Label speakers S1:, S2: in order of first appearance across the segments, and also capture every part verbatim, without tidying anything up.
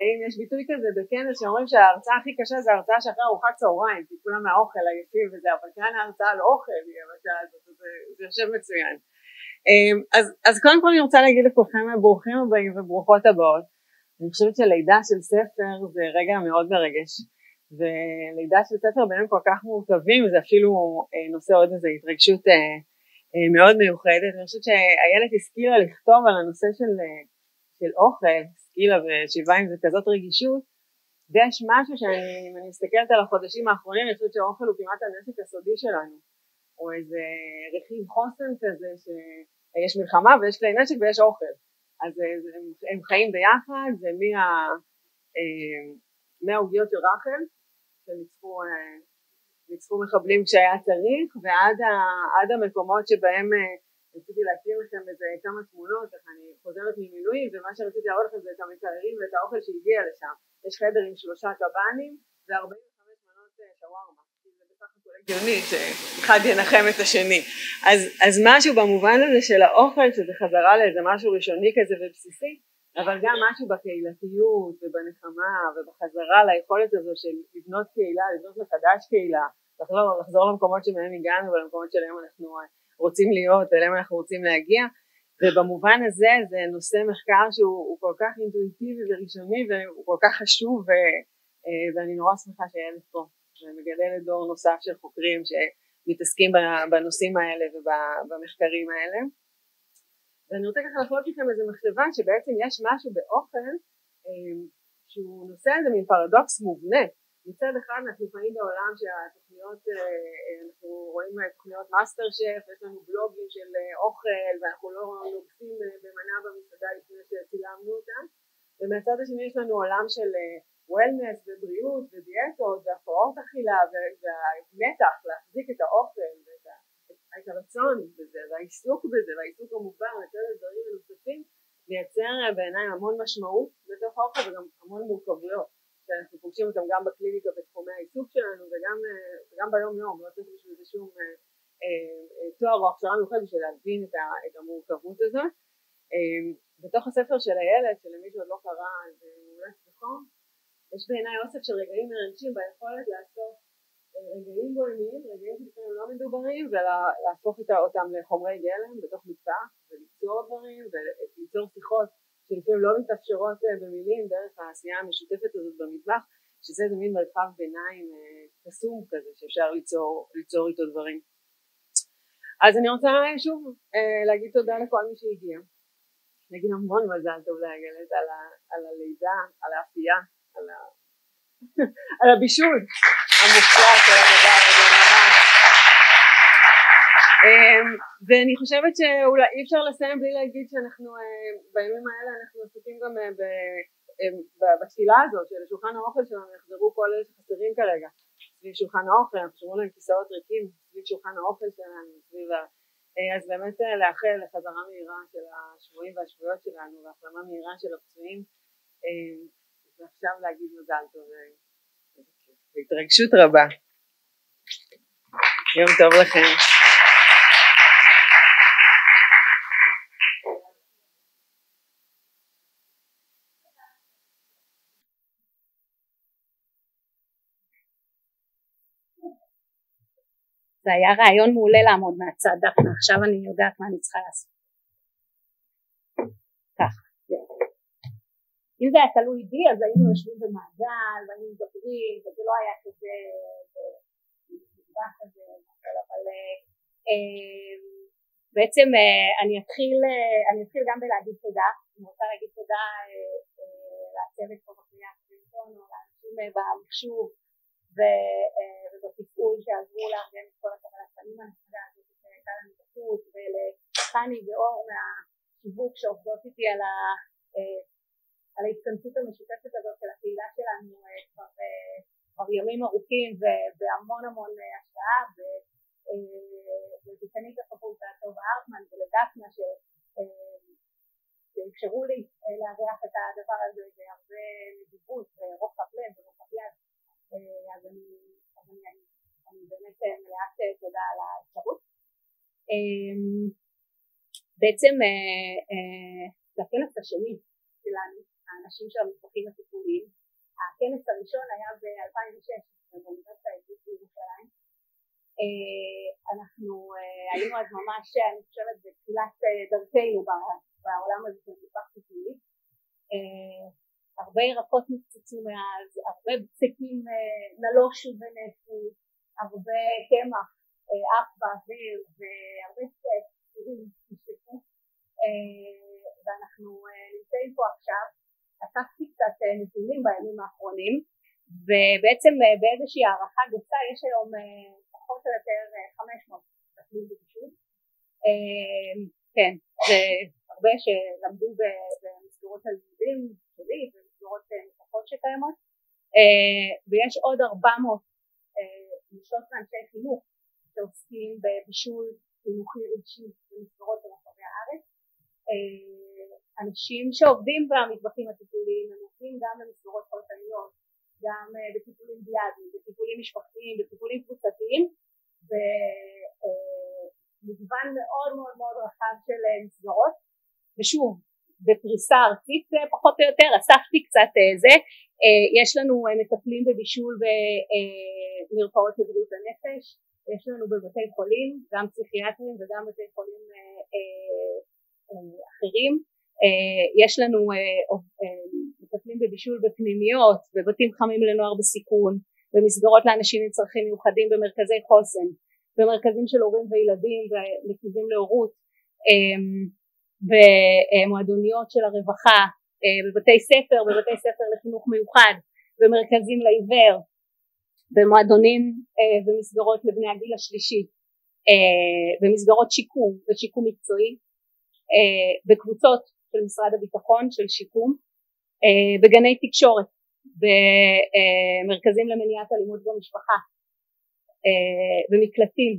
S1: אם יש ביטוי כזה בכנס שאומרים שההרצאה הכי קשה זה ההרצאה שאחרי ארוחת צהריים, כי כולם מהאוכל היפים וזה, אבל כאן ההרצאה על אוכל, זה, זה יושב מצוין. אז, אז קודם כל אני רוצה להגיד לכולכם ברוכים הבאים וברוכות הבאות. אני חושבת שלידה של ספר זה רגע מאוד מרגש, ולידה של ספר ביניהם כל כך מורכבים, זה אפילו נושא עוד איזו התרגשות מאוד מיוחדת. אני חושבת שהילד השכילה לכתוב על הנושא של, של אוכל, השכילה ושיבה עם זה כזאת רגישות, ויש משהו שאני, אם אני מסתכלת על החודשים האחרונים, אני חושבת שהאוכל הוא כמעט הנשק הסודי שלנו, או איזה רכיב חוסן כזה שיש מלחמה ויש כלי נשק ויש אוכל, אז הם, הם חיים ביחד. זה מה, מהעוגיות של רחל שניצחו ניצחו מחבלים כשהיה צריך, ועד ה, עד המקומות שבהם רציתי להכיר לכם איזה כמה תמונות, איך אני חוזרת ממילואים, ומה שרציתי להראות לכם זה את המקררים ואת האוכל שהגיע לשם. יש חדר עם שלושה קבנים ו-ארבעים וחמש מנות שווארמה, זה בסך הכל הגיוני שאחד ינחם את השני. אז, אז משהו במובן הזה של האוכל, שזה חזרה לאיזה משהו ראשוני כזה ובסיסי, אבל גם משהו בקהילתיות ובנחמה ובחזרה ליכולת הזו של לבנות קהילה, לבנות מחדש קהילה, לחזור, לחזור למקומות שמהם הגענו ולמקומות שלהם אנחנו רוצים להיות ואליהם אנחנו רוצים להגיע. ובמובן הזה זה נושא מחקר שהוא כל כך אינטואיטיבי וראשוני והוא כל כך חשוב, ו, ואני נורא שמחה שהילד פה ומגדלת דור נוסף של חוקרים שמתעסקים בנושאים האלה ובמחקרים האלה. ואני רוצה ככה לחלוק איתכם איזה מחשבה שבעצם יש משהו באוכל שהוא נושא איזה מין פרדוקס מובנה. מצד אחד אנחנו חיים בעולם שהתוכניות, אנחנו רואים תוכניות מאסטר שף, יש לנו בלוגים של אוכל ואנחנו לא נוגסים במנה במסעדה לפני שצילמנו אותה, ומהצד השני יש לנו עולם של וולנס ובריאות ודיאטות והפרעות אכילה והמתח להחזיק את האוכל ואת את הרצון בזה והעיסוק בזה, והעיסוק המוגבר לצד הדברים הנוספים מייצר בעיניי המון משמעות בתוך האוכל וגם המון מורכבויות שאנחנו פוגשים אותם גם בקליניקה בתחומי העיסוק שלנו וגם, וגם ביום יום. לא צריך בשביל זה שום אה, אה, תואר או הכשרה מיוחדת בשביל להבין את, ה, את המורכבות הזאת. אה, בתוך הספר של הילד, שלמי שעוד לא קרא זה מומלץ בחום, יש בעיניי אוסף של רגעים מרגשים ביכולת לעשות רגעים גולמיים, רגעים שלפעמים לא מדוברים, ולהפוך אותם לחומרי גלם בתוך מטבח וליצור דברים וליצור שיחות שלפעמים לא מתאפשרות במילים דרך העשייה המשותפת הזאת במטבח, שזה איזה מין מרחב ביניים קסום כזה שאפשר ליצור, ליצור איתו דברים. אז אני רוצה שוב להגיד תודה לכל מי שהגיע, להגיד המון מזל טוב להגלת על, ה, על הלידה, על האפייה, על, ה, על הבישול המופלא של הדבר הזה ממש. ואני חושבת שאולי אי אפשר לסיים בלי להגיד שאנחנו בימים האלה אנחנו עסוקים גם בתפילה הזאת של שולחן האוכל שלנו, יחזרו כל אלה שחסרים כרגע סביב שולחן האוכל, אנחנו שומעים להם כיסאות ריקים סביב שולחן האוכל שלנו, סביב ה... אז באמת לאחל לחזרה מהירה של השבועים והשבועות שלנו והחלמה מהירה של הפצועים, ועכשיו להגיד מזל טוב בהתרגשות רבה. יום טוב לכם.
S2: זה היה רעיון מעולה לעמוד מהצד דווקא, עכשיו אני יודעת מה אני צריכה לעשות. ככה. אם זה היה תלוי בי אז היינו יושבים במעגל והיינו מדברים וזה לא היה כזה מטבח כזה, אבל בעצם אני אתחיל אני אתחיל גם בלהגיד תודה. אני רוצה להגיד תודה לצוות פה בקריאה או לאנשים במחשוב ובתפעול שעזרו לארגן את כל הקבלת פנים הנפגע הזאת שהייתה לנו בחוץ, ולחני ואור מהשיווק שעובדות איתי על ה על ההתכנסות המשותפת הזאת של הקהילה שלנו כבר, כבר ימים ארוכים ובהמון המון השפעה, ודיקנית הפקולטה טובה ארטמן ולדפנה שאפשרו לי לארח את הדבר הזה בהרבה נדיבות ורוחב לב ורוחב יד. אז אני, אז אני, אני, אני באמת מלאת תודה על האפשרות. בעצם לכנס השני שלנו, לאנשים של המטבחים הטיפוליים. הכנס הראשון היה ב-אלפיים ושש באוניברסיטה העברית בירושלים. אנחנו היינו אז ממש, אני חושבת, בתחילת דרכנו בעולם הזה של מטבח טיפולי. הרבה ירקות נקצצו מאז, הרבה בצקים נלושו ונפו, הרבה קמח אף באוויר והרבה צירים נשפטו, ואנחנו נמצאים פה עכשיו. אספתי קצת נתונים בימים האחרונים, ובעצם באיזושהי הערכה גסה יש היום פחות או יותר חמש מאות מטפלים בבישול. כן, זה הרבה שלמדו במסגרות הלימודים שלי ובמסגרות נוספות שקיימות, ויש עוד ארבע מאות נשות ואנשי חינוך שעוסקים בבישול חינוכי רגשי במסגרות ברחבי הארץ. אנשים שעובדים במטבחים הטיפוליים הם עובדים גם במסגרות פרטניות, גם בטיפולים דיאדיים, בטיפולים משפחתיים, בטיפולים קבוצתיים, במגוון מאוד מאוד מאוד רחב של מסגרות. ושוב, בפריסה ארצית פחות או יותר, אספתי קצת זה, יש לנו מטפלים בבישול במרפאות לבריאות הנפש, יש לנו בבתי חולים, גם פסיכיאטרים וגם בתי חולים אחרים, יש לנו מטפלים בבישול בפנימיות, בבתים חמים לנוער בסיכון, במסגרות לאנשים עם צרכים מיוחדים, במרכזי חוסן, במרכזים של הורים וילדים ונתיבים להורות, במועדוניות של הרווחה, בבתי ספר, בבתי ספר לחינוך מיוחד, במרכזים לעיוור, במועדונים ומסגרות לבני הגיל השלישי, במסגרות שיקום ושיקום מקצועי, בקבוצות של משרד הביטחון של שיקום, בגני תקשורת, במרכזים למניעת אלימות במשפחה, במקלטים,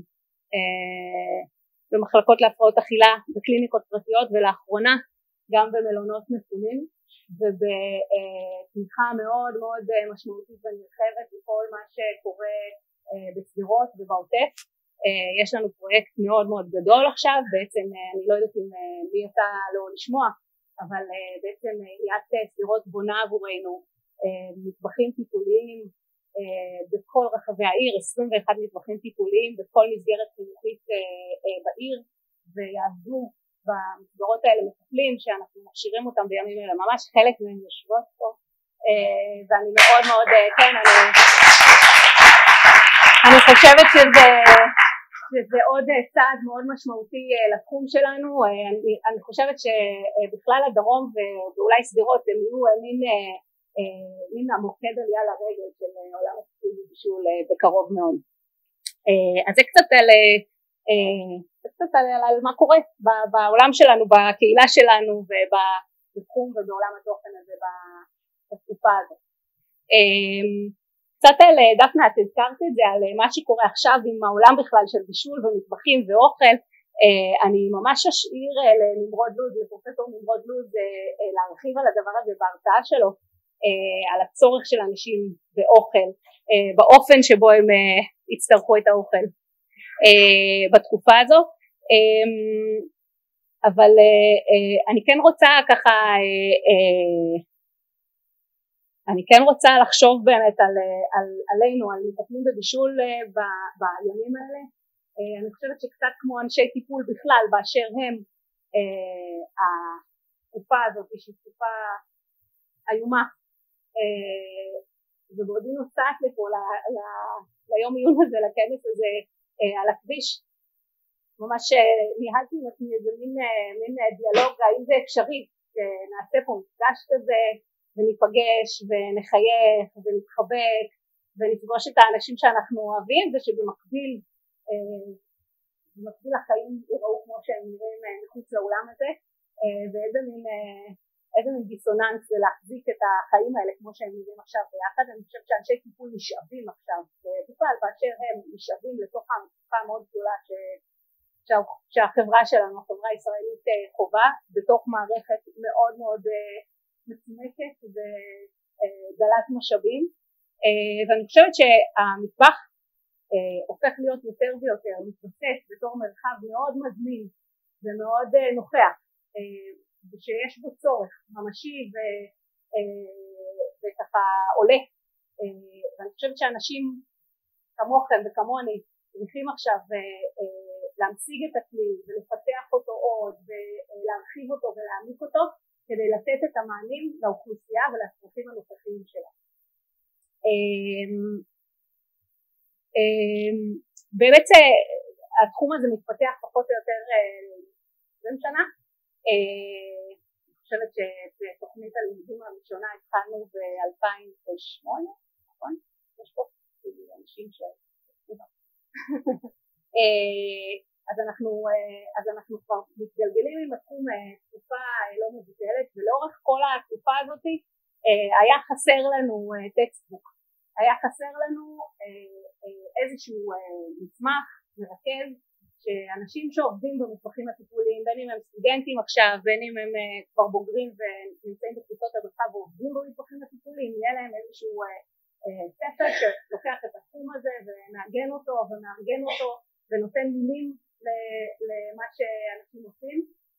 S2: במחלקות להפרעות אכילה, בקליניקות פרטיות, ולאחרונה גם במלונות מפונים, ובתמיכה מאוד מאוד משמעותית ונרחבת לכל מה שקורה בסבירות ובעוטף. יש לנו פרויקט מאוד מאוד גדול עכשיו, בעצם אני לא יודעת אם מי יצא לא לשמוע, אבל בעצם עיריית סבירות בונה עבורנו מטבחים טיפוליים בכל רחבי העיר, עשרים ואחד מטבחים טיפוליים בכל מסגרת חינוכית בעיר, ויעבדו במסגרות האלה מטפלים שאנחנו מכשירים אותם בימים אלה, ממש חלק מהם יושבות פה, ואני מאוד מאוד, כן, אני, אני חושבת שזה, שזה עוד צעד מאוד משמעותי לתחום שלנו. אני, אני חושבת שבכלל הדרום ואולי סבירות הם יהיו מין, מין המוקד עלייה לרגל של עולם הטיפול בבישול בקרוב מאוד. אז זה קצת על, קצת על, על מה קורה בעולם שלנו, בקהילה שלנו ובתחום ובעולם התוכן הזה בתקופה הזאת. קצת על דפנה, את הזכרת את זה, על מה שקורה עכשיו עם העולם בכלל של בישול ומטבחים ואוכל. אני ממש אשאיר לנמרוד לוז, לפרופסור נמרוד לוז, להרחיב על הדבר הזה בהרצאה שלו, על הצורך של אנשים באוכל, באופן שבו הם יצטרכו את האוכל בתקופה הזאת. אבל אני כן רוצה ככה, אני כן רוצה לחשוב באמת על, על, עלינו, על מטפלים בבישול ב, בימים האלה. אני חושבת שקצת כמו אנשי טיפול בכלל באשר הם, התקופה הזאת היא תקופה איומה, ובעודי נוסעת לפה ל, ל, ליום עיון הזה, לכנס הזה על הכביש, ממש ניהלתי עם עצמי איזה מין, מין דיאלוג, האם זה אפשרי שנעשה פה מפגש כזה וניפגש ונחייך ונתחבק ונפגוש את האנשים שאנחנו אוהבים, ושבמקביל במקביל החיים יראו כמו שהם נראים מחוץ לעולם הזה, ואיזה מין, איזה מין דיסוננס זה להחזיק את החיים האלה כמו שהם נראים עכשיו ביחד. אני חושבת שאנשי טיפול נשאבים עכשיו, ובכלל באשר הם נשאבים לתוך המצוקה המאוד גדולה ש... שהחברה שלנו, החברה הישראלית חובה, בתוך מערכת מאוד מאוד מצומקת ודלת משאבים. ואני חושבת שהמטבח הופך להיות יותר ויותר מתבסס בתור מרחב מאוד מזמין ומאוד נוכח, ושיש בו צורך ממשי וככה עולה, ואני חושבת שאנשים כמוכם וכמוני צריכים עכשיו להמשיג את הכלי ולפתח אותו עוד ולהרחיב אותו ולהעמיק אותו כדי לתת את המענים לאוכלוסייה ולצרכים הנוכחיים שלה. באמת התחום הזה מתפתח פחות או יותר עשרים שנה. אני חושבת שתוכנית הלימודים הראשונה התחלנו ב-אלפיים ושמונה, נכון? יש פה אנשים ש... אז אנחנו, אז אנחנו כבר מתגלגלים עם התחום תקופה לא מבוטלת, ולאורך כל התקופה הזאת היה חסר לנו טקסטבוק, היה חסר לנו איזשהו מסמך מרכז שאנשים שעובדים במטבחים הטיפוליים, בין אם הם סטודנטים עכשיו, בין אם הם כבר בוגרים ונמצאים בקבוצות הדרכה ועובדים במטבחים הטיפוליים, יהיה להם איזשהו ספר שלוקח את התחום הזה ומארגן אותו ומארגן אותו ונותן מילים למה שאנשים עושים.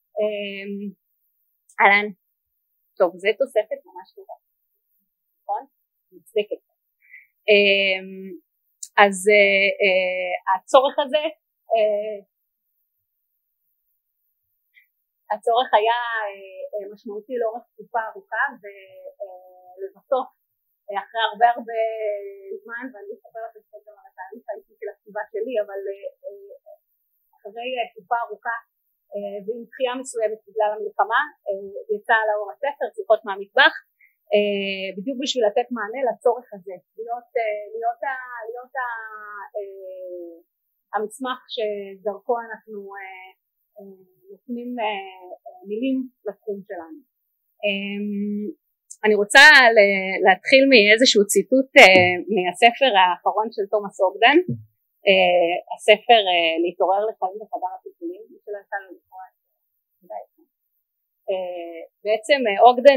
S2: אהלן, טוב, זה תוספת ממש טובה, נכון? מוצדקת. אז הצורך הזה, הצורך היה משמעותי לאורך תקופה ארוכה, ולבסוף אחרי הרבה הרבה זמן, ואני אספר לכם קצת על התהליך האישי של הכתיבה שלי, אבל אחרי תקופה ארוכה ועם דחייה מסוימת בגלל המלחמה, יצא לאור הספר שיחות מהמטבח, בדיוק בשביל לתת מענה לצורך הזה, להיות, להיות, להיות המסמך שדרכו אנחנו נותנים מילים לתחום שלנו. אני רוצה להתחיל מאיזשהו ציטוט מהספר האחרון של תומאס אוגדן, הספר להתעורר לחיים בחדר הטיפולים, מי שלא יצא לו לקרוא את זה. בעצם אוגדן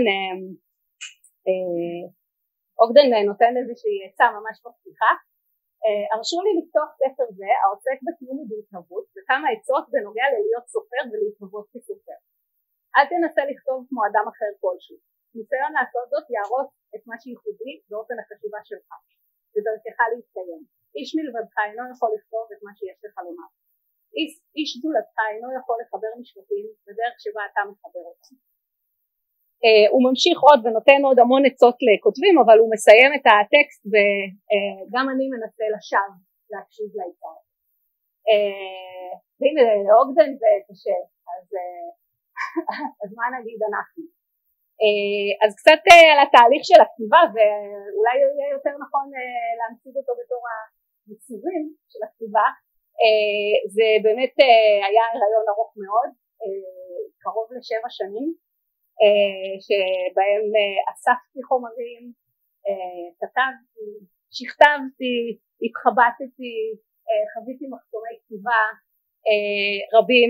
S2: אוגדן נותן איזושהי עצה ממש בפתיחה. הרשו לי לפתוח ספר זה העוסק בקיום ובהתהוות וכמה עצות בנוגע ללהיות סופר ולהתהוות כסופר. אל תנסה לכתוב כמו אדם אחר כלשהו. ניסיון לעשות זאת יערוץ את מה שייחודי באופן החשיבה שלך, ודרכך להתקיים. איש מלבדך אינו יכול לכתוב את מה שיש לך לומר. איש, איש זולתך אינו יכול לחבר משפטים בדרך שבה אתה מחבר אותם. Uh, הוא ממשיך עוד ונותן עוד המון עצות לכותבים, אבל הוא מסיים את הטקסט וגם uh, אני מנסה לשווא להקשיב לעצה. Uh, והנה אוגדן זה קשה, אז, uh, אז מה נגיד אנחנו? Uh, אז קצת uh, על התהליך של הכתיבה, ואולי יהיה יותר נכון uh, להמציג אותו בתור המצורים של הכתיבה. Uh, זה באמת uh, היה הריון ארוך מאוד, uh, קרוב לשבע שנים, שבהם אספתי חומרים, כתבתי, שכתבתי, התחבטתי, חוויתי מחסומי כתיבה רבים.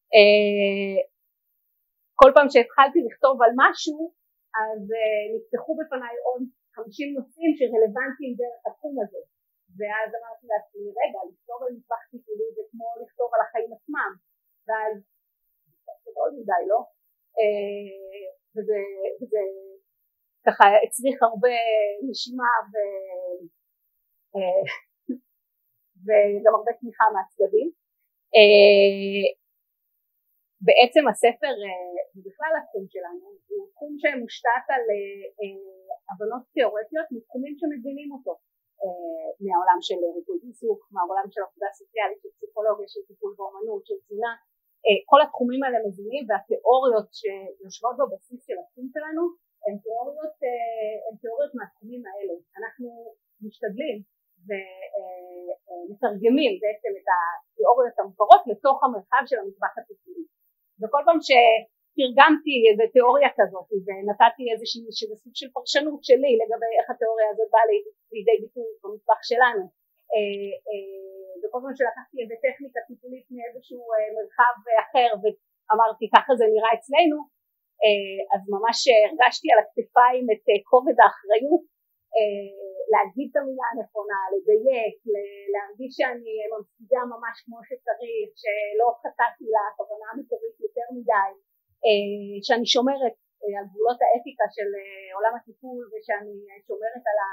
S2: כל פעם שהתחלתי לכתוב על משהו אז נפתחו בפניי עוד חמישים נושאים שרלוונטיים דרך התחום הזה, ואז אמרתי לעצמי, רגע, לכתוב על מטבח טיפולי זה כמו לכתוב על החיים עצמם, ואז זה לא מדי, לא? וזה, וזה ככה הצריך הרבה נשימה ו, וגם הרבה תמיכה מהצדדים. בעצם הספר ובכלל התחום שלנו הוא תחום שמושתת על הבנות תיאורטיות מתחומים שמבינים אותו, מהעולם של ריפוי בעיסוק, מהעולם של עבודה סוציאלית, של פסיכולוגיה, של טיפול באומנות, של תזונה. כל התחומים האלה מבינים, והתיאוריות שיושבות בבסיס של התחום שלנו הן תיאוריות, הן תיאוריות מהתחומים האלה. אנחנו משתדלים ומתרגמים בעצם את התיאוריות המוכרות לתוך המרחב של המטבח הטיפולי. וכל פעם שתרגמתי איזו תיאוריה כזאת ונתתי איזושהי סוג של פרשנות שלי לגבי איך התיאוריה הזאת באה לידי ביטוי במטבח שלנו, וכל פעם שלקחתי איזו טכניקה טיפולית מאיזשהו מרחב אחר ואמרתי ככה זה נראה אצלנו, אז ממש הרגשתי על הכתפיים את כובד האחריות להגיד את המילה הנכונה, לדייק, להרגיש שאני ממשיגה ממש כמו שצריך, שלא חטאתי לכוונה המקורית יותר מדי, שאני שומרת על גבולות האתיקה של עולם הטיפול ושאני שומרת על, ה,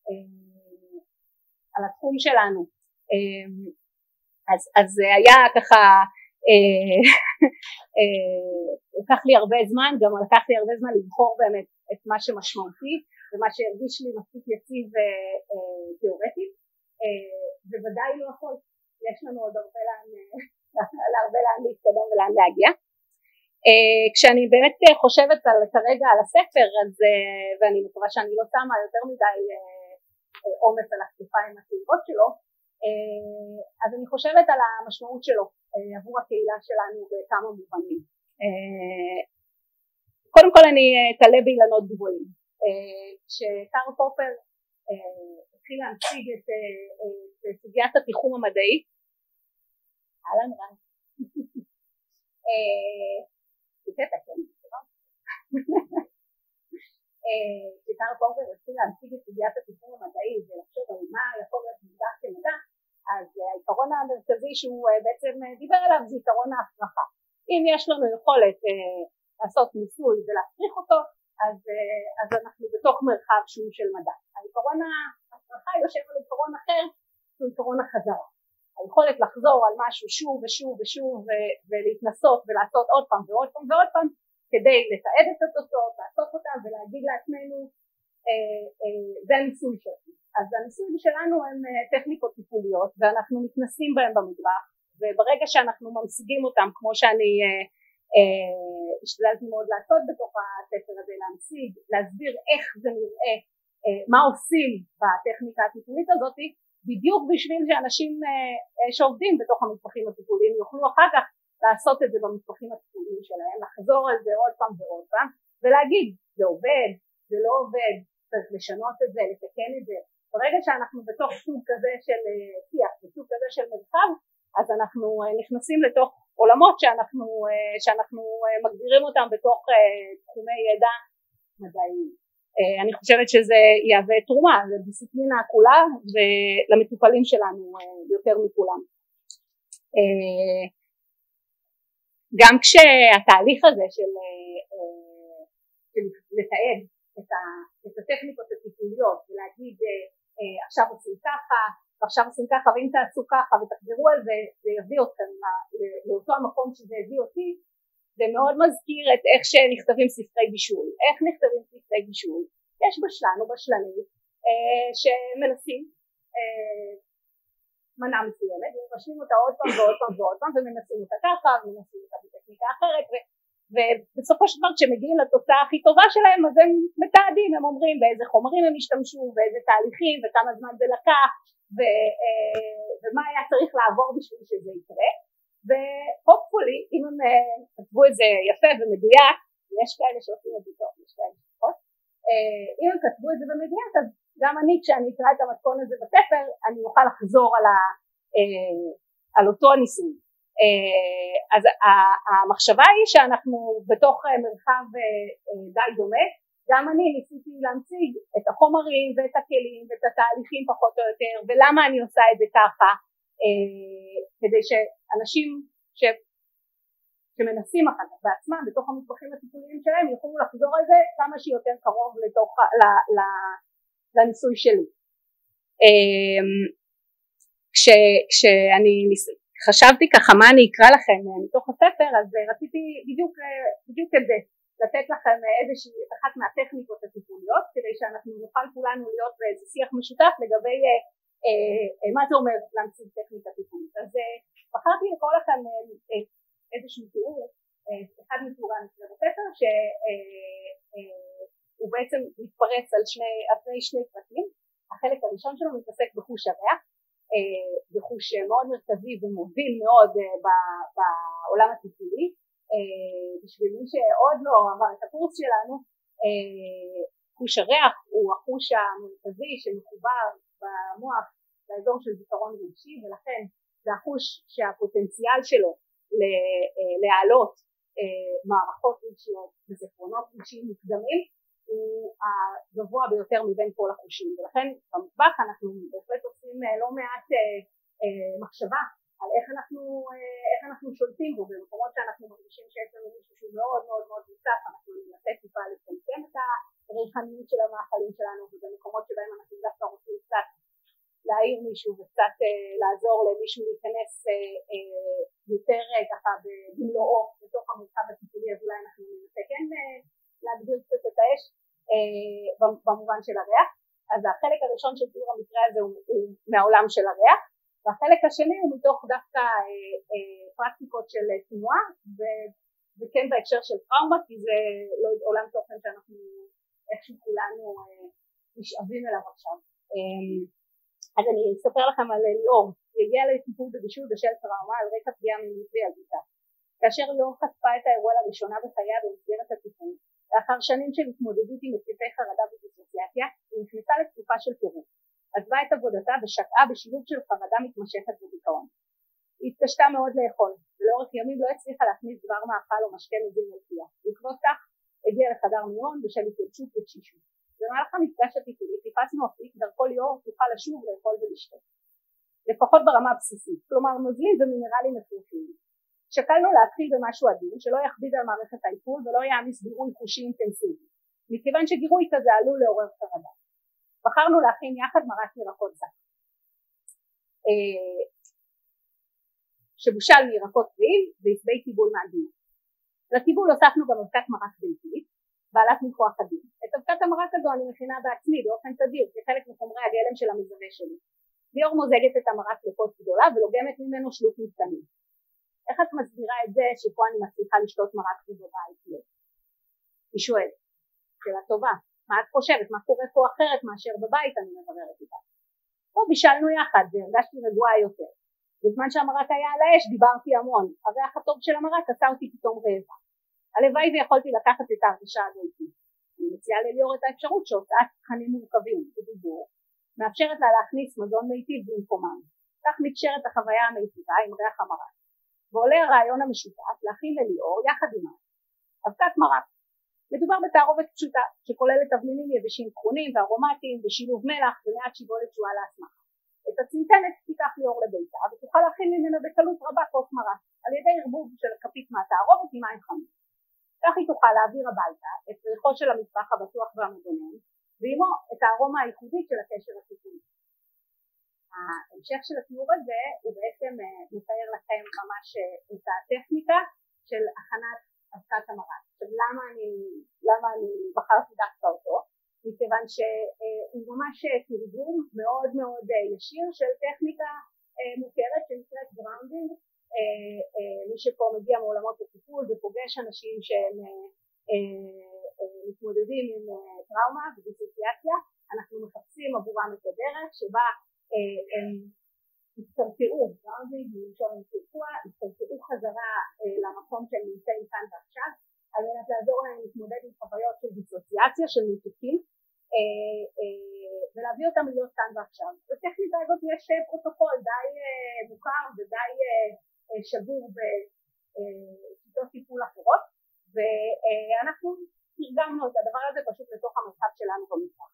S2: על התחום שלנו. אז, אז היה ככה, לקח לי הרבה זמן, גם לקח לי הרבה זמן לבחור באמת את מה שמשמעותי ומה שהרגיש לי מספיק יציב תיאורטית, בוודאי לא הכל, יש לנו עוד הרבה לאן, הרבה לאן להתקדם ולאן להגיע. כשאני באמת חושבת על, כרגע על הספר, אז, ואני מקווה שאני לא שמה יותר מדי עומס על הכתפיים הצעירות שלו, אז אני חושבת על המשמעות שלו עבור הקהילה שלנו בכמה מובנים. קודם כל אני אתעלה באילנות גבוהים. כשקארל פופר התחיל להציג את, את סוגיית התיחום המדעי, אהלן רן, כשקארל פופר התחיל להציג את סוגיית התיחום המדעי ולחשוב על מה יכול להיות מוגדר כמדע, אז העיקרון המרכזי שהוא בעצם דיבר עליו זה עיקרון ההפרחה. אם יש לנו יכולת לעשות ניסוי ולהפריך אותו, אז, אז אנחנו בתוך מרחב שהוא של מדע. העיקרון ההפרחה יושב על עיקרון אחר, שהוא עיקרון החזרה. היכולת לחזור על משהו שוב ושוב ושוב ולהתנסות ולעשות עוד פעם ועוד פעם ועוד פעם כדי לתעד את התוצאות, לעשות אותם ולהגיד לעצמנו אה, אה, זה הניסוי שלנו. אז הניסוי שלנו הם טכניקות טיפוליות ואנחנו מתנסים בהם במטבח, וברגע שאנחנו ממשיגים אותם כמו שאני אה, אה, השתדלתי מאוד לעשות בתוך הספר הזה, להמשיג, להסביר איך זה נראה, אה, מה עושים בטכניקה הטיפולית הזאת, בדיוק בשביל שאנשים אה, שעובדים בתוך המטבחים הטיפוליים יוכלו אחר כך לעשות את זה במטבחים הטיפוליים שלהם, לחזור על זה עוד פעם ועוד פעם ולהגיד זה עובד, זה לא עובד, צריך לשנות את זה, לתקן את זה. ברגע שאנחנו בתוך סוג כזה של שיח, בסוג כזה של מרחב, אז אנחנו נכנסים לתוך עולמות שאנחנו, שאנחנו מגדירים אותם בתוך תחומי ידע מדעיים. אני חושבת שזה יהווה תרומה לדיסציפלינה כולה ולמטופלים שלנו יותר מכולם. גם כשהתהליך הזה של, של לתעד את, ה, את הטכניקות הטיפוליות ולהגיד עכשיו עושים ככה ועכשיו עושים ככה ואם תעשו ככה ותחזרו על זה, זה יביא אתכם לאותו המקום שזה הביא אותי, זה מאוד מזכיר את איך שנכתבים ספרי בישול. איך נכתבים ספרי בישול? יש בשלן או בשלנית אה, שמנסים אה, מנה מסוימת ומרשמים אותה עוד פעם ועוד פעם ועוד פעם ומנסים אותה ככה ומנסים אותה בטכניקה אחרת ו, ובסופו של דבר כשמגיעים לתוצאה הכי טובה שלהם אז הם מתעדים, הם אומרים באיזה חומרים הם השתמשו, באיזה תהליכים וכמה זמן זה לקח ו, אה, ומה היה צריך לעבור בשביל שזה יקרה, והופפולי אם הם כתבו את זה יפה ומדויק, יש כאלה שעושים את זה טוב, יש כאלה שפחות, אם הם כתבו את זה במדויק אז גם אני כשאני אקרא את המתכון הזה בספר אני אוכל לחזור על, ה, על אותו הניסוי. אז המחשבה היא שאנחנו בתוך מרחב די דומה, גם אני ניסיתי להמשיג את החומרים ואת הכלים ואת התהליכים פחות או יותר ולמה אני עושה את זה ככה, כדי שאנשים ש... שמנסים אחר כך בעצמם בתוך המטבחים הטיפוליים שלהם יוכלו לחזור על זה כמה שיותר קרוב לתוך, ל, ל, לניסוי שלי. כש, כשאני חשבתי ככה מה אני אקרא לכם מתוך הספר, אז רציתי בדיוק, בדיוק את זה, לתת לכם איזושהי אחת מהטכניקות הטיפוליות כדי שאנחנו נוכל כולנו להיות באיזה שיח משותף לגבי מה זה אומר להמציא טכניקה טיפולית. אז בחרתי לקרוא לכם איזשהו תיאור, אחד מתיאורי המקרה בספר שהוא בעצם מתפרץ על שני, על שני פרקים. החלק הראשון שלו מתעסק בחוש הריח, בחוש מאוד מרכזי ומוביל מאוד בעולם הטיפולי. בשביל מי שעוד לא עבר את הקורס שלנו, חוש הריח הוא החוש המרכזי שמחובר במוח לאזור של זיכרון רגשי, ולכן זה החוש שהפוטנציאל שלו להעלות מערכות רגשיות וזיכרונות רגשיים מוקדמים הוא הגבוה ביותר מבין כל החושים, ולכן במטבח אנחנו בהחלט עושים לא מעט מחשבה על איך אנחנו, איך אנחנו שולטים בו. במקומות שאנחנו מרגישים שיש לנו מישהו שהוא מאוד מאוד מאוד מוצף, אנחנו ננסה טיפה בריחניות של המאכלים שלנו ובמקומות שבהם אנחנו דווקא רוצים קצת להעיר מישהו וקצת אה, לעזור למישהו להיכנס אה, אה, יותר אה, ככה במלואו בתוך המרחב הטיפולי, אז אולי אנחנו ננסה כן אה, להגדיר קצת את האש אה, במובן של הריח. אז החלק הראשון של תיאור המקרה הזה הוא, הוא מהעולם של הריח, והחלק השני הוא מתוך דווקא אה, אה, פרקטיקות של תנועה ו, וכן בהקשר של טראומה, כי זה לא עולם תוכן שאנחנו איכשהו כולנו אה, נשאבים אליו עכשיו. אה, אז אני אספר לכם על ליאור. היא הגיעה לטיפול בבישול בשל טראומה על רקע פגיעה מינית וילדותה. כאשר ליאור חשפה את האירוע לראשונה בחייה במסגרת הטיפול, לאחר שנים של התמודדות עם התקפי חרדה ודיסוציאציה, היא נכנסה לתקופה של פירוק. עזבה את עבודתה ושקעה בשילוב של חרדה מתמשכת ודיכאון. היא התקשתה מאוד לאכול, ולאורך ימים לא הצליחה להכניס דבר מאכל או משקה מזין לפיה. בעקבות כך הגיעה לחדר מיון בשל התייבשות ותשישות. במהלך המפגש הטיפולי חיפשנו אפיק דרכו ליאור תוכל לשוב לאכול ולשתות, לפחות ברמה הבסיסית, כלומר נוזלים ומינרלים הכרחיים. שקלנו להתחיל במשהו עדין שלא יכביד על מערכת העיכול ולא יעמיס גירוי חושי אינטנסיבי, מכיוון שגירוי כזה עלול לעורר חרדה. בחרנו להכין יחד מרק ירקות זק שבושל מירקות טריים ועשבי טיבול מעדינים. לטיבול הוספנו גם אבקת מרק ביתית בעלת ניחוח עדין. את אבקת המרק הזו אני מכינה בעצמי באופן תדיר כחלק מחומרי הגלם של המזווה שלי. ליאור מוזגת את המרק לכוס גדולה ולוגמת ממנו שלוק קטנים. איך את מסבירה את זה שפה אני מצליחה לשתות מרק בבית? היא שואלת, שאלה טובה, מה את חושבת? מה קורה פה אחרת מאשר בבית? אני מבררת איתה. פה בישלנו יחד והרגשתי רגועה יותר. בזמן שהמרק היה על האש דיברתי המון. הריח הטוב של המרק עשה אותי פתאום רעבה. הלוואי ויכולתי לקחת את ההרגשה הזו איתי. אני מציעה לליאור את האפשרות שהוצאת תכנים מורכבים בדיבור מאפשרת לה להכניס מזון מיטיב במקומם. כך נקשרת החוויה המיטיבה עם ריח המרק. ועולה הרעיון המשותף להכין לליאור יחד עימה אבקת מרק. מדובר בתערובת פשוטה שכוללת תבלינים יבשים כחונים וארומטיים ושילוב מלח ומעט שיבולת שועל להסמכה. את הצנצנת תיקח ליאור לביתה ותוכל להכין ממנה בקלות רבה כוס מרק על ידי ערבוב של כפית מהתערובת עם מים חמים. כך היא תוכל להעביר הביתה את ריחו של המטבח הבטוח והמגונן ועמו את הארומה הייחודית של הקשר הטיפולי. ההמשך של התיאור הזה הוא בעצם מתאר לכם ממש את הטכניקה של הכנת אבקת המרק. עכשיו למה אני, למה אני בחרתי דווקא אותו? מכיוון שהוא ממש תרגום מאוד מאוד ישיר של טכניקה מוכרת שנקראת גראונדינג. מי שפה מגיע מעולמות הטיפול ופוגש אנשים שהם מתמודדים עם טראומה ודיסוציאציה, אנחנו מחפשים עבורם את הדרך שבה הם יתקרקעו, גראונדינג מלשון קרקוע, יתקרקעו חזרה למקום שהם נמצאים כאן ועכשיו, על מנת לעזור להם להתמודד עם חוויות של דיסוציאציה, של ניתוקים, ולהביא אותם להיות כאן ועכשיו. בטכניקה הזאת יש פרוטוקול די מוכר ודי שבור בשיטות טיפול אחרות, ואנחנו תרגמנו את הדבר הזה פשוט לתוך המרחב שלנו במטבח.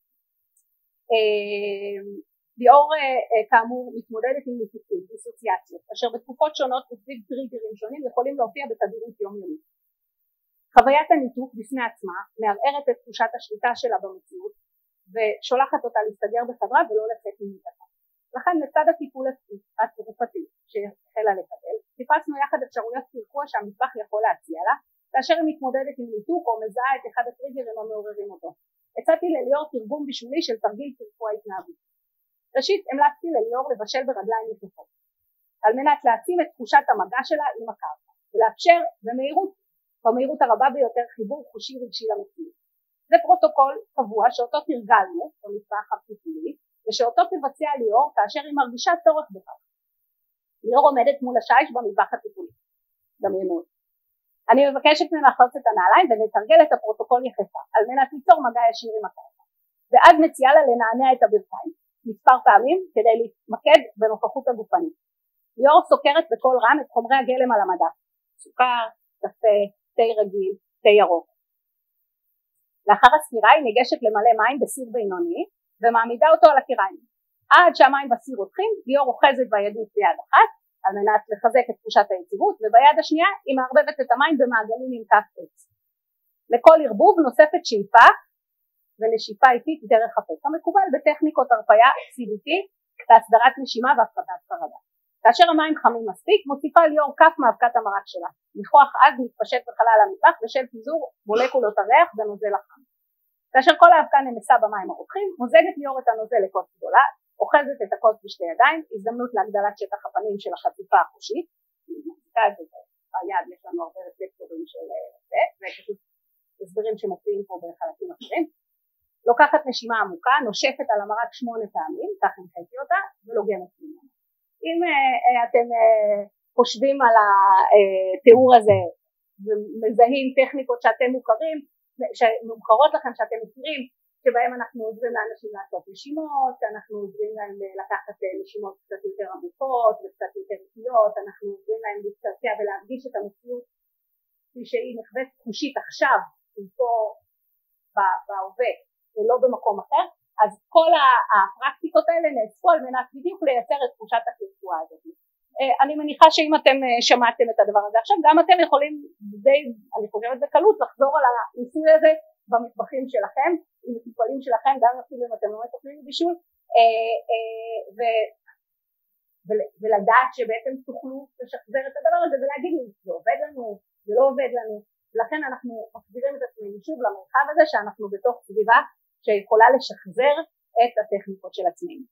S2: ליאור כאמור מתמודדת עם ניתוקים, דיסוציאציות, אשר בתקופות שונות וסביב טריגרים שונים יכולים להופיע בתדירות יומיומית. חוויית הניתוק בפני עצמה מערערת את תחושת השליטה שלה במציאות ושולחת אותה להסתגר בחברה ולא לצאת ממיטתה. לכן לצד הטיפול התרופתי שהחלה לקבל, חיפשנו יחד אפשרויות קרקוע שהמטבח יכול להציע לה, כאשר היא מתמודדת עם ניתוק או מזהה את אחד הטריגרים המעוררים אותו. הצעתי לליאור תרגום בישולי של תרגיל קרקוע התנהגות. ראשית המלצתי לליאור לבשל ברגליים יחפות, על מנת להעצים את תחושת המגע שלה עם הקרקע, ולאפשר במהירות, במהירות הרבה ביותר חיבור חושי רגשי למציאות. זה פרוטוקול קבוע שאותו תרגלנו במטבח הטיפולי, ושאותו תבצע ליאור כאשר היא מרגישה צורך בכך. ליאור עומדת מול השיש במטבח הטיפולי. דמיינו. אני מבקשת ממנה לחלוץ את הנעליים ולתרגל את הפרוטוקול יחפה, על מנת ליצור מגע ישיר עם הקרקע. ואז מציעה לה לנענע את הברכיים מספר פעמים כדי להתמקד בנוכחות הגופנית. ליאור סוקרת בכל רם את חומרי הגלם על המדף, סוכר, קפה, תה רגיל, תה ירוק. לאחר הספירה היא ניגשת למלא מים בסיר בינוני ומעמידה אותו על הקיריים. עד שהמים בסיר רותחים, ליאור אוחזת בידית ביד אחת על מנת לחזק את תחושת היציבות, וביד השנייה היא מערבבת את המים במעגלים עם כף עץ. לכל ערבוב נוספת שאיפה ונשיפה איטית דרך הפה, כמקובל בטכניקות הרפיה סי בי טי בהסדרת נשימה והפחתת חרדה. כאשר המים חמים מספיק, מוסיפה ליאור כף מאבקת המרק שלה, ניחוח עז מתפשט בחלל המטבח בשל פיזור מולקולות הריח בנוזל החם. כאשר כל האבקה נמסה במים הרותחים, מוזגת ליאור את הנוזל לכוס גדולה, אוחזת את הכוס בשתי ידיים, הזדמנות להגדלת שטח הפנים של החשיפה החושית, מחזיקה את זה ביד, יש לנו הרבה רפלקטורים של זה, ופשוט הסברים שמופיעים פה בחלקים אחרים. לוקחת נשימה עמוקה, נושפת על המרק שמונה פעמים, כך הנחיתי אותה, ולוגמת ממנה. אם uh, אתם uh, חושבים על התיאור הזה ומזהים טכניקות שאתם מוכרים, שמוכרות לכם שאתם מכירים, שבהם אנחנו עוזרים לאנשים לעשות נשימות, אנחנו עוזרים להם לקחת נשימות קצת יותר עמוקות וקצת יותר איטיות, אנחנו עוזרים להם להתקרקע ולהרגיש את המציאות כפי שהיא נחווית חושית עכשיו, פה בהווה ולא במקום אחר. אז כל הפרקטיקות האלה נעשו על מנת בדיוק לייצר את תחושת הקרקוע הזאת. אני מניחה שאם אתם שמעתם את הדבר הזה עכשיו, גם אתם יכולים די, אני חושבת בקלות, לחזור על הניסוי הזה במטבחים שלכם, עם מטופלים שלכם, גם אפילו אם אתם לא מטפלים בבישול, ולדעת שבעצם תוכלו לשחזר את הדבר הזה ולהגיד לי, זה עובד לנו, זה לא עובד לנו, ולכן אנחנו מחזירים את עצמנו שוב למרחב הזה שאנחנו בתוך סביבה שיכולה לשחזר את הטכניקות של עצמנו.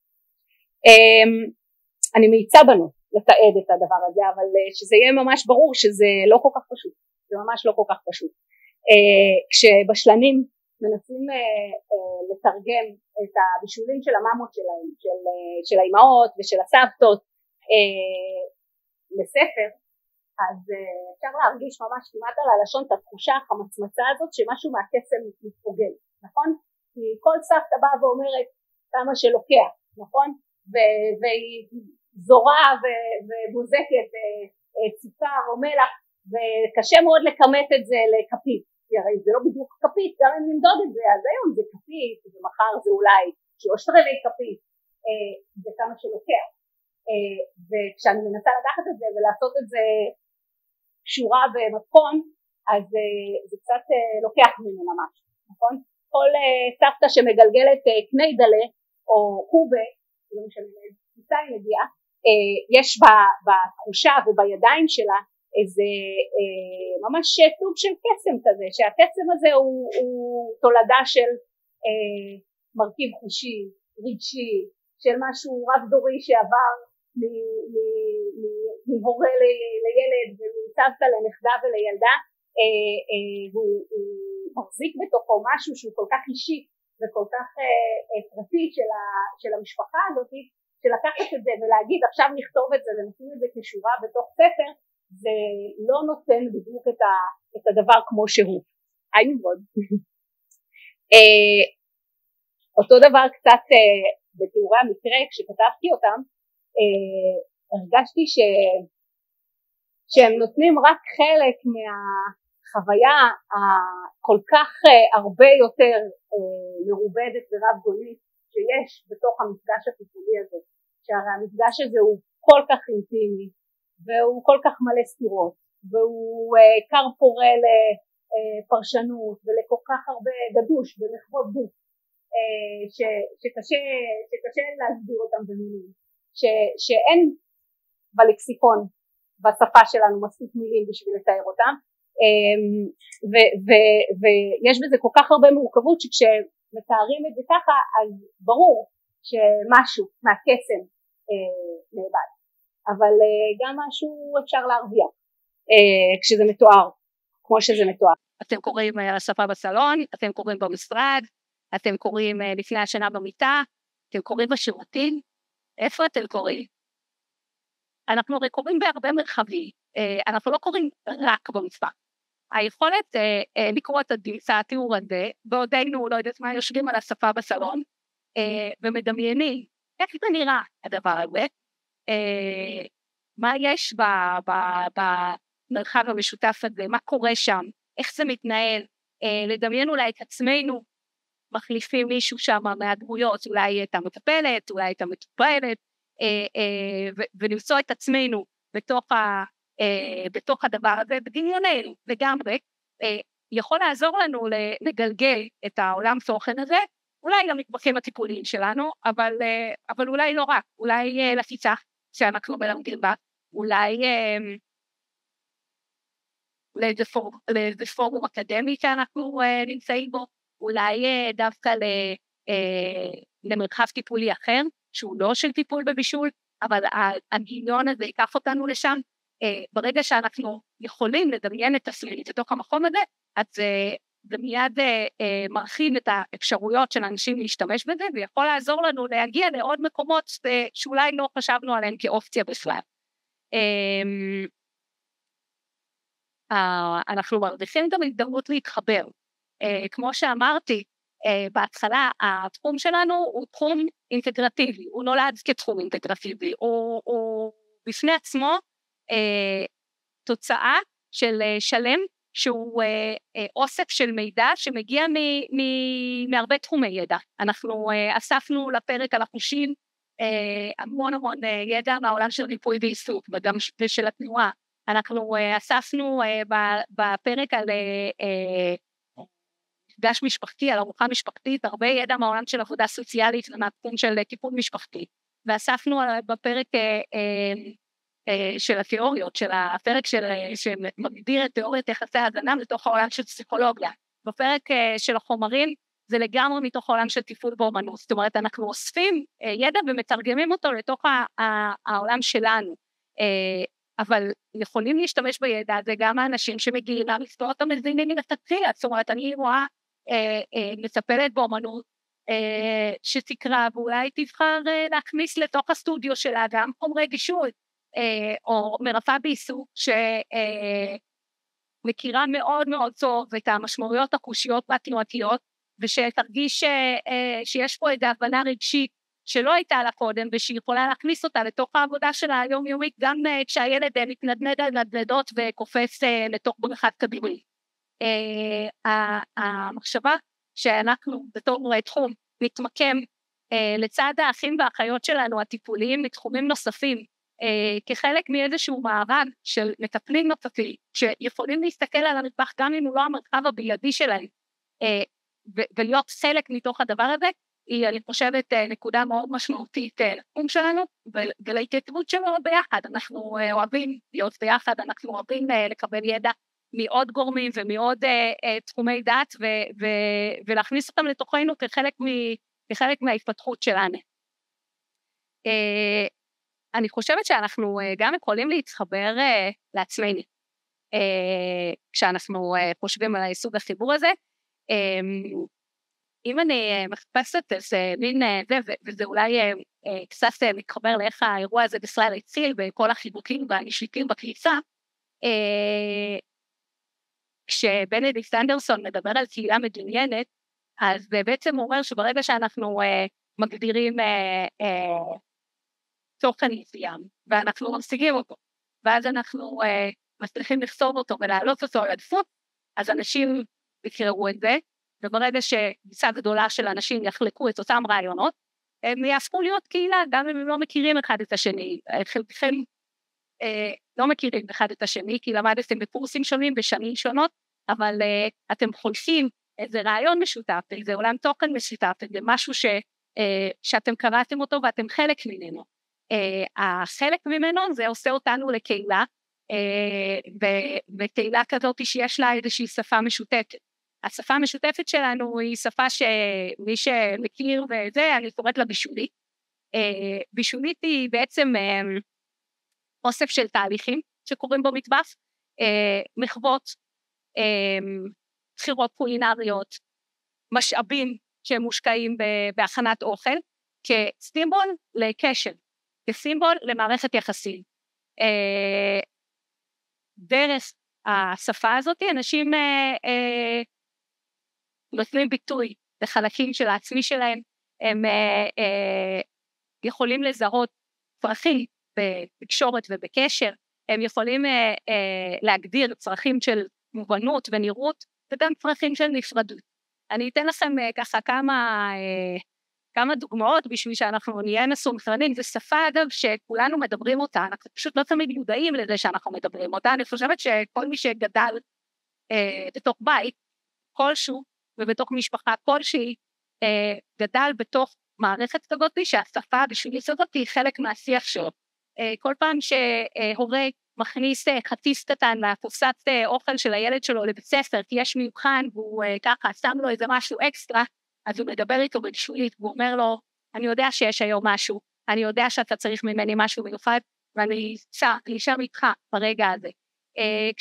S2: אני מאיצה בנו לתעד את הדבר הזה, אבל שזה יהיה ממש ברור שזה לא כל כך פשוט, זה ממש לא כל כך פשוט. כשבשלנים מנסים לתרגם את הבישולים של הממות שלהם, של, של האימהות ושל הסבתות לספר, אז אפשר להרגיש ממש כמעט על הלשון את התחושה החמצמצה הזאת שמשהו מהקסם מתפוגג, נכון? כי כל סבתא באה ואומרת כמה שלוקח, נכון? והיא זורה ובוזקת ציפר או מלח, וקשה מאוד לכמת את זה לכפית, כי הרי זה לא בדיוק כפית, גם אם נמדוד את זה, אז היום זה כפית ומחר זה אולי שלושת רבעי כפית, זה כמה שלוקח. וכשאני מנסה לקחת את זה ולעשות את זה קשורה במתכון, אז זה קצת לוקח ממנה משהו, נכון? כל סבתא שמגלגלת קניידלה או קובה, לא משנה איזה היא מגיעה, יש בתחושה ובידיים שלה איזה ממש סוג של קסם כזה, שהקסם הזה הוא, הוא תולדה של מרכיב חושי, רגשי, של משהו רב דורי שעבר מהורה לילד ומסבתא לנכדה ולילדה, והוא מחזיק בתוכו משהו שהוא כל כך אישי וכל כך פרטי של המשפחה הזאת, שלקחת את זה ולהגיד עכשיו נכתוב את זה ונשים את זה כשורה בתוך ספר, זה לא נותן בדיוק את הדבר כמו שהוא. היינו מאוד. אותו דבר קצת בתיאורי המקרה, כשכתבתי אותם, הרגשתי ש... שהם נותנים רק חלק מהחוויה הכל כך הרבה יותר מרובדת ורב גונית שיש בתוך המפגש הטיפולי הזה, שהרי המפגש הזה הוא כל כך אינטימי והוא כל כך מלא סתירות והוא קר פורה לפרשנות ולכל כך הרבה גדוש ומחוות גוף ש, שקשה, שקשה להסביר אותם במילים, ש, שאין בלקסיקון בשפה שלנו מספיק מילים בשביל לתאר אותם, ו, ו, ויש בזה כל כך הרבה מורכבות שכשמתארים את זה ככה אז ברור שמשהו מהקסם נאבד, אבל גם משהו אפשר להרוויח כשזה מתואר כמו שזה מתואר.
S3: אתם קוראים על השפה בסלון, אתם קוראים במשרד, אתם קוראים לפני השנה במיטה, אתם קוראים בשירותים, איפה אתם קוראים? אנחנו הרי קוראים בהרבה מרחבים, אנחנו לא קוראים רק במשפט. היכולת לקרוא את התיאור הזה, בעודנו לא יודעת מה, יושבים על השפה בסלון, ומדמיינים, איך זה נראה הדבר הזה, מה יש במרחב המשותף הזה, מה קורה שם, איך זה מתנהל, לדמיין אולי את עצמנו, מחליפים מישהו שם מהדמויות, אולי את המטפלת, אולי את המטופלת, ולמצוא את עצמנו בתוך, ה, בתוך הדבר הזה, בדמיוננו לגמרי, יכול לעזור לנו לגלגל את העולם תוכן הזה, אולי למטבחים הטיפוליים שלנו, אבל, אבל אולי לא רק, אולי לחיצה שאנחנו מלמדים בה, אולי לאיזה פורום, לאיזה פורום אקדמי שאנחנו נמצאים בו, אולי דווקא למרחב טיפולי אחר, שהוא לא של טיפול בבישול, אבל הגיליון הזה ייקח אותנו לשם. ברגע שאנחנו יכולים לדמיין את הסבירית לתוך המקום הזה, אז זה מיד מרחיב את האפשרויות של אנשים להשתמש בזה, ויכול לעזור לנו להגיע לעוד מקומות שאולי לא חשבנו עליהם כאופציה בכלל. אנחנו מרוויחים גם הזדמנות להתחבר. כמו שאמרתי, בהתחלה התחום שלנו הוא תחום אינטגרטיבי, הוא נולד כתחום אינטגרטיבי, הוא, הוא בפני עצמו תוצאה של שלם, שהוא אוסף של מידע שמגיע מהרבה תחומי ידע. אנחנו אספנו לפרק על החושים המון המון ידע מהעולם של ריפוי ועיסוק, וגם של התנועה. אנחנו אספנו בפרק על מפגש משפחתי, על ארוחה משפחתית, הרבה ידע מהעולם של עבודה סוציאלית ומהתחום של טיפול משפחתי. ואספנו בפרק של התיאוריות, של הפרק שמגדיר את תיאוריית יחסי האדם לתוך העולם של פסיכולוגיה. בפרק של החומרים זה לגמרי מתוך העולם של טיפול באומנות. זאת אומרת, אנחנו אוספים ידע ומתרגמים אותו לתוך העולם שלנו. אבל יכולים להשתמש בידע הזה גם האנשים שמגיעים למקצועות המזינים מלכתחילה. זאת אומרת, אני רואה מטפלת באומנות שתקרא ואולי תבחר להכניס לתוך הסטודיו שלה גם חומרי בישול, או מרפאה בעיסוק שמכירה מאוד מאוד טוב את המשמעויות החושיות והתנועתיות, ושתרגיש שיש פה איזו הבנה רגשית שלא הייתה לה קודם, ושהיא יכולה להכניס אותה לתוך העבודה שלה היומיומית, גם כשהילד מתנדנד על נדנדות וקופץ לתוך בריכת כדורגל. המחשבה שאנחנו בתור תחום נתמקם לצד האחים והאחיות שלנו הטיפוליים לתחומים נוספים, כחלק מאיזשהו מערב של מטפלים נוספים, שיכולים להסתכל על המטבח גם אם הוא לא המרחב הבלעדי שלהם, ולהיות חלק מתוך הדבר הזה, היא אני חושבת נקודה מאוד משמעותית לתחום שלנו ולהתייצבות שלנו ביחד. אנחנו אוהבים להיות ביחד, אנחנו אוהבים לקבל ידע מעוד גורמים ומעוד תחומי דת ולהכניס אותם לתוכנו כחלק כחלק מההתפתחות שלנו. אני חושבת שאנחנו גם יכולים להתחבר לעצמנו כשאנחנו חושבים על סוג החיבור הזה. אם אני מחפשת איזה מין זה, וזה אולי קצת מתחבר לאיך האירוע הזה בישראל התחיל, בכל החיבוקים והנשליטים בכניסה, כשבנדיקט אנדרסון מדבר על קהילה מדמיינת, אז בעצם הוא אומר שברגע שאנחנו מגדירים תוכן מסוים, ואנחנו משיגים אותו, ואז אנחנו מצליחים לכתוב אותו ולהעלות אותו על עדיפות, אז אנשים יקראו את זה, וברגע שגיסה גדולה של אנשים יחלקו את אותם רעיונות, הם יהפכו להיות קהילה, גם אם הם לא מכירים אחד את השני. חלקכם אה, לא מכירים אחד את השני, כי למדתם בקורסים שונים בשנים שונות, אבל אה, אתם חולפים איזה רעיון משותף, איזה עולם תוכן משותף, איזה משהו ש, אה, שאתם קראתם אותו ואתם חלק ממנו. אה, החלק ממנו זה עושה אותנו לקהילה, אה, וקהילה כזאת שיש לה איזושהי שפה משותפת. השפה המשותפת שלנו היא שפה שמי שמכיר וזה, אני קוראת לה בישולית. בישולית היא בעצם אוסף של תהליכים שקורים במטבח, מחוות, בחירות קולינריות, משאבים שמושקעים בהכנת אוכל, כסימבול לקשר, כסימבול למערכת יחסים. דרך השפה הזאת, אנשים נותנים ביטוי לחלקים של העצמי שלהם, הם אה, אה, יכולים לזהות צרכים בתקשורת ובקשר, הם יכולים אה, אה, להגדיר צרכים של מובנות ונראות, וגם צרכים של נפרדות. אני אתן לכם אה, ככה כמה, אה, כמה דוגמאות בשביל שאנחנו נהיה מסונכרנים. זו שפה אגב שכולנו מדברים אותה, אנחנו פשוט לא תמיד מודעים לזה שאנחנו מדברים אותה. אני חושבת שכל מי שגדל אה, בתוך בית כלשהו, ובתוך משפחה כלשהי, אה, גדל בתוך מערכת כזאת, שהשפה הבשולית הזאת היא חלק מהשיח שלו. אה, כל פעם שהורה מכניס אה, חטיס קטן לקופסת אה, אוכל של הילד שלו לבית ספר, כי יש מבחן, והוא אה, ככה שם לו איזה משהו אקסטרה, אז הוא מדבר איתו בשולית, והוא אומר לו, אני יודע שיש היום משהו, אני יודע שאתה צריך ממני משהו מיוחד, ואני אשאר איתך ברגע הזה. אה,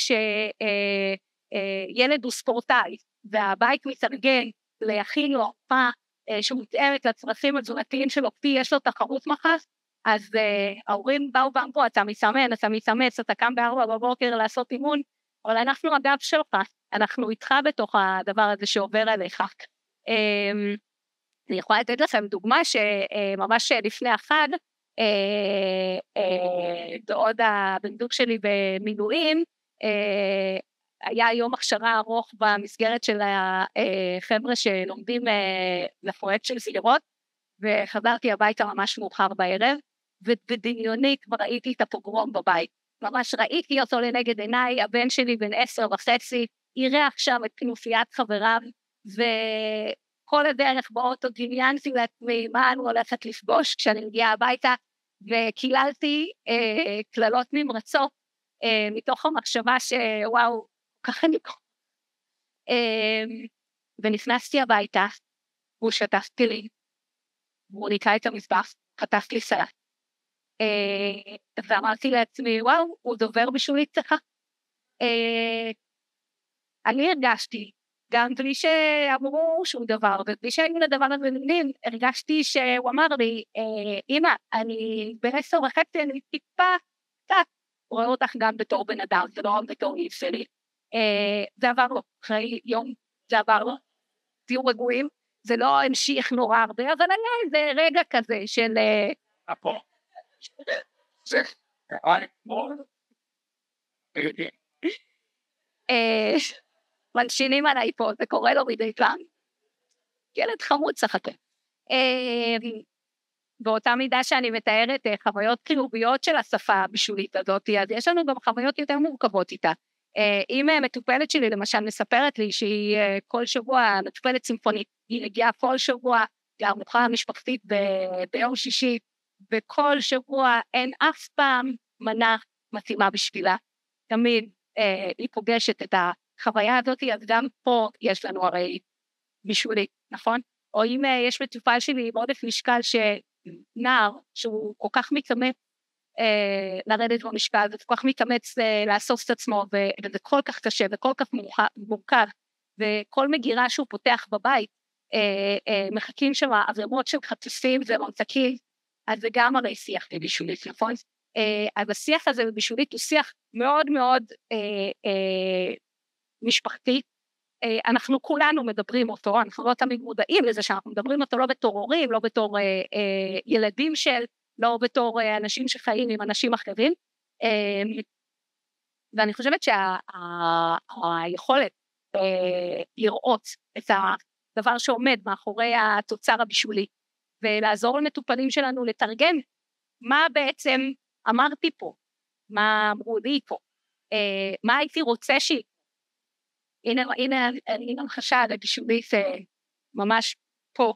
S3: כשילד הוא ספורטאי, והבית מתארגן להכין לו ארוחה שמותאמת לצרכים התזונתיים שלו, כי יש לו תחרות מחר, אז uh, ההורים באו ואמרו, אתה מתאמן, אתה מתאמץ, אתה קם בארבע בבוקר לעשות אימון, אבל אנחנו הגב שלך, אנחנו איתך בתוך הדבר הזה שעובר עליך. Um, אני יכולה לתת לכם דוגמה שממש uh, לפני החג, uh, uh, בעוד הבן דוד שלי במילואים, uh, היה יום הכשרה ארוך במסגרת של החבר'ה שלומדים לפרויקט של סגירות, וחזרתי הביתה ממש מאוחר בערב, ובדמיוני כבר ראיתי את הפוגרום בבית, ממש ראיתי אותו לנגד עיניי, הבן שלי בן עשר וחצי, אירח שם את כנופיית חבריו, וכל הדרך באוטו דמיינתי לעצמי מה אני הולכת לפגוש כשאני מגיעה הביתה, וקיללתי אה, כללות נמרצות, אה, מתוך המחשבה שוואו, ככה אני קורא. ונכנסתי הביתה, והוא שטף כלים, והוא ניקה את המזבח, חטף לי סלט. ואמרתי לעצמי, וואו, הוא דובר בשולית צחה. אני הרגשתי, גם בלי שאמרו שום דבר, ובלי שהיינו לדבר המבינים, הרגשתי שהוא אמר לי, אמא, אני בעשר וחצי, אני טיפה, קצת, רואה אותך גם בתור בן אדם, זה לא בתור איב שלי. זה עבר לו, אחרי יום זה עבר לו, תהיו רגועים, זה לא המשיך נורא הרבה, אבל היה איזה רגע כזה של אפו, זה מלשינים עליי פה, זה קורה לו מדי פעם, ילד חמוד שחקה. באותה מידה שאני מתארת חוויות חיוביות של השפה הבשולית הזאת, אז יש לנו גם חוויות יותר מורכבות איתה. אם מטופלת שלי למשל מספרת לי שהיא כל שבוע מטופלת צימפונית, היא מגיעה כל שבוע לארוחה המשפחתית ביום שישי, וכל שבוע אין אף פעם מנה מתאימה בשבילה, תמיד היא פוגשת את החוויה הזאת, אז גם פה יש לנו הרי בשולית, נכון? או אם יש מטופל שלי בעודף משקל שנער שהוא כל כך מתאמץ לרדת במשקל, וכל כך מתאמץ לאסוף את עצמו, וזה כל כך קשה וכל כך מורכב, וכל מגירה שהוא פותח בבית, מחכים שם ערימות של חטיפים וממתקים, אז זה גם הרי שיח בבשולית, נכון? אז השיח הזה בבשולית הוא שיח מאוד מאוד משפחתי, אנחנו כולנו מדברים אותו, אנחנו לא תמיד מודעים לזה שאנחנו מדברים אותו לא בתור הורים, לא בתור ילדים של, לא בתור אנשים שחיים עם אנשים אחרים, ואני חושבת שהיכולת לראות את הדבר שעומד מאחורי התוצר הבישולי, ולעזור למטופלים שלנו לתרגם מה בעצם אמרתי פה, מה אמרו לי פה, מה הייתי רוצה שהיא, הנה, הנה, הנה המחשה הבישולית ממש פה,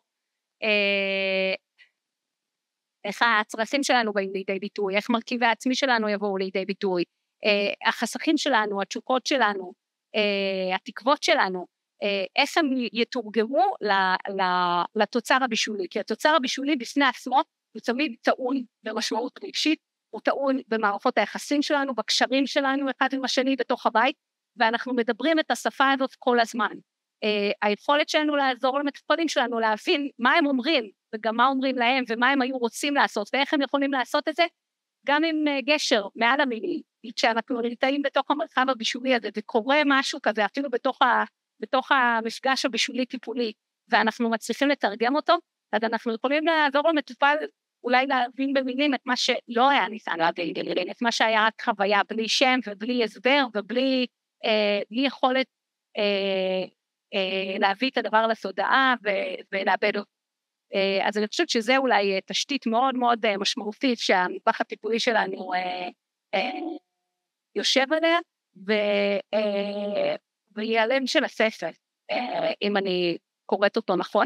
S3: איך הצרכים שלנו באים לידי ביטוי, איך מרכיבי העצמי שלנו יבואו לידי ביטוי, החסכים שלנו, התשוקות שלנו, התקוות שלנו, איך הם יתורגמו לתוצר הבישולי, כי התוצר הבישולי בפני עצמו הוא תמיד טעון במשמעות רגשית, הוא טעון במערכות היחסים שלנו, בקשרים שלנו אחד עם השני בתוך הבית, ואנחנו מדברים את השפה הזאת כל הזמן. היכולת שלנו לעזור למטופלים שלנו להבין מה הם אומרים, וגם מה אומרים להם, ומה הם היו רוצים לעשות, ואיך הם יכולים לעשות את זה, גם עם גשר מעל המילים, כשאנחנו נמצאים בתוך המרחב הבישולי הזה, וקורה משהו כזה, אפילו בתוך, ה, בתוך המפגש הבישולי טיפולי, ואנחנו מצליחים לתרגם אותו, אז אנחנו יכולים לעזור למטופל, אולי להבין במילים את מה שלא היה ניתן להבין, את מה שהיה רק חוויה, בלי שם ובלי הסבר, ובלי אה, בלי יכולת אה, אה, להביא את הדבר לתודעה ולאבד אותו. אז אני חושבת שזה אולי תשתית מאוד מאוד משמעותית שהמטבח הטיפולי שלנו יושב עליה, וייעלם של הספר, אם אני קוראת אותו נכון.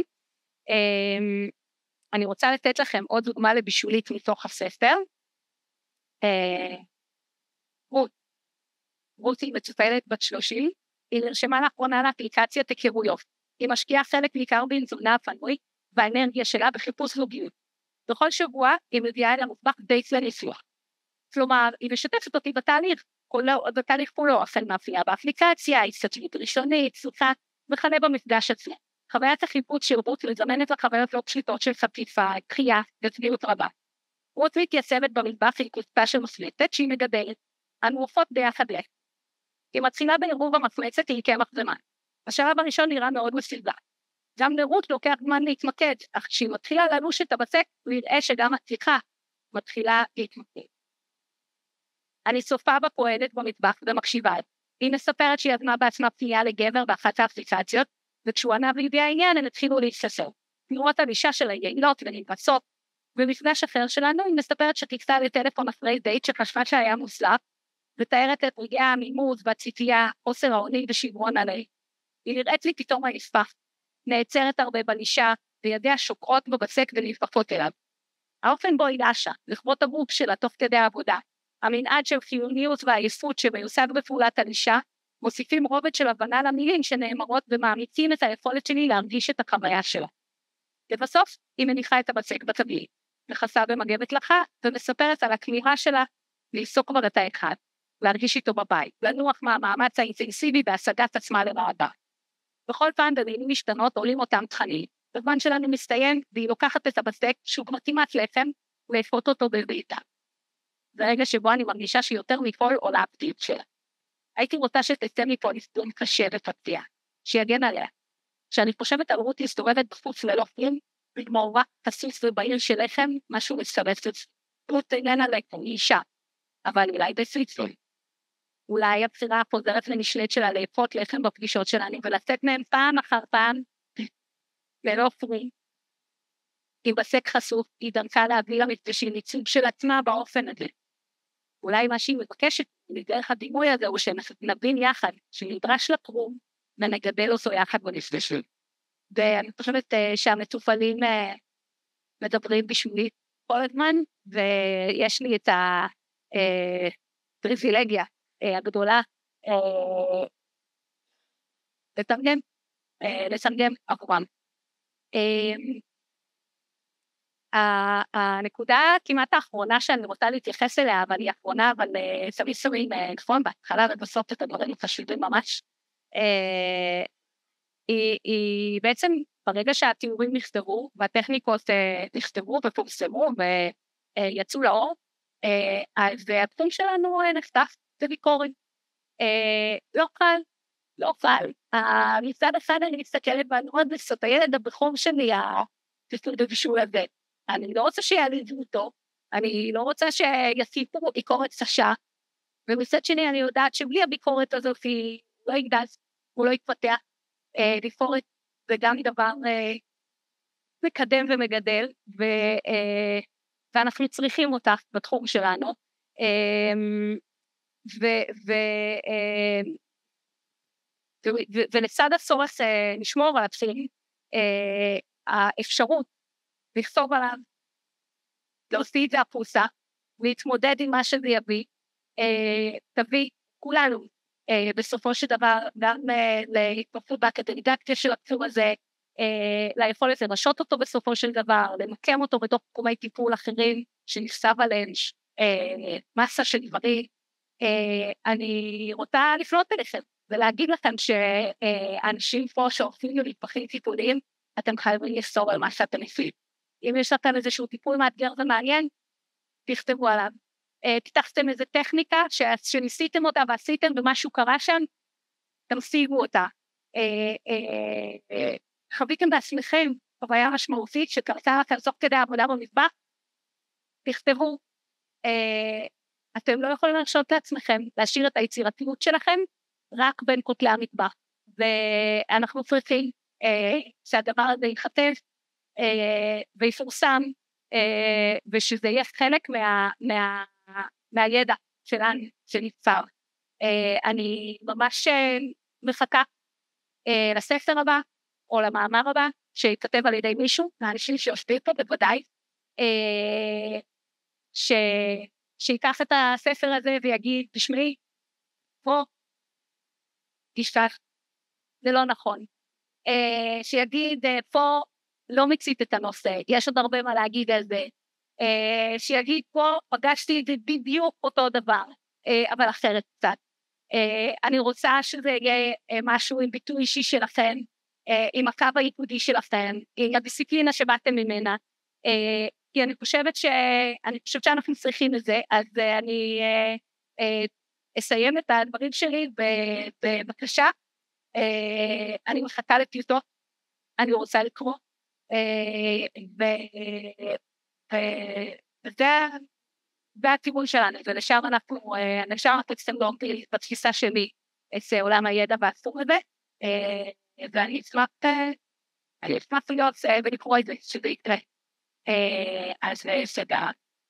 S3: אני רוצה לתת לכם עוד דוגמה לבישולית מתוך הספר. רות, רות היא מטופלת בת שלושים, היא נרשמה לאחרונה לאפליקציית היכרויות, היא משקיעה חלק ניכר בתזונה הפנוי והאנרגיה שלה בחיפוש זוגיות. בכל שבוע היא מביאה אל המטבח דייט לניסוח, כלומר היא משתפת אותי בתהליך, כולו, בתהליך כולו, החל מהפנייה באפליקציה, הסתכלות ראשונית, שיחה וכלה במפגש עצמו. חוויית החיפוש של רות מזמנת לחוויות לא פשוטות של חטיפה, קריאה וצניעות רבה. רות מתייצבת במטבח עם קופסה של מסלצת שהיא מגדלת, אנו עופות ביחד לה. היא מתחילה בעירוב המסלצת עם קמח זמן. השלב הראשון נראה מאוד מסילבה. גם לרות לוקח זמן להתמקד, אך כשהיא מתחילה ללוש את הבצק, נראה שגם השיחה מתחילה להתמקד. אני צופה בה פועלת במטבח ומקשיבה. היא מספרת שהיא יזמה בעצמה פנייה לגבר באחת האפליקציות, וכשהוא ענה בידי העניין, הן התחילו להתקשר. תנועות הלישה של היעילות ונתבסות. במפגש אחר שלנו, היא מספרת שתקצה לטלפון אחרי דייט שחשבה שהיה מוסלף, ותארת את רגעי העמימות והציפייה, חוסר האונים ושברון עלי. היא נראית לי פתאום עייפה, נעצרת הרבה בלישה, וידיה שוקעות בבצק ונלפפות אליו. האופן בו היא לשה, לכבוד הגוף שלה תוך כדי העבודה, המנעד של חיוניות והעייפות שמיוסד בפעולת הלישה, מוסיפים רובד של הבנה למילים שנאמרות ומעמיקים את היכולת שלי להרגיש את החוויה שלה. לבסוף, היא מניחה את הבצק בתבלית, מכסה במגבת לחה, ומספרת על הכמיהה שלה לעסוק כבר את האחד, להרגיש איתו בבית, לנוח מהמאמץ האינטנסיבי בהשגת עצמה למעדה. בכל פעם במילים משתנות עולים אותם תכנים, בזמן שלנו מסתיים והיא לוקחת את הבצק שהוא כבר כמעט לחם, ולאפות אותו בביתה. זה רגע שבו אני מרגישה שיותר מכל עולה הפתיעות שלה. הייתי רוצה שתצא מפה לסדום קשה ופתיע, שיגן עליה. כשאני חושבת על רות הסתובבת בחוץ ללא פים, לגמור רק תסיס ובעיר של לחם, משהו מסרס את זה. רות איננה לחם, היא אישה, אבל אולי בסוויצוי. אולי הבחירה החוזרת ונשלט שלה לאפות לחם בפגישות שלנו, ולצאת מהם פעם אחר פעם, ללא פרי. עם בסק חשוף, היא דרכה להביא למפגשים ייצוג של עצמה באופן הזה. אולי מה שהיא מבקשת בדרך הדימוי הזה הוא שנבין יחד שנדרש לקרום ונגדל אותו יחד בנפגשים. ואני חושבת שהמטופלים מדברים בשבילי כל הזמן, ויש לי את הפריבילגיה הגדולה לתרגם, לתרגם עבורם. הנקודה כמעט האחרונה שאני רוצה להתייחס אליה, אבל היא האחרונה, אבל סבי סורים, נכון, בהתחלה ובסוף את הדברים החשובים ממש, היא בעצם ברגע שהתיאורים נכתבו, והטכניקות נכתבו ופורסמו ויצאו לאור, והתחום שלנו נחתך בביקורת. לא קל, לא קל. מצד אחד אני מסתכלת בנורד בסות, הילד הבכור שלי, בבישול הזה. אני לא רוצה שיעליבו אותו, אני לא רוצה שיסיפו ביקורת קשה, ומצד שני אני יודעת שבלי הביקורת הזאת הוא לא יגדל, הוא לא יתפתח. ביקורת זה גם דבר מקדם ומגדל, ואנחנו צריכים אותה בתחום שלנו, ולצד הצורך לשמור על עצמי, האפשרות לכתוב עליו, להוציא את זה הפרוסה, להתמודד עם מה שזה יביא, תביא כולנו בסופו של דבר גם להתפתחות באקדמיזציה של התחום הזה, ליכולת לרשות אותו בסופו של דבר, למקם אותו בתוך תחומי טיפול אחרים שנכתב עליהם מסה של דברים. אני רוצה לפנות אליכם ולהגיד לכם שאנשים פה שעושים להתפתחים טיפוליים, אתם חייבים לסור על מה שאתם עושים. אם יש לכם איזשהו טיפול מאתגר ומעניין, תכתבו עליו. פיתחתם איזו טכניקה שניסיתם אותה ועשיתם ומשהו קרה שם, תמשיגו אותה. חוויתם בעצמכם חוויה משמעותית שקרתה לכם תוך כדי העבודה במטבח, תכתבו. אתם לא יכולים להרשות לעצמכם להשאיר את היצירתיות שלכם רק בין כותלי המטבח, ואנחנו צריכים שהדבר הזה ייחטף ויפורסם, ושזה יהיה חלק מה, מה, מהידע שלנו, שנפצר. אני ממש מחכה אה, לספר הבא, או למאמר הבא, שיכתב על ידי מישהו, לאנשים שיושבים פה בוודאי, אה, ש... שיקח את הספר הזה ויגיד, תשמעי, פה, תשכח, זה לא נכון. אה, שיגיד, אה, פה לא מצית את הנושא, יש עוד הרבה מה להגיד על זה. אה, שיגיד, פה פגשתי את זה בדיוק אותו דבר, אה, אבל אחרת קצת. אה, אני רוצה שזה יהיה אה, משהו עם ביטוי אישי שלכם, אה, עם הקו הייחודי שלכם, עם הדיסציפלינה שבאתם ממנה, אה, כי אני חושבת, ש... אני חושבת שאנחנו צריכים את זה, אז אה, אני אה, אה, אסיים את הדברים שלי בבקשה. אה, אני מחכה לטיוטות, אני רוצה לקרוא, אה, וזה והטיפול שלנו, ולשם אנחנו, לשם הטקסטים לא עומדים בתפיסה שלי את עולם הידע והסוג הזה, ואני אשמח, אני אשמח להיות ולקרוא את זה, שזה יקרה. אז תודה.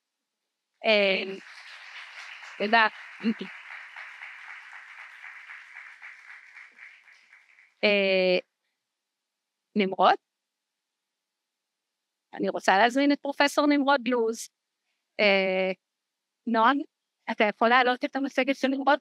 S3: תודה. נמרוד? אני רוצה להזמין את פרופסור נמרוד לוז. נועם, אתה יכול להעלות את המצגת של נמרוד?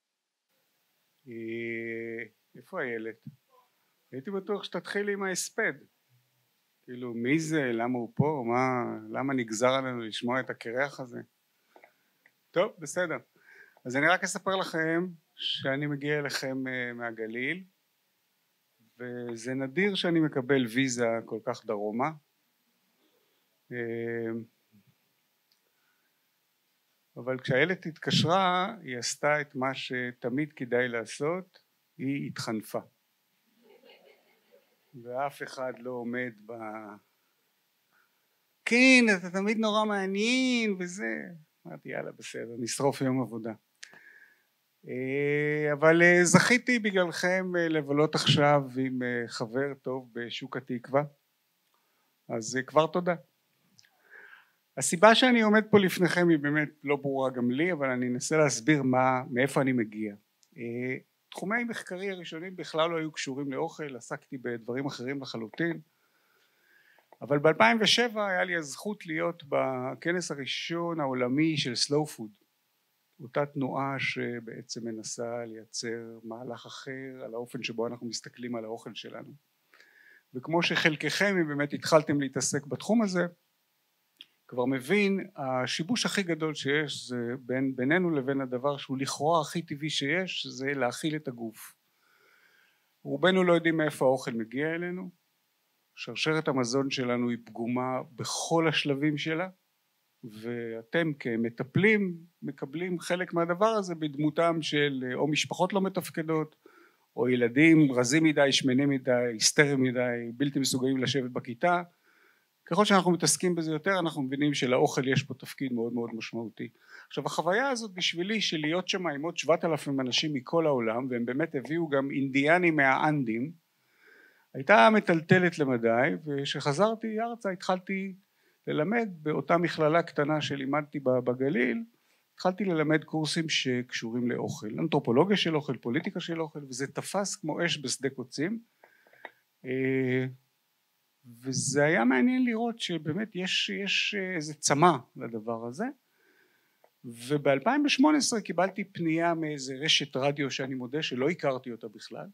S4: איפה הילד? הייתי בטוח שתתחילי עם ההספד. כאילו, מי זה? למה הוא פה? מה, למה נגזר עלינו לשמוע את הקרח הזה? טוב, בסדר. אז אני רק אספר לכם שאני מגיע אליכם מהגליל, וזה נדיר שאני מקבל ויזה כל כך דרומה. אבל כשהילד התקשרה, היא עשתה את מה שתמיד כדאי לעשות, היא התחנפה. ואף אחד לא עומד ב... כן, אתה תמיד נורא מעניין וזה. אמרתי, יאללה, בסדר, נשרוף יום עבודה. אבל זכיתי בגללכם לבלות עכשיו עם חבר טוב בשוק התקווה, אז כבר תודה. הסיבה שאני עומד פה לפניכם היא באמת לא ברורה גם לי, אבל אני אנסה להסביר מה, מאיפה אני מגיע. תחומי מחקרי הראשונים בכלל לא היו קשורים לאוכל, עסקתי בדברים אחרים לחלוטין, אבל ב-אלפיים ושבע היה לי הזכות להיות בכנס הראשון העולמי של סלואו פוד, אותה תנועה שבעצם מנסה לייצר מהלך אחר על האופן שבו אנחנו מסתכלים על האוכל שלנו. וכמו שחלקכם אם באמת התחלתם להתעסק בתחום הזה, כבר מבין, השיבוש הכי גדול שיש זה בין, בינינו לבין הדבר שהוא לכאורה הכי טבעי שיש, זה להאכיל את הגוף. רובנו לא יודעים מאיפה האוכל מגיע אלינו, שרשרת המזון שלנו היא פגומה בכל השלבים שלה, ואתם כמטפלים מקבלים חלק מהדבר הזה בדמותם של או משפחות לא מתפקדות, או ילדים רזים מדי, שמנים מדי, היסטריים מדי, בלתי מסוגלים לשבת בכיתה. ככל שאנחנו מתעסקים בזה יותר, אנחנו מבינים שלאוכל יש פה תפקיד מאוד מאוד משמעותי. עכשיו החוויה הזאת בשבילי של להיות שם עם עוד שבעת אלפים אנשים מכל העולם, והם באמת הביאו גם אינדיאנים מהאנדים, הייתה מטלטלת למדי, ושחזרתי ארצה התחלתי ללמד באותה מכללה קטנה שלימדתי בגליל, התחלתי ללמד קורסים שקשורים לאוכל, אנתרופולוגיה של אוכל, פוליטיקה של אוכל, וזה תפס כמו אש בשדה קוצים, וזה היה מעניין לראות שבאמת יש, יש איזה צמא לדבר הזה. וב-אלפיים ושמונה עשרה קיבלתי פנייה מאיזה רשת רדיו שאני מודה שלא הכרתי אותה בכלל,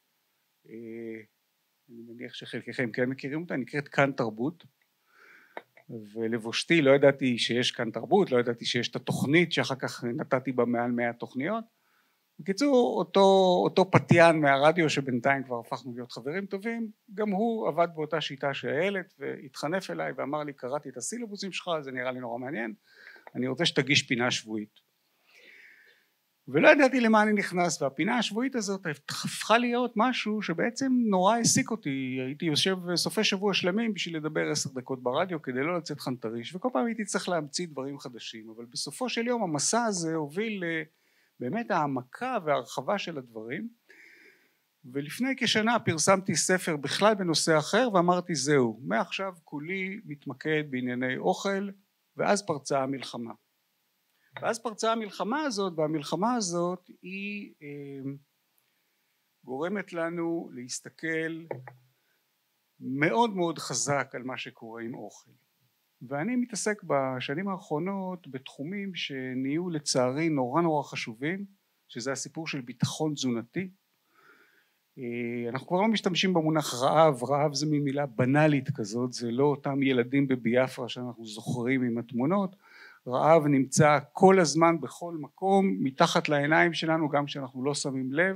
S4: אני מניח שחלקכם כן מכירים אותה, נקראת כאן תרבות, ולבושתי לא ידעתי שיש כאן תרבות, לא ידעתי שיש את התוכנית שאחר כך נתתי בה מעל מאה תוכניות. בקיצור, אותו, אותו פתיין מהרדיו שבינתיים כבר הפכנו להיות חברים טובים, גם הוא עבד באותה שיטה שהילד והתחנף אליי ואמר לי, קראתי את הסילבוסים שלך, זה נראה לי נורא מעניין, אני רוצה שתגיש פינה שבועית. ולא ידעתי למה אני נכנס, והפינה השבועית הזאת הפכה להיות משהו שבעצם נורא העסיק אותי. הייתי יושב סופי שבוע שלמים בשביל לדבר עשר דקות ברדיו כדי לא לצאת חנטריש, וכל פעם הייתי צריך להמציא דברים חדשים, אבל בסופו של יום המסע הזה הוביל באמת העמקה והרחבה של הדברים, ולפני כשנה פרסמתי ספר בכלל בנושא אחר ואמרתי זהו, מעכשיו כולי מתמקד בענייני אוכל, ואז פרצה המלחמה. ואז פרצה המלחמה הזאת, והמלחמה הזאת היא גורמת לנו להסתכל מאוד מאוד חזק על מה שקורה עם אוכל. ואני מתעסק בשנים האחרונות בתחומים שנהיו לצערי נורא נורא חשובים, שזה הסיפור של ביטחון תזונתי. אנחנו כבר לא משתמשים במונח רעב, רעב זה מין מילה בנאלית כזאת, זה לא אותם ילדים בביאפרה שאנחנו זוכרים עם התמונות. רעב נמצא כל הזמן בכל מקום, מתחת לעיניים שלנו גם כשאנחנו לא שמים לב,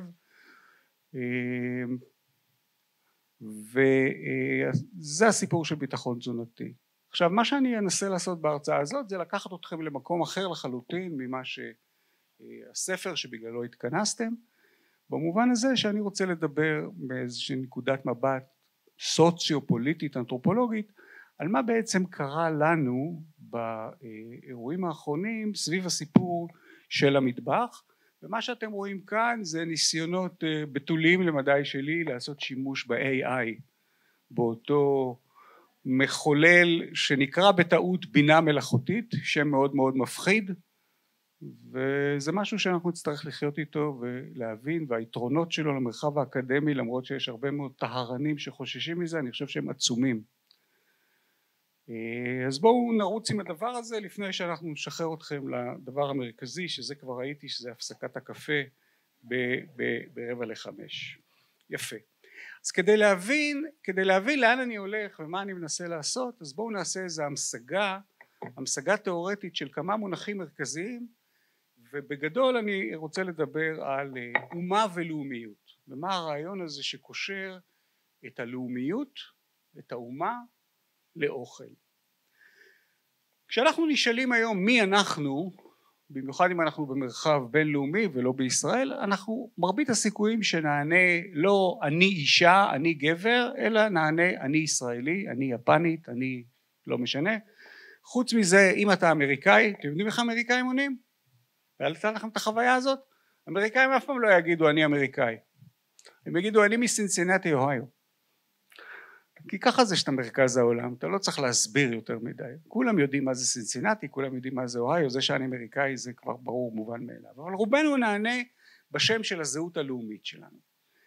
S4: וזה הסיפור של ביטחון תזונתי. עכשיו מה שאני אנסה לעשות בהרצאה הזאת זה לקחת אתכם למקום אחר לחלוטין ממה שהספר שבגללו התכנסתם, במובן הזה שאני רוצה לדבר באיזושהי נקודת מבט סוציו-פוליטית אנתרופולוגית על מה בעצם קרה לנו באירועים האחרונים סביב הסיפור של המטבח, ומה שאתם רואים כאן זה ניסיונות בתוליים למדי שלי לעשות שימוש ב-איי איי, באותו מחולל שנקרא בטעות בינה מלאכותית, שם מאוד מאוד מפחיד, וזה משהו שאנחנו נצטרך לחיות איתו ולהבין, והיתרונות שלו למרחב האקדמי, למרות שיש הרבה מאוד טהרנים שחוששים מזה, אני חושב שהם עצומים. אז בואו נרוץ עם הדבר הזה לפני שאנחנו נשחרר אתכם לדבר המרכזי, שזה כבר ראיתי שזה הפסקת הקפה ברבע לחמש. יפה. אז כדי להבין, כדי להבין לאן אני הולך ומה אני מנסה לעשות, אז בואו נעשה איזו המשגה, המשגה תיאורטית של כמה מונחים מרכזיים, ובגדול אני רוצה לדבר על אומה ולאומיות, ומה הרעיון הזה שקושר את הלאומיות, את האומה, לאוכל. כשאנחנו נשאלים היום מי אנחנו, במיוחד אם אנחנו במרחב בינלאומי ולא בישראל, אנחנו מרבית הסיכויים שנענה לא אני אישה, אני גבר, אלא נענה אני ישראלי, אני יפנית, אני לא משנה. חוץ מזה, אם אתה אמריקאי, אתם יודעים איך אמריקאים עונים? ועלתה לכם את החוויה הזאת? אמריקאים אף פעם לא יגידו אני אמריקאי, הם יגידו אני מסינסינטי אוהיו, כי ככה זה שאתה מרכז העולם, אתה לא צריך להסביר יותר מדי, כולם יודעים מה זה סינסינטי, כולם יודעים מה זה אוהיו, זה שאני אמריקאי זה כבר ברור מובן מאליו, אבל רובנו נענה בשם של הזהות הלאומית שלנו.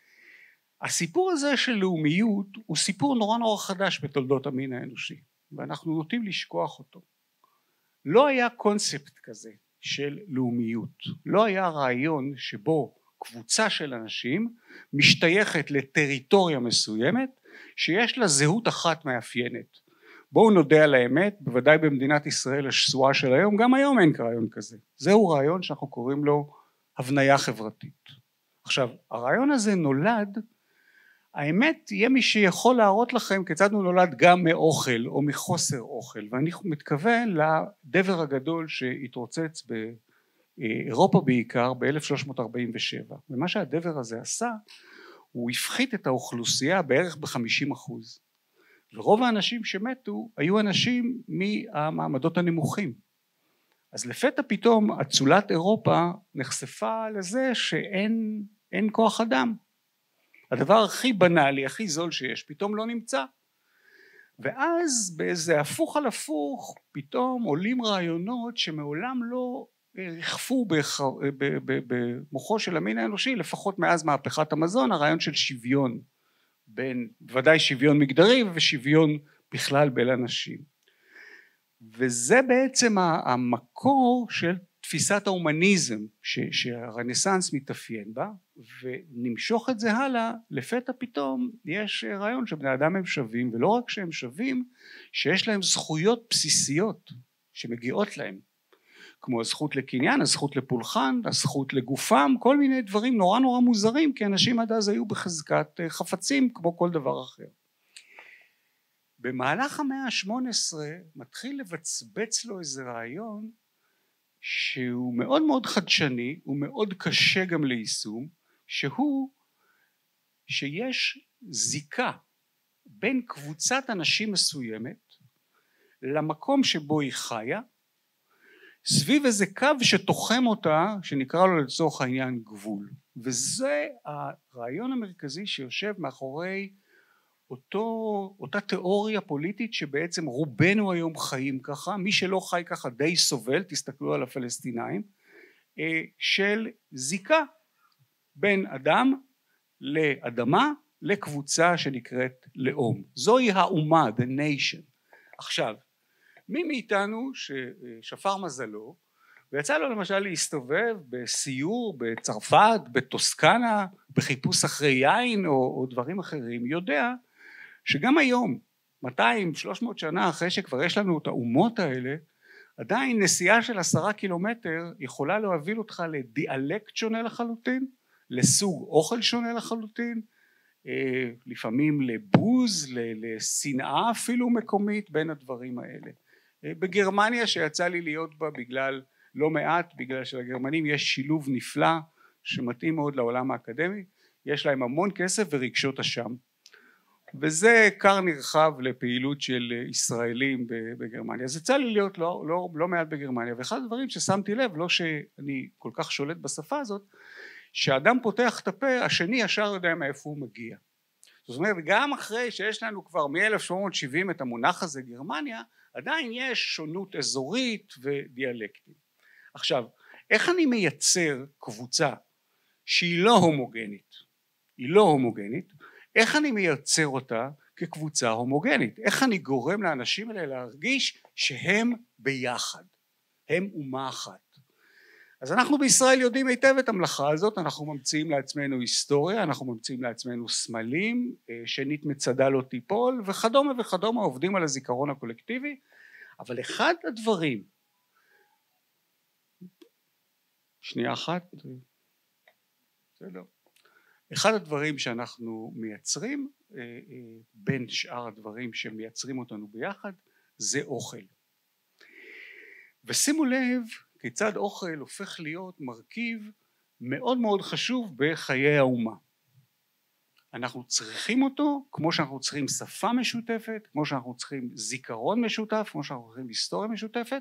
S4: הסיפור הזה של לאומיות הוא סיפור נורא נורא חדש בתולדות המין האנושי, ואנחנו נוטים לשכוח אותו. לא היה קונספט כזה של לאומיות, לא היה רעיון שבו קבוצה של אנשים משתייכת לטריטוריה מסוימת שיש לה זהות אחת מאפיינת. בואו נודה על האמת, בוודאי במדינת ישראל השסועה של היום, גם היום אין רעיון כזה. זהו רעיון שאנחנו קוראים לו הבניה חברתית. עכשיו, הרעיון הזה נולד, האמת יהיה מי שיכול להראות לכם כיצד הוא נולד גם מאוכל או מחוסר אוכל, ואני מתכוון לדבר הגדול שהתרוצץ באירופה בעיקר ב-אלף שלוש מאות ארבעים ושבע, ומה שהדבר הזה עשה, הוא הפחית את האוכלוסייה בערך ב-חמישים אחוז, ורוב האנשים שמתו היו אנשים מהמעמדות הנמוכים. אז לפתע פתאום אצולת אירופה נחשפה לזה שאין אין כוח אדם, הדבר הכי בנאלי, הכי זול שיש, פתאום לא נמצא, ואז באיזה הפוך על הפוך פתאום עולים רעיונות שמעולם לא רכפו במוחו של המין האנושי, לפחות מאז מהפכת המזון, הרעיון של שוויון, בין ודאי שוויון מגדרי ושוויון בכלל בין אנשים, וזה בעצם המקור של תפיסת ההומניזם שהרנסנס מתאפיין בה, ונמשוך את זה הלאה. לפתע פתאום יש רעיון שבני אדם הם שווים, ולא רק שהם שווים, שיש להם זכויות בסיסיות שמגיעות להם, כמו הזכות לקניין, הזכות לפולחן, הזכות לגופם, כל מיני דברים נורא נורא מוזרים, כי אנשים עד אז היו בחזקת חפצים כמו כל דבר אחר. במהלך המאה ה-שמונה עשרה מתחיל לבצבץ לו איזה רעיון שהוא מאוד מאוד חדשני, הוא מאוד קשה גם ליישום, שהוא שיש זיקה בין קבוצת אנשים מסוימת למקום שבו היא חיה, סביב איזה קו שתוחם אותה, שנקרא לו לצורך העניין גבול, וזה הרעיון המרכזי שיושב מאחורי אותו, אותה תיאוריה פוליטית שבעצם רובנו היום חיים ככה, מי שלא חי ככה די סובל, תסתכלו על הפלסטינאים, של זיקה בין אדם לאדמה, לקבוצה שנקראת לאום. זוהי האומה, the nation. עכשיו, מי מאיתנו ששפר מזלו, ויצא לו למשל להסתובב בסיור בצרפת, בטוסקנה, בחיפוש אחרי יין או, או דברים אחרים, יודע שגם היום, מאתיים שלוש מאות שנה אחרי שכבר יש לנו את האומות האלה, עדיין נסיעה של עשרה קילומטר יכולה להוביל אותך לדיאלקט שונה לחלוטין, לסוג אוכל שונה לחלוטין, לפעמים לבוז, לשנאה אפילו מקומית בין הדברים האלה. בגרמניה שיצא לי להיות בה בגלל לא מעט, בגלל שלגרמנים יש שילוב נפלא שמתאים מאוד לעולם האקדמי, יש להם המון כסף ורגשות אשם, וזה כר נרחב לפעילות של ישראלים בגרמניה. אז יצא לי להיות לא, לא, לא מעט בגרמניה, ואחד הדברים ששמתי לב, לא שאני כל כך שולט בשפה הזאת, שאדם פותח את הפה, השני ישר יודע מאיפה הוא מגיע. זאת אומרת, גם אחרי שיש לנו כבר מ-אלף שבע מאות שבעים את המונח הזה גרמניה, עדיין יש שונות אזורית ודיאלקטית. עכשיו, איך אני מייצר קבוצה שהיא לא הומוגנית? היא לא הומוגנית. איך אני מייצר אותה כקבוצה הומוגנית? איך אני גורם לאנשים האלה להרגיש שהם ביחד, הם אומה אחת? אז אנחנו בישראל יודעים היטב את המלאכה הזאת, אנחנו ממציאים לעצמנו היסטוריה, אנחנו ממציאים לעצמנו סמלים, שנית מצדה לא תיפול וכדומה וכדומה, עובדים על הזיכרון הקולקטיבי, אבל אחד הדברים, שנייה אחת, בסדר, אחד הדברים שאנחנו מייצרים, בין שאר הדברים שמייצרים אותנו ביחד, זה אוכל. ושימו לב כיצד אוכל הופך להיות מרכיב מאוד מאוד חשוב בחיי האומה. אנחנו צריכים אותו כמו שאנחנו צריכים שפה משותפת, כמו שאנחנו צריכים זיכרון משותף, כמו שאנחנו צריכים היסטוריה משותפת,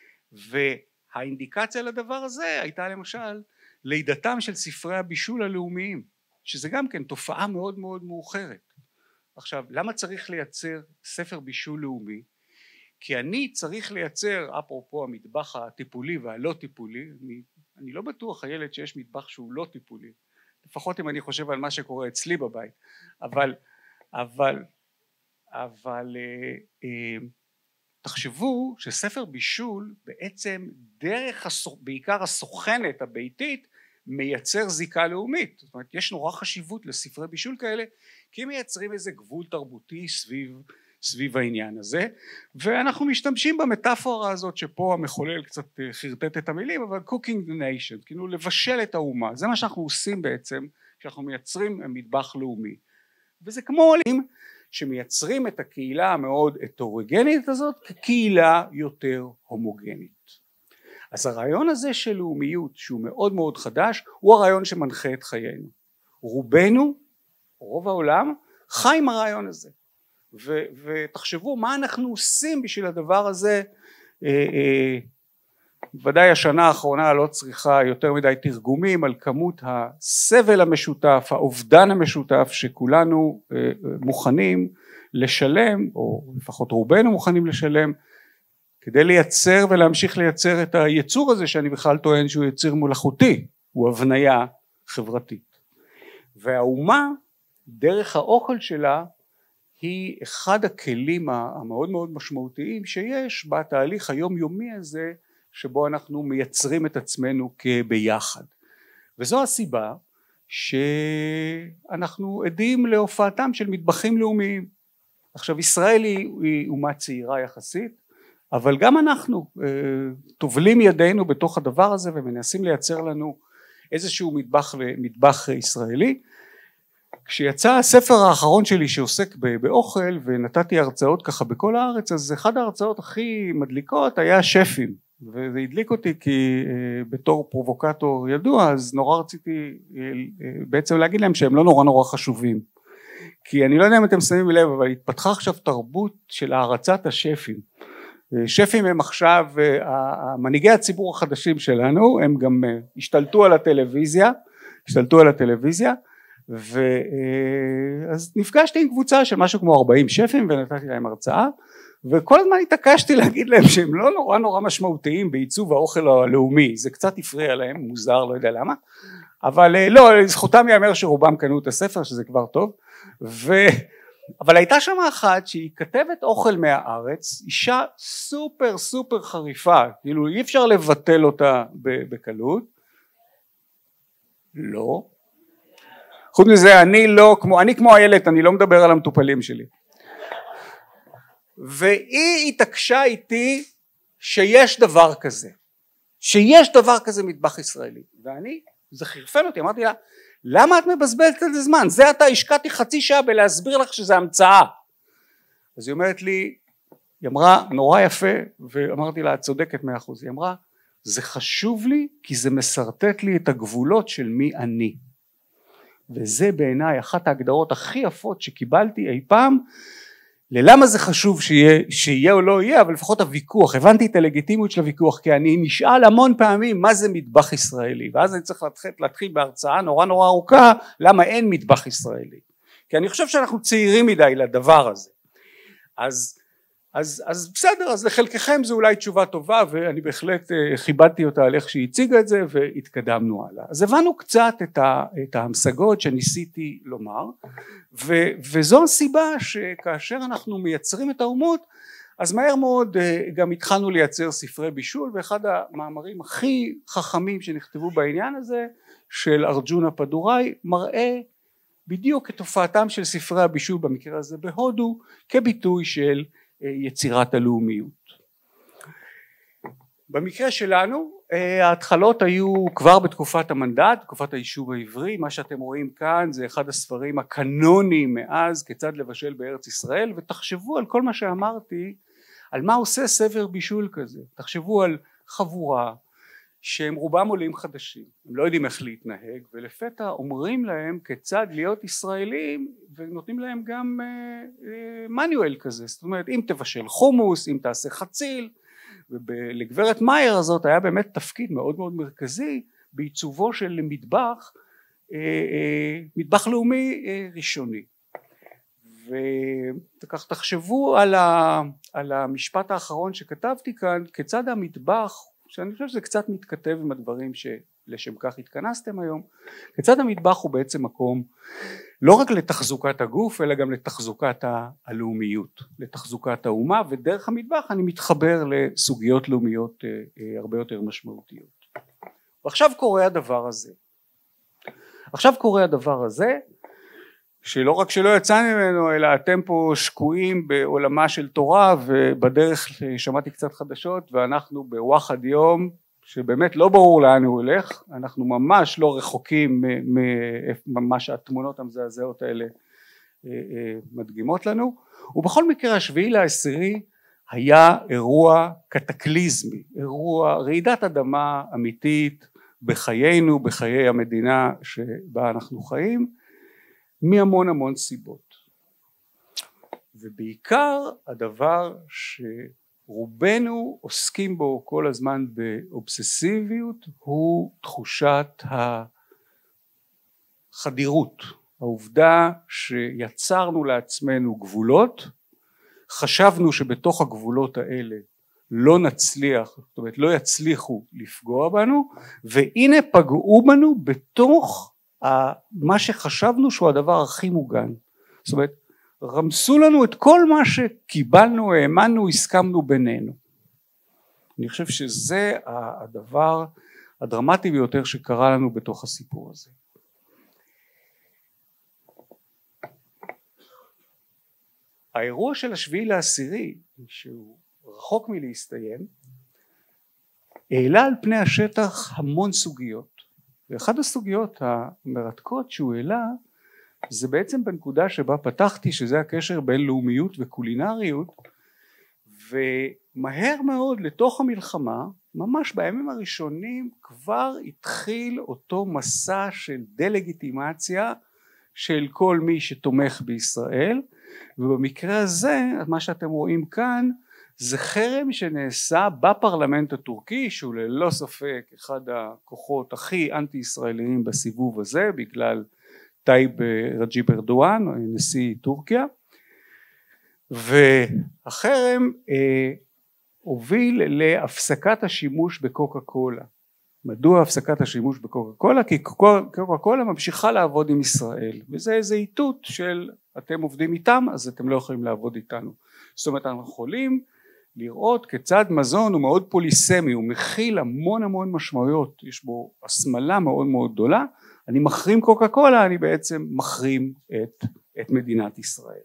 S4: והאינדיקציה לדבר הזה הייתה למשל לידתם של ספרי הבישול הלאומיים, שזה גם כן תופעה מאוד מאוד מאוחרת. עכשיו, למה צריך לייצר ספר בישול לאומי? כי אני צריך לייצר, אפרופו המטבח הטיפולי והלא טיפולי, אני, אני לא בטוח הילד שיש מטבח שהוא לא טיפולי, לפחות אם אני חושב על מה שקורה אצלי בבית, אבל, אבל, אבל אה, אה, תחשבו שספר בישול בעצם דרך הסוכ... בעיקר הסוכנת הביתית מייצר זיקה לאומית. זאת אומרת, יש נורא חשיבות לספרי בישול כאלה, כי הם מייצרים איזה גבול תרבותי סביב סביב העניין הזה, ואנחנו משתמשים במטאפורה הזאת שפה המחולל קצת חרטט את המילים, אבל cooking the nation, כאילו לבשל את האומה, זה מה שאנחנו עושים בעצם כשאנחנו מייצרים מטבח לאומי, וזה כמו עולים שמייצרים את הקהילה המאוד הטרוגנית הזאת כקהילה יותר הומוגנית. אז הרעיון הזה של לאומיות שהוא מאוד מאוד חדש הוא הרעיון שמנחה את חיינו. רובנו, רוב העולם, חי עם הרעיון הזה. ו- ותחשבו מה אנחנו עושים בשביל הדבר הזה. אה, אה, ודאי השנה האחרונה לא צריכה יותר מדי תרגומים על כמות הסבל המשותף, האובדן המשותף שכולנו אה, מוכנים לשלם, או לפחות רובנו מוכנים לשלם, כדי לייצר ולהמשיך לייצר את היצור הזה שאני בכלל טוען שהוא יציר מלאכותי, הוא הבניה חברתית. והאומה דרך האוכל שלה היא אחד הכלים המאוד מאוד משמעותיים שיש בתהליך היומיומי הזה שבו אנחנו מייצרים את עצמנו כביחד. וזו הסיבה שאנחנו עדים להופעתם של מטבחים לאומיים. עכשיו ישראל היא אומה צעירה יחסית, אבל גם אנחנו טובלים ידינו בתוך הדבר הזה ומנסים לייצר לנו איזשהו מטבח, מטבח ישראלי. כשיצא הספר האחרון שלי שעוסק באוכל ונתתי הרצאות ככה בכל הארץ, אז אחד ההרצאות הכי מדליקות היה שפים, וזה הדליק אותי כי בתור פרובוקטור ידוע אז נורא רציתי בעצם להגיד להם שהם לא נורא נורא חשובים, כי אני לא יודע אם אתם שמים לב אבל התפתחה עכשיו תרבות של הערצת השפים. שפים הם עכשיו מנהיגי הציבור החדשים שלנו, הם גם השתלטו על הטלוויזיה, השתלטו על הטלוויזיה ואז נפגשתי עם קבוצה של משהו כמו ארבעים שפים ונתתי להם הרצאה, וכל הזמן התעקשתי להגיד להם שהם לא נורא נורא משמעותיים בעיצוב האוכל הלאומי, זה קצת הפריע להם, מוזר, לא יודע למה, אבל לא, לזכותם יאמר שרובם קנו את הספר, שזה כבר טוב. ו... אבל הייתה שם אחת שהיא כתבת אוכל מהארץ, אישה סופר סופר חריפה, כאילו אי אפשר לבטל אותה בקלות. לא. חוץ מזה אני לא כמו, אני כמו הילד, אני לא מדבר על המטופלים שלי. והיא התעקשה איתי שיש דבר כזה, שיש דבר כזה מטבח ישראלי, ואני, זה חרפן אותי, אמרתי לה, למה את מבזבזת על זה זמן? זה אתה השקעתי חצי שעה בלהסביר לך שזה המצאה. אז היא אומרת לי, היא אמרה נורא יפה, ואמרתי לה את צודקת מאה אחוז, היא אמרה זה חשוב לי כי זה מסרטט לי את הגבולות של מי אני, וזה בעיניי אחת ההגדרות הכי יפות שקיבלתי אי פעם ללמה זה חשוב שיהיה, שיהיה או לא יהיה, אבל לפחות הוויכוח, הבנתי את הלגיטימיות של הוויכוח, כי אני נשאל המון פעמים מה זה מטבח ישראלי, ואז אני צריך להתחיל, להתחיל בהרצאה נורא נורא ארוכה למה אין מטבח ישראלי, כי אני חושב שאנחנו צעירים מדי לדבר הזה. אז, אז, אז בסדר, אז לחלקכם זה אולי תשובה טובה, ואני בהחלט כיבדתי אותה על איך שהיא הציגה את זה, והתקדמנו הלאה. אז הבנו קצת את, ה, את ההמשגות שניסיתי לומר, ו, וזו הסיבה שכאשר אנחנו מייצרים את האומות, אז מהר מאוד גם התחלנו לייצר ספרי בישול, ואחד המאמרים הכי חכמים שנכתבו בעניין הזה, של ארג'ונה פדוראי, מראה בדיוק את תופעתם של ספרי הבישול במקרה הזה בהודו, כביטוי של יצירת הלאומיות. במקרה שלנו ההתחלות היו כבר בתקופת המנדט, תקופת היישוב העברי. מה שאתם רואים כאן זה אחד הספרים הקנוניים מאז, כיצד לבשל בארץ ישראל, ותחשבו על כל מה שאמרתי, על מה עושה ספר בישול כזה. תחשבו על חבורה שהם רובם עולים חדשים, הם לא יודעים איך להתנהג, ולפתע אומרים להם כיצד להיות ישראלים, ונותנים להם גם מניואל כזה, זאת אומרת אם תבשל חומוס, אם תעשה חציל, ולגברת מאייר הזאת היה באמת תפקיד מאוד מאוד מרכזי בעיצובו של מטבח, מטבח לאומי ראשוני. וכך תחשבו על, ה, על המשפט האחרון שכתבתי כאן, כיצד המטבח, שאני חושב שזה קצת מתכתב עם הדברים שלשם כך התכנסתם היום, כיצד המטבח הוא בעצם מקום לא רק לתחזוקת הגוף אלא גם לתחזוקת הלאומיות, לתחזוקת האומה, ודרך המטבח אני מתחבר לסוגיות לאומיות הרבה יותר משמעותיות. ועכשיו קורה הדבר הזה, עכשיו קורה הדבר הזה שלא רק שלא יצא ממנו אלא אתם פה שקועים בעולמה של תורה, ובדרך שמעתי קצת חדשות ואנחנו בוואחד יום שבאמת לא ברור לאן הוא הולך, אנחנו ממש לא רחוקים ממה שהתמונות המזעזעות האלה מדגימות לנו. ובכל מקרה השביעי לעשירי היה אירוע קטקליזמי, אירוע רעידת אדמה אמיתית בחיינו, בחיי המדינה שבה אנחנו חיים, מהמון המון סיבות, ובעיקר הדבר שרובנו עוסקים בו כל הזמן באובססיביות הוא תחושת החדירות, העובדה שיצרנו לעצמנו גבולות, חשבנו שבתוך הגבולות האלה לא נצליח, זאת אומרת לא יצליחו לפגוע בנו, והנה פגעו בנו בתוך מה שחשבנו שהוא הדבר הכי מוגן. זאת אומרת רמסו לנו את כל מה שקיבלנו, האמנו, הסכמנו בינינו. אני חושב שזה הדבר הדרמטי ביותר שקרה לנו בתוך הסיפור הזה. האירוע של השביעי לעשירי שהוא רחוק מלהסתיים העלה על פני השטח המון סוגיות, ואחת הסוגיות המרתקות שהוא העלה זה בעצם בנקודה שבה פתחתי, שזה הקשר בין לאומיות וקולינריות, ומהר מאוד לתוך המלחמה, ממש בימים הראשונים כבר התחיל אותו מסע של דה-לגיטימציה של כל מי שתומך בישראל, ובמקרה הזה מה שאתם רואים כאן זה חרם שנעשה בפרלמנט הטורקי, שהוא ללא ספק אחד הכוחות הכי אנטי ישראליים בסיבוב הזה בגלל טייב רג'יב ארדואן נשיא טורקיה, והחרם אה, הוביל להפסקת השימוש בקוקה קולה. מדוע הפסקת השימוש בקוקה קולה? כי קוקה קולה ממשיכה לעבוד עם ישראל, וזה איזה איתות של אתם עובדים איתם אז אתם לא יכולים לעבוד איתנו. זאת אומרת אנחנו יכולים לראות כיצד מזון הוא מאוד פוליסמי, הוא מכיל המון המון משמעויות, יש בו הסמלה מאוד מאוד גדולה. אני מחרים קוקה קולה, אני בעצם מחרים את, את מדינת ישראל.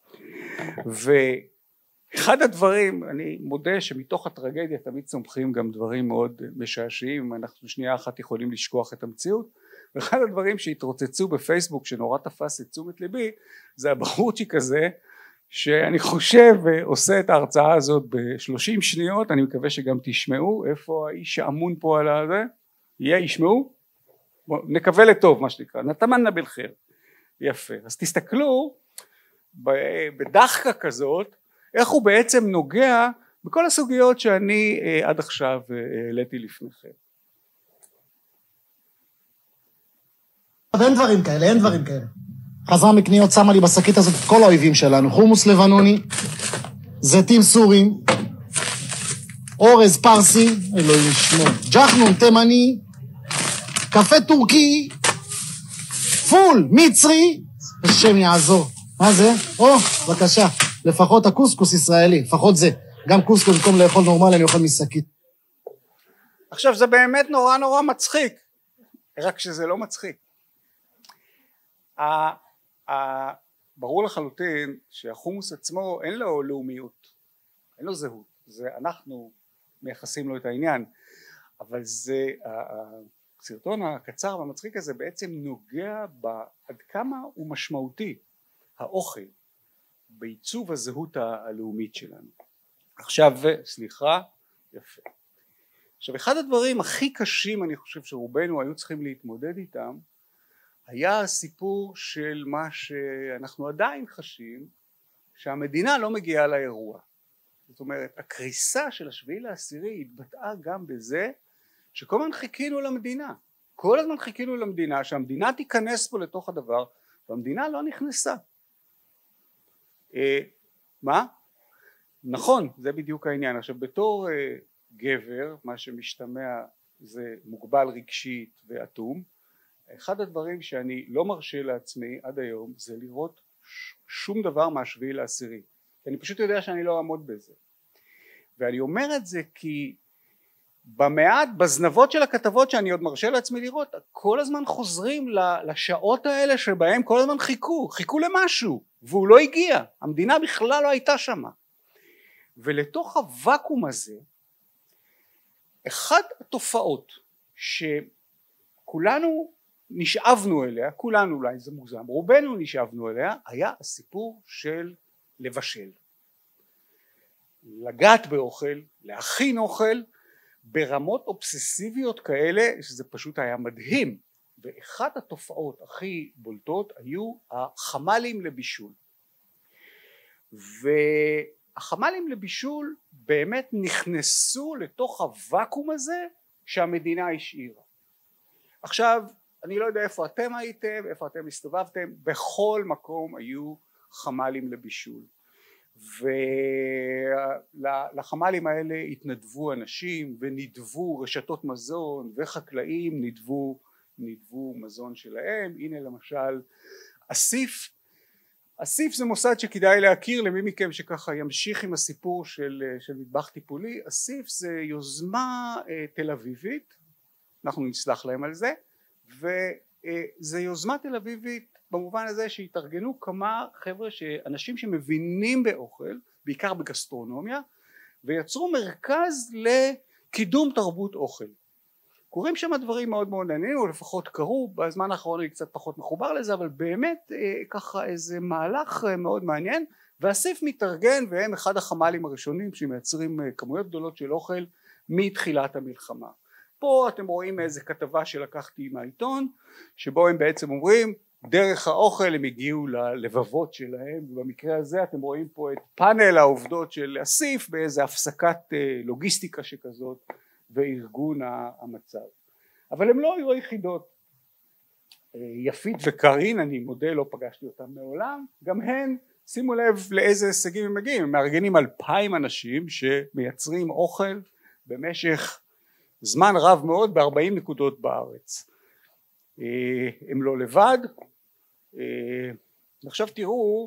S4: ואחד הדברים, אני מודה שמתוך הטרגדיה תמיד צומחים גם דברים מאוד משעשעים, אנחנו שנייה אחת יכולים לשכוח את המציאות, ואחד הדברים שהתרוצצו בפייסבוק שנורא תפס את תשומת ליבי, זה הבחורצ'יק הזה, שאני חושב עושה את ההרצאה הזאת בשלושים שניות, אני מקווה שגם תשמעו, איפה האיש האמון פה על הזה, יהיה ישמעו? נקווה לטוב מה שנקרא, נתמנא בלחיר, יפה. אז תסתכלו בדחקה כזאת, איך הוא בעצם נוגע בכל הסוגיות שאני עד עכשיו העליתי לפניכם.
S5: אין דברים כאלה, אין דברים כאלה. חזרה מקניות שמה לי בשקית הזאת את כל האויבים שלנו, חומוס לבנוני, זיתים סורים, אורז פרסי, אלוהים ישמור, ג'חנון תימני, קפה טורקי, פול מצרי, השם יעזור. מה זה? או, בבקשה, לפחות הקוסקוס ישראלי, לפחות זה. גם קוסקוס במקום לאכול נורמלי אני אוכל משקית.
S4: עכשיו זה באמת נורא נורא מצחיק, רק שזה לא מצחיק. ברור לחלוטין שהחומוס עצמו אין לו לאומיות, אין לו זהות, זה אנחנו מייחסים לו את העניין, אבל זה הסרטון הקצר והמצחיק הזה בעצם נוגע בעד כמה הוא משמעותי האוכל בעיצוב הזהות הלאומית שלנו. עכשיו סליחה, יפה. עכשיו אחד הדברים הכי קשים אני חושב שרובנו היו צריכים להתמודד איתם היה הסיפור של מה שאנחנו עדיין חשים, שהמדינה לא מגיעה לאירוע. זאת אומרת הקריסה של השביעי לעשירי התבטאה גם בזה שכל הזמן חיכינו למדינה, כל הזמן חיכינו למדינה שהמדינה תיכנס פה לתוך הדבר והמדינה לא נכנסה. אה, מה? נכון, זה בדיוק העניין. עכשיו בתור אה, גבר מה שמשתמע זה מוגבל רגשית ואטום, אחד הדברים שאני לא מרשה לעצמי עד היום זה לראות שום דבר מהשביעי לעשירי, כי אני פשוט יודע שאני לא אעמוד בזה. ואני אומר את זה כי במעט בזנבות של הכתבות שאני עוד מרשה לעצמי לראות, כל הזמן חוזרים לשעות האלה שבהם כל הזמן חיכו, חיכו למשהו והוא לא הגיע, המדינה בכלל לא הייתה שמה. ולתוך הוואקום הזה אחד התופעות שכולנו נשאבנו אליה, כולנו אולי זה מוגזם, רובנו נשאבנו אליה, היה הסיפור של לבשל, לגעת באוכל, להכין אוכל ברמות אובססיביות כאלה שזה פשוט היה מדהים. ואחת התופעות הכי בולטות היו החמלים לבישול, והחמלים לבישול באמת נכנסו לתוך הוואקום הזה שהמדינה השאירה. עכשיו אני לא יודע איפה אתם הייתם, איפה אתם הסתובבתם, בכל מקום היו חמלים לבישול, ולחמלים האלה התנדבו אנשים ונדבו רשתות מזון וחקלאים נדבו, נדבו מזון שלהם. הנה למשל אסיף, אסיף זה מוסד שכדאי להכיר למי מכם שככה ימשיך עם הסיפור של, של מטבח טיפולי. אסיף זה יוזמה תל אביבית, אנחנו נסלח להם על זה, וזה יוזמה תל אביבית במובן הזה שהתארגנו כמה חבר'ה שאנשים שמבינים באוכל, בעיקר בגסטרונומיה, ויצרו מרכז לקידום תרבות אוכל. קוראים שם דברים מאוד מאוד מעניינים, או לפחות קרו, בזמן האחרון אני קצת פחות מחובר לזה, אבל באמת ככה איזה מהלך מאוד מעניין, והאסיף מתארגן והם אחד החמלים הראשונים שמייצרים כמויות גדולות של אוכל מתחילת המלחמה. פה אתם רואים איזה כתבה שלקחתי מהעיתון, שבו הם בעצם אומרים דרך האוכל הם הגיעו ללבבות שלהם, ובמקרה הזה אתם רואים פה את פאנל העובדות של אסיף באיזה הפסקת לוגיסטיקה שכזאת וארגון המצב. אבל הם לא היו היחידות. יפית וקרין, אני מודה לא פגשתי אותם מעולם, גם הן שימו לב לאיזה הישגים הם מגיעים, הם מארגנים אלפיים אנשים שמייצרים אוכל במשך זמן רב מאוד ב-ארבעים נקודות בארץ. הם לא לבד. עכשיו תראו,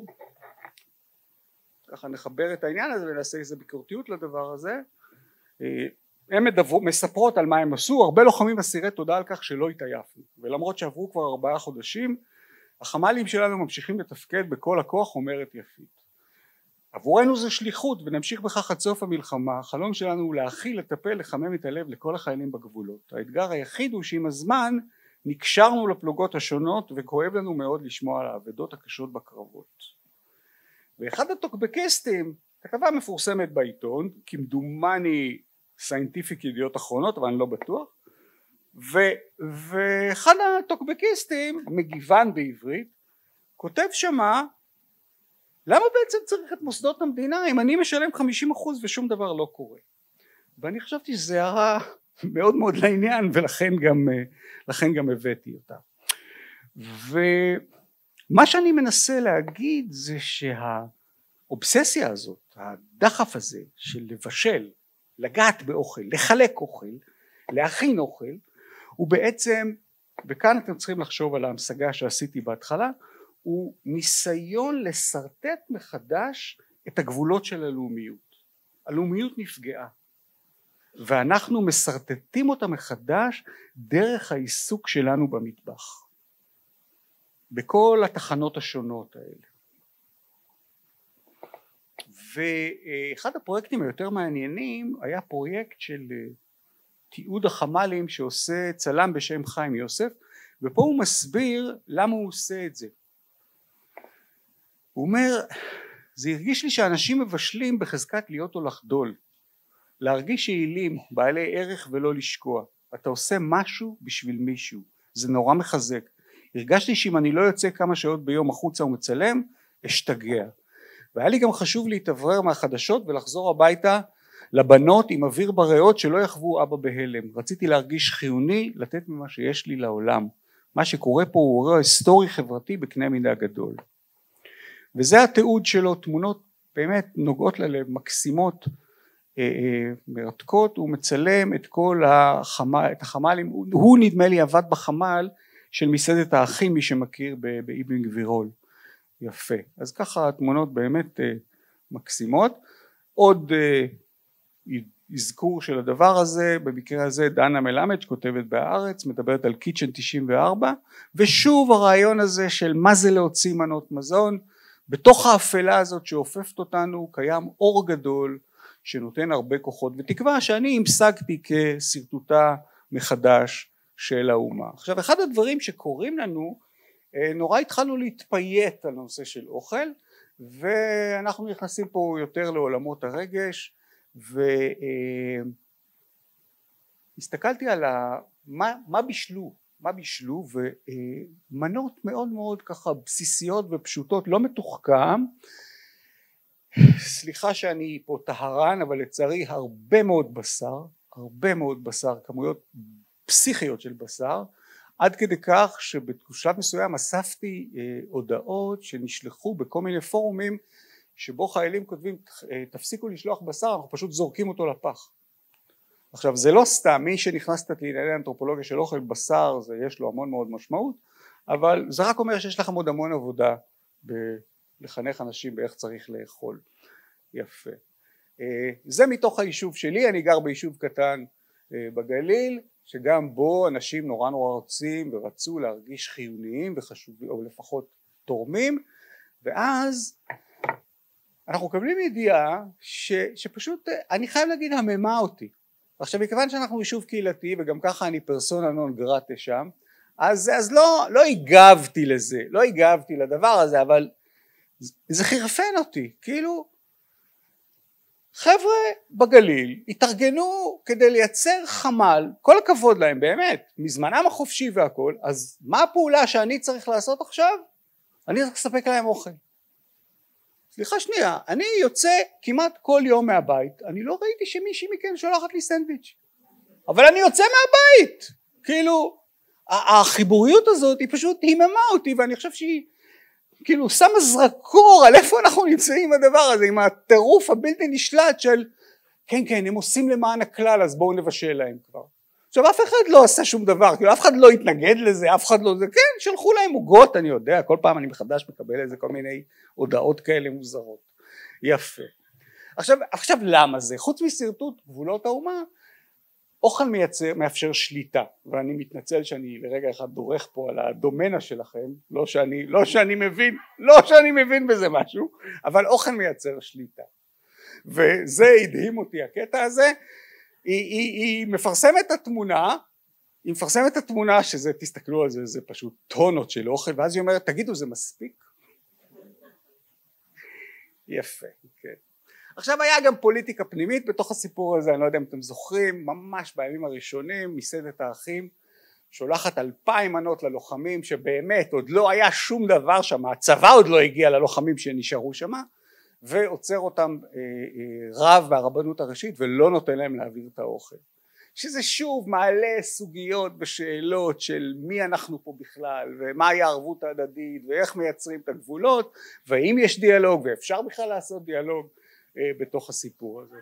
S4: ככה נחבר את העניין הזה ונעשה איזה ביקורתיות לדבר הזה. הם מדברו, מספרות על מה הם עשו, הרבה לוחמים אסירי תודה על כך שלא התעייפנו, ולמרות שעברו כבר ארבעה חודשים, החמ"לים שלנו ממשיכים לתפקד בכל הכוח, אומרת יפית. עבורנו זה שליחות ונמשיך בכך עד סוף המלחמה. החלום שלנו הוא להכיל, לטפל, לחמם את הלב לכל החיילים בגבולות. האתגר היחיד הוא שעם הזמן נקשרנו לפלוגות השונות וכואב לנו מאוד לשמוע על האבדות הקשות בקרבות. ואחד הטוקבקיסטים, כתבה מפורסמת בעיתון, כמדומני סיינטיפיק ידיעות אחרונות אבל אני לא בטוח, ו, ואחד הטוקבקיסטים מגיוון בעברית כותב שמה למה בעצם צריך את מוסדות המדינה אם אני משלם חמישים אחוז ושום דבר לא קורה. ואני חשבתי שזה הערה מאוד מאוד לעניין ולכן גם, לכן גם הבאתי אותה. ומה שאני מנסה להגיד זה שהאובססיה הזאת, הדחף הזה של לבשל, לגעת באוכל, לחלק אוכל, להכין אוכל, הוא בעצם, וכאן אתם צריכים לחשוב על ההמשגה שעשיתי בהתחלה, הוא ניסיון לסרטט מחדש את הגבולות של הלאומיות. הלאומיות נפגעה ואנחנו מסרטטים אותה מחדש דרך העיסוק שלנו במטבח בכל התחנות השונות האלה. ואחד הפרויקטים היותר מעניינים היה פרויקט של תיעוד החמ"לים שעושה צלם בשם חיים יוסף, ופה הוא מסביר למה הוא עושה את זה. הוא אומר, זה הרגיש לי שאנשים מבשלים בחזקת להיות או לחדול, להרגיש יעילים, בעלי ערך ולא לשקוע. אתה עושה משהו בשביל מישהו, זה נורא מחזק. הרגשתי שאם אני לא יוצא כמה שעות ביום החוצה ומצלם, אשתגע. והיה לי גם חשוב להתאוורר מהחדשות ולחזור הביתה לבנות עם אוויר בריאות שלא יחוו אבא בהלם. רציתי להרגיש חיוני, לתת ממה שיש לי לעולם. מה שקורה פה הוא אירוע היסטורי חברתי בקנה מידה גדול. וזה התיעוד שלו, תמונות באמת נוגעות ללב, מקסימות, אה, אה, מרתקות. הוא מצלם את כל החמ"ל, את החמ"לים, הוא, הוא נדמה לי עבד בחמ"ל של מסעדת האחים, מי שמכיר באבן גבירול. יפה. אז ככה התמונות באמת אה, מקסימות. עוד אה, אזכור של הדבר הזה, במקרה הזה דנה מלמד שכותבת בהארץ, מדברת על קיצ'ן תשעים וארבע, ושוב הרעיון הזה של מה זה להוציא מנות מזון, בתוך האפלה הזאת שאופפת אותנו קיים אור גדול שנותן הרבה כוחות ותקווה שאני המשגתי כסרטוטה מחדש של האומה. עכשיו אחד הדברים שקורים לנו, נורא התחלנו להתפייט על נושא של אוכל, ואנחנו נכנסים פה יותר לעולמות הרגש, והסתכלתי על ה... מה, מה בישלו, מה בישלו, ומנות מאוד מאוד ככה בסיסיות ופשוטות, לא מתוחכם. סליחה שאני פה טהרן, אבל לצערי הרבה מאוד בשר, הרבה מאוד בשר, כמויות פסיכיות של בשר, עד כדי כך שבשלב מסוים אספתי אה, הודעות שנשלחו בכל מיני פורומים שבו חיילים כותבים תפסיקו לשלוח בשר, אנחנו פשוט זורקים אותו לפח. עכשיו זה לא סתם, מי שנכנס קצת לענייני אנתרופולוגיה של אוכל בשר זה יש לו המון מאוד משמעות, אבל זה רק אומר שיש לכם עוד המון עבודה לחנך אנשים באיך צריך לאכול. יפה. זה מתוך היישוב שלי, אני גר ביישוב קטן בגליל, שגם בו אנשים נורא נורא רוצים ורצו להרגיש חיוניים וחשובים, או לפחות תורמים, ואז אנחנו מקבלים ידיעה ש, שפשוט אני חייב להגיד הממה אותי. עכשיו מכיוון שאנחנו יישוב קהילתי וגם ככה אני פרסונה נון גרטה שם, אז, אז לא, לא הגבתי לזה, לא הגבתי לדבר הזה, אבל זה חירפן אותי, כאילו חבר'ה בגליל התארגנו כדי לייצר חמ"ל, כל הכבוד להם באמת, מזמנם החופשי והכל, אז מה הפעולה שאני צריך לעשות עכשיו? אני צריך לספק להם אוכל. סליחה שנייה, אני יוצא כמעט כל יום מהבית, אני לא ראיתי שמישהי מכן שולחת לי סנדוויץ', אבל אני יוצא מהבית, כאילו החיבוריות הזאת היא פשוט היממה אותי, ואני חושב שהיא כאילו שמה זרקור על איפה אנחנו נמצאים הדבר הזה, עם הטירוף הבלתי נשלט של כן כן הם עושים למען הכלל אז בואו נבשל להם כבר. עכשיו אף אחד לא עשה שום דבר, כאילו אף אחד לא התנגד לזה, אף אחד לא, זה כן, שלחו להם עוגות, אני יודע, כל פעם אני מחדש מקבל איזה כל מיני הודעות כאלה מוזרות. יפה. עכשיו, עכשיו למה זה? חוץ מסרטוט גבולות האומה, אוכל מייצר, מאפשר שליטה, ואני מתנצל שאני לרגע אחד דורך פה על הדומנה שלכם, לא שאני, לא שאני מבין, לא שאני מבין בזה משהו, אבל אוכל מייצר שליטה. וזה הדהים אותי הקטע הזה, היא, היא, היא מפרסמת את התמונה, היא מפרסמת את התמונה שזה, תסתכלו על זה, זה פשוט טונות של אוכל, ואז היא אומרת, תגידו זה מספיק? יפה, כן. עכשיו היה גם פוליטיקה פנימית בתוך הסיפור הזה, אני לא יודע אם אתם זוכרים, ממש בימים הראשונים, מסעדת האחים, שולחת אלפיים מנות ללוחמים, שבאמת עוד לא היה שום דבר שם, הצבא עוד לא הגיע ללוחמים שנשארו שם, ועוצר אותם אה, אה, רב מהרבנות הראשית, ולא נותן להם להעביר את האוכל. שזה שוב מעלה סוגיות ושאלות של מי אנחנו פה בכלל, ומהי הערבות ההדדית, ואיך מייצרים את הגבולות, והאם יש דיאלוג, ואפשר בכלל לעשות דיאלוג, בתוך הסיפור הזה.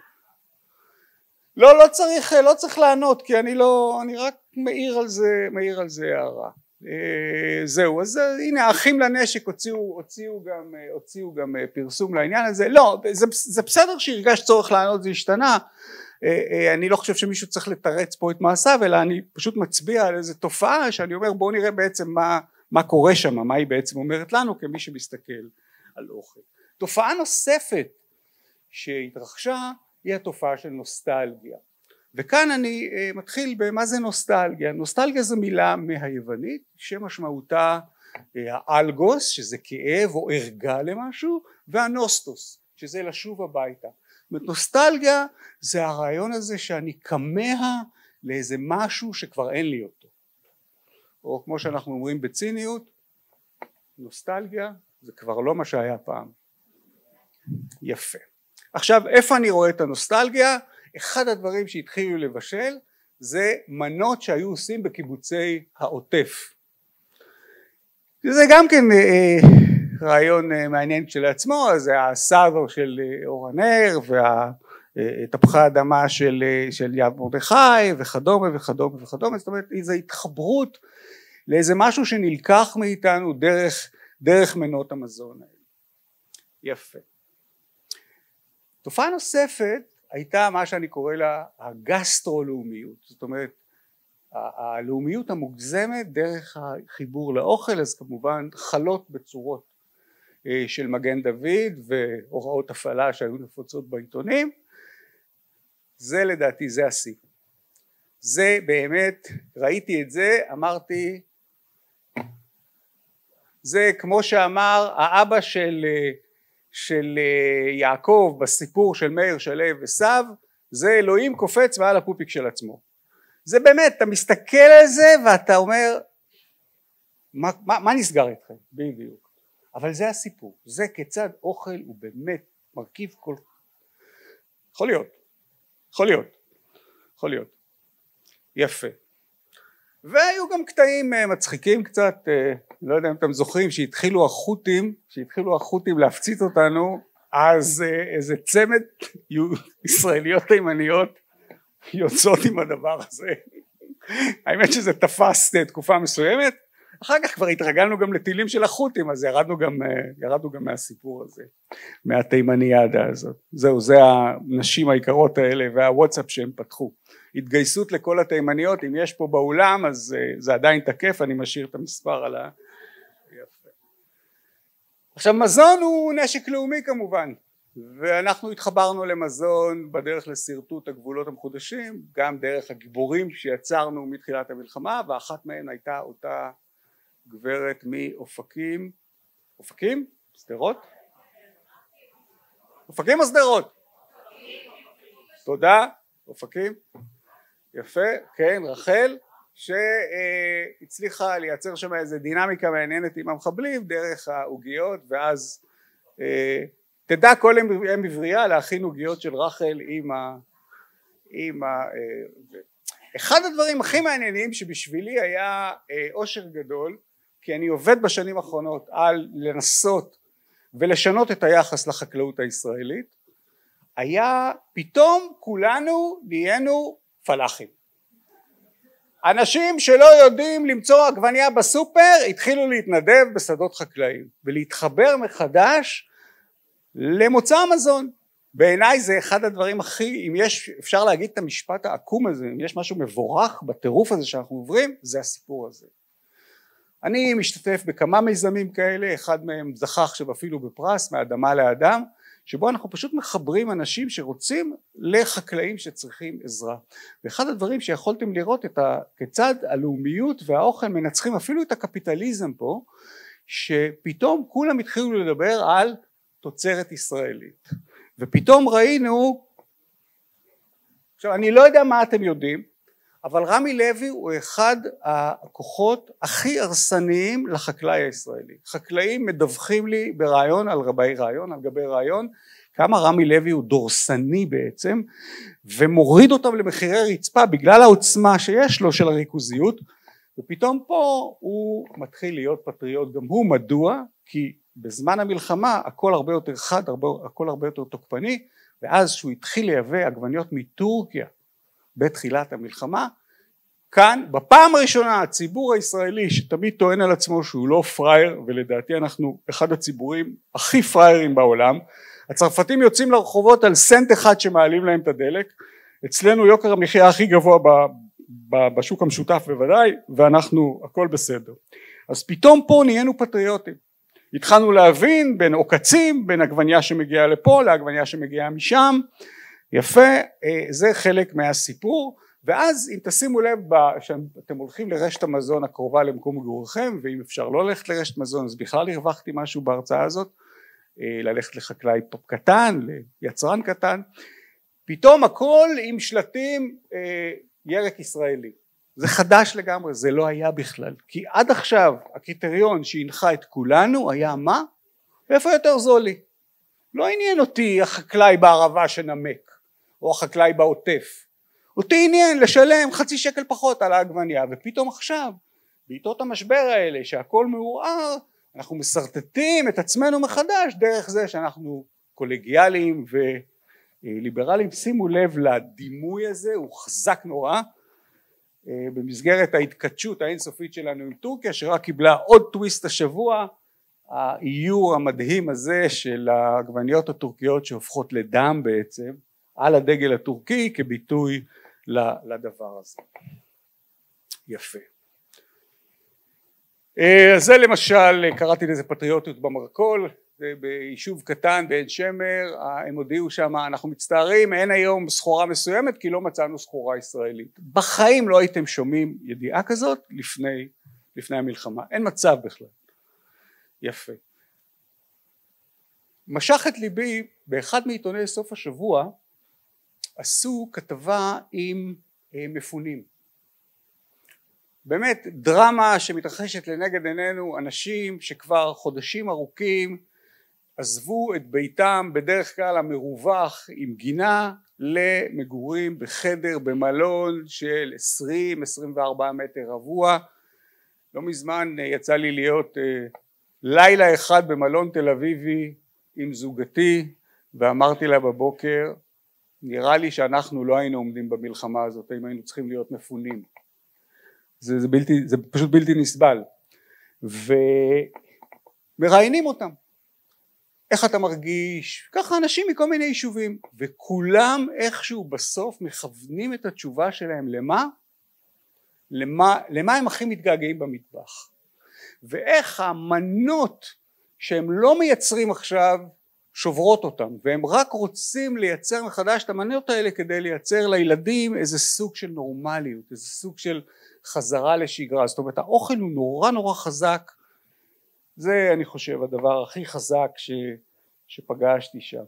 S4: לא, לא צריך, לא צריך לענות, כי אני לא, אני רק מעיר על זה, מעיר על זה הערה. זהו, אז הנה, האחים לנשק הוציאו, הוציאו גם, הוציאו גם פרסום לעניין הזה. לא, זה, זה בסדר שהרגש צורך לענות, זה השתנה. אני לא חושב שמישהו צריך לתרץ פה את מעשיו, אלא אני פשוט מצביע על איזו תופעה שאני אומר, בואו נראה בעצם מה, מה קורה שם, מה היא בעצם אומרת לנו כמי שמסתכל על אוכל. תופעה נוספת שהתרחשה היא התופעה של נוסטלגיה, וכאן אני uh, מתחיל במה זה נוסטלגיה. נוסטלגיה זו מילה מהיוונית שמשמעותה uh, האלגוס שזה כאב או ערגה למשהו, והנוסטוס שזה לשוב הביתה. נוסטלגיה זה הרעיון הזה שאני כמה לאיזה משהו שכבר אין לי אותו, או כמו שאנחנו אומרים בציניות, נוסטלגיה זה כבר לא מה שהיה פעם. יפה. עכשיו איפה אני רואה את הנוסטלגיה? אחד הדברים שהתחילו לבשל זה מנות שהיו עושים בקיבוצי העוטף. זה גם כן אה, רעיון אה, מעניין כשלעצמו, זה הסאדו של אה, אור הנר והתפוחי האדמה של, אה, של יד מרדכי וכדומה וכדומה וכדומה. זאת אומרת איזו התחברות לאיזה משהו שנלקח מאיתנו דרך, דרך מנות המזון האלה. יפה. תופעה נוספת הייתה מה שאני קורא לה הגסטרולאומיות, זאת אומרת הלאומיות המוגזמת דרך החיבור לאוכל, אז כמובן חלות בצורות של מגן דוד והוראות הפעלה שהיו נפוצות בעיתונים. זה לדעתי זה השיא, זה באמת ראיתי את זה אמרתי זה כמו שאמר האבא של של יעקב בסיפור של מאיר שלו וסב, זה אלוהים קופץ מעל הפופיק של עצמו. זה באמת, אתה מסתכל על זה ואתה אומר מה, מה, מה נסגר איתכם? בדיוק. אבל זה הסיפור, זה כיצד אוכל הוא באמת מרכיב כל... יכול להיות, יכול להיות, יכול להיות. יפה. והיו גם קטעים מצחיקים קצת, לא יודע אם אתם זוכרים שהתחילו החות'ים, שהתחילו החות'ים להפציץ אותנו, אז איזה צמד ישראליות תימניות יוצאות עם הדבר הזה. האמת שזה תפס תקופה מסוימת, אחר כך כבר התרגלנו גם לטילים של החות'ים, אז ירדנו גם, ירדנו גם מהסיפור הזה, מהתימניאדה הזאת. זהו, זה הנשים העיקרות האלה והוואטסאפ שהם פתחו. התגייסות לכל התימניות, אם יש פה באולם אז זה עדיין תקף, אני משאיר את המספר על ה... יפה. עכשיו מזון הוא נשק לאומי כמובן, ואנחנו התחברנו למזון בדרך לשרטוט הגבולות המחודשים, גם דרך הגיבורים שיצרנו מתחילת המלחמה, ואחת מהן הייתה אותה גברת מאופקים, אופקים? שדרות? אופקים או שדרות? תודה, אופקים. יפה, כן, רחל, שהצליחה לייצר שם איזה דינמיקה מעניינת עם המחבלים דרך העוגיות, ואז תדע כל אם עברייה להכין עוגיות של רחל עם ה... עם ה... אחד הדברים הכי מעניינים שבשבילי היה אושר גדול, כי אני עובד בשנים האחרונות על לנסות ולשנות את היחס לחקלאות הישראלית, היה פתאום כולנו נהיינו פלאחים. אנשים שלא יודעים למצוא עגבנייה בסופר התחילו להתנדב בשדות חקלאיים ולהתחבר מחדש למוצא המזון. בעיניי זה אחד הדברים הכי, אם יש, אפשר להגיד את המשפט העקום הזה, אם יש משהו מבורך בטירוף הזה שאנחנו עוברים, זה הסיפור הזה. אני משתתף בכמה מיזמים כאלה, אחד מהם זכה עכשיו אפילו בפרס מאדמה לאדם, שבו אנחנו פשוט מחברים אנשים שרוצים לחקלאים שצריכים עזרה. ואחד הדברים שיכולתם לראות את כיצד הלאומיות והאוכל מנצחים אפילו את הקפיטליזם פה, שפתאום כולם התחילו לדבר על תוצרת ישראלית. ופתאום ראינו, עכשיו אני לא יודע מה אתם יודעים, אבל רמי לוי הוא אחד הכוחות הכי הרסניים לחקלאי הישראלי. חקלאים מדווחים לי ברעיון על גבי רעיון על גבי רעיון כמה רמי לוי הוא דורסני בעצם, ומוריד אותם למחירי רצפה בגלל העוצמה שיש לו של הריכוזיות, ופתאום פה הוא מתחיל להיות פטריוט גם הוא. מדוע? כי בזמן המלחמה הכל הרבה יותר חד, הרבה, הכל הרבה יותר תוקפני, ואז שהוא התחיל לייבא עגבניות מטורקיה בתחילת המלחמה, כאן בפעם הראשונה הציבור הישראלי שתמיד טוען על עצמו שהוא לא פרייר, ולדעתי אנחנו אחד הציבורים הכי פריירים בעולם, הצרפתים יוצאים לרחובות על סנט אחד שמעלים להם את הדלק, אצלנו יוקר המחיה הכי גבוה ב, ב, בשוק המשותף בוודאי, ואנחנו הכל בסדר. אז פתאום פה נהיינו פטריוטים, התחלנו להבין בין עוקצים, בין עגבניה שמגיעה לפה לעגבניה שמגיעה משם, יפה, זה חלק מהסיפור. ואז אם תשימו לב שאתם הולכים לרשת המזון הקרובה למקום מגוריכם, ואם אפשר לא ללכת לרשת מזון אז בכלל הרווחתי משהו בהרצאה הזאת, ללכת לחקלאי פופ קטן, ליצרן קטן, פתאום הכל עם שלטים ירק ישראלי. זה חדש לגמרי, זה לא היה בכלל, כי עד עכשיו הקריטריון שהנחה את כולנו היה מה? ואיפה יותר זול לי? לא עניין אותי החקלאי בערבה שנמק או החקלאי בעוטף, אותי עניין לשלם חצי שקל פחות על העגבניה. ופתאום עכשיו בעיתות המשבר האלה שהכל מעורער, אנחנו מסרטטים את עצמנו מחדש דרך זה שאנחנו קולגיאליים וליברליים. שימו לב לדימוי הזה, הוא חזק נורא במסגרת ההתכתשות האינסופית שלנו עם טורקיה, שרק קיבלה עוד טוויסט השבוע, האיור המדהים הזה של העגבניות הטורקיות שהופכות לדם בעצם על הדגל הטורקי כביטוי לדבר הזה. יפה. זה למשל, קראתי לזה פטריוטיות במרכול, זה ביישוב קטן בעין שמר, הם הודיעו שם, אנחנו מצטערים, אין היום סחורה מסוימת כי לא מצאנו סחורה ישראלית. בחיים לא הייתם שומעים ידיעה כזאת לפני, לפני המלחמה, אין מצב בכלל. יפה. משך את ליבי, באחד מעיתוני סוף השבוע עשו כתבה עם מפונים, באמת דרמה שמתרחשת לנגד עינינו, אנשים שכבר חודשים ארוכים עזבו את ביתם בדרך כלל המרווח עם גינה למגורים בחדר במלון של עשרים עד עשרים וארבעה מטר רבוע. לא מזמן יצא לי להיות לילה אחד במלון תל אביבי עם זוגתי, ואמרתי לה בבוקר, נראה לי שאנחנו לא היינו עומדים במלחמה הזאת אם היינו צריכים להיות מפונים. זה, זה, בלתי, זה פשוט בלתי נסבל. ומראיינים אותם, איך אתה מרגיש? ככה אנשים מכל מיני יישובים, וכולם איכשהו בסוף מכוונים את התשובה שלהם למה? למה, למה הם הכי מתגעגעים במטבח, ואיך המנות שהם לא מייצרים עכשיו שוברות אותם, והם רק רוצים לייצר מחדש את המנות האלה כדי לייצר לילדים איזה סוג של נורמליות, איזה סוג של חזרה לשגרה. זאת אומרת האוכל הוא נורא נורא חזק, זה אני חושב הדבר הכי חזק ש, שפגשתי שם.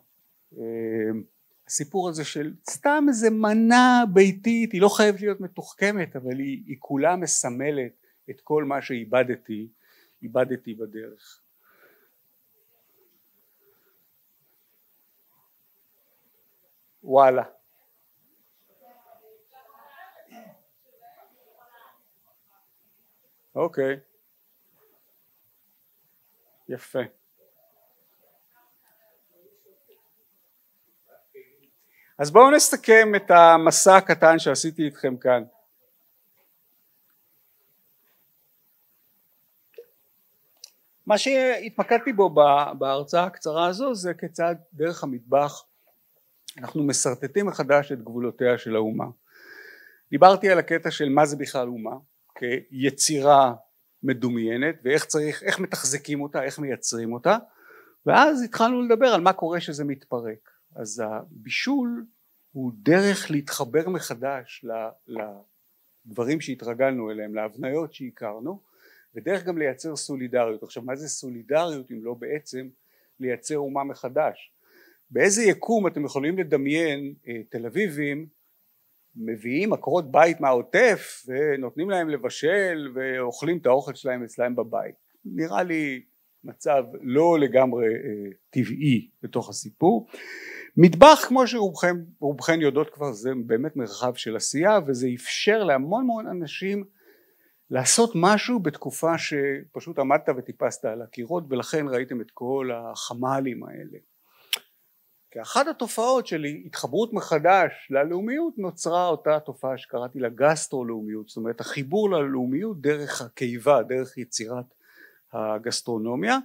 S4: הסיפור הזה של סתם איזה מנה ביתית, היא לא חייבת להיות מתוחכמת, אבל היא, היא כולה מסמלת את כל מה שאיבדתי, איבדתי בדרך. וואלה. אוקיי. יפה. אז בואו נסכם את המסע הקטן שעשיתי איתכם כאן. מה שהתמקדתי בו בהרצאה הקצרה הזו זה כיצד דרך המטבח אנחנו מסרטטים מחדש את גבולותיה של האומה. דיברתי על הקטע של מה זה בכלל אומה כיצירה מדומיינת ואיך צריך, איך מתחזקים אותה, איך מייצרים אותה, ואז התחלנו לדבר על מה קורה שזה מתפרק. אז הבישול הוא דרך להתחבר מחדש לדברים שהתרגלנו אליהם, להבניות שהכרנו, ודרך גם לייצר סולידריות. עכשיו מה זה סולידריות אם לא בעצם לייצר אומה מחדש? באיזה יקום אתם יכולים לדמיין תל אביבים מביאים עקרות בית מהעוטף ונותנים להם לבשל ואוכלים את האוכל שלהם אצלהם בבית? נראה לי מצב לא לגמרי אה, טבעי בתוך הסיפור. מטבח כמו שרובכם רובכן יודעות כבר זה באמת מרחב של עשייה, וזה אפשר להמון המון אנשים לעשות משהו בתקופה שפשוט עמדת וטיפסת על הקירות, ולכן ראיתם את כל החמ"לים האלה. כאחת התופעות של התחברות מחדש ללאומיות נוצרה אותה תופעה שקראתי לה גסטרולאומיות, זאת אומרת החיבור ללאומיות דרך הקיבה, דרך יצירת הגסטרונומיה.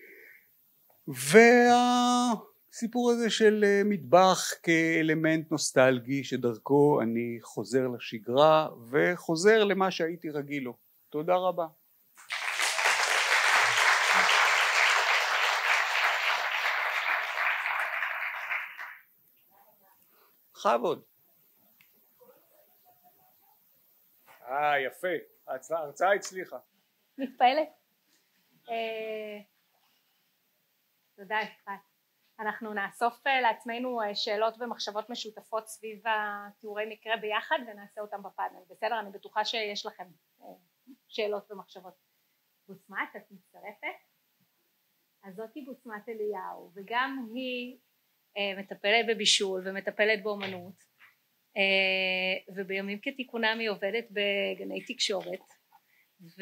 S4: והסיפור הזה של מטבח כאלמנט נוסטלגי שדרכו אני חוזר לשגרה וחוזר למה שהייתי רגיל לו. תודה רבה. חבוד. אה יפה, ההרצאה הצליחה.
S2: מתפעלת. תודה אפרת. אנחנו נאסוף לעצמנו שאלות ומחשבות משותפות סביב התיאורי מקרה ביחד ונעשה אותם בפאנל. בסדר? אני בטוחה שיש לכם שאלות ומחשבות. בוסמת, את מצטרפת? אז זאתי בוסמת אליהו, וגם היא מטפלת בבישול ומטפלת באומנות, ובימים כתיקונם היא עובדת בגני תקשורת, ו...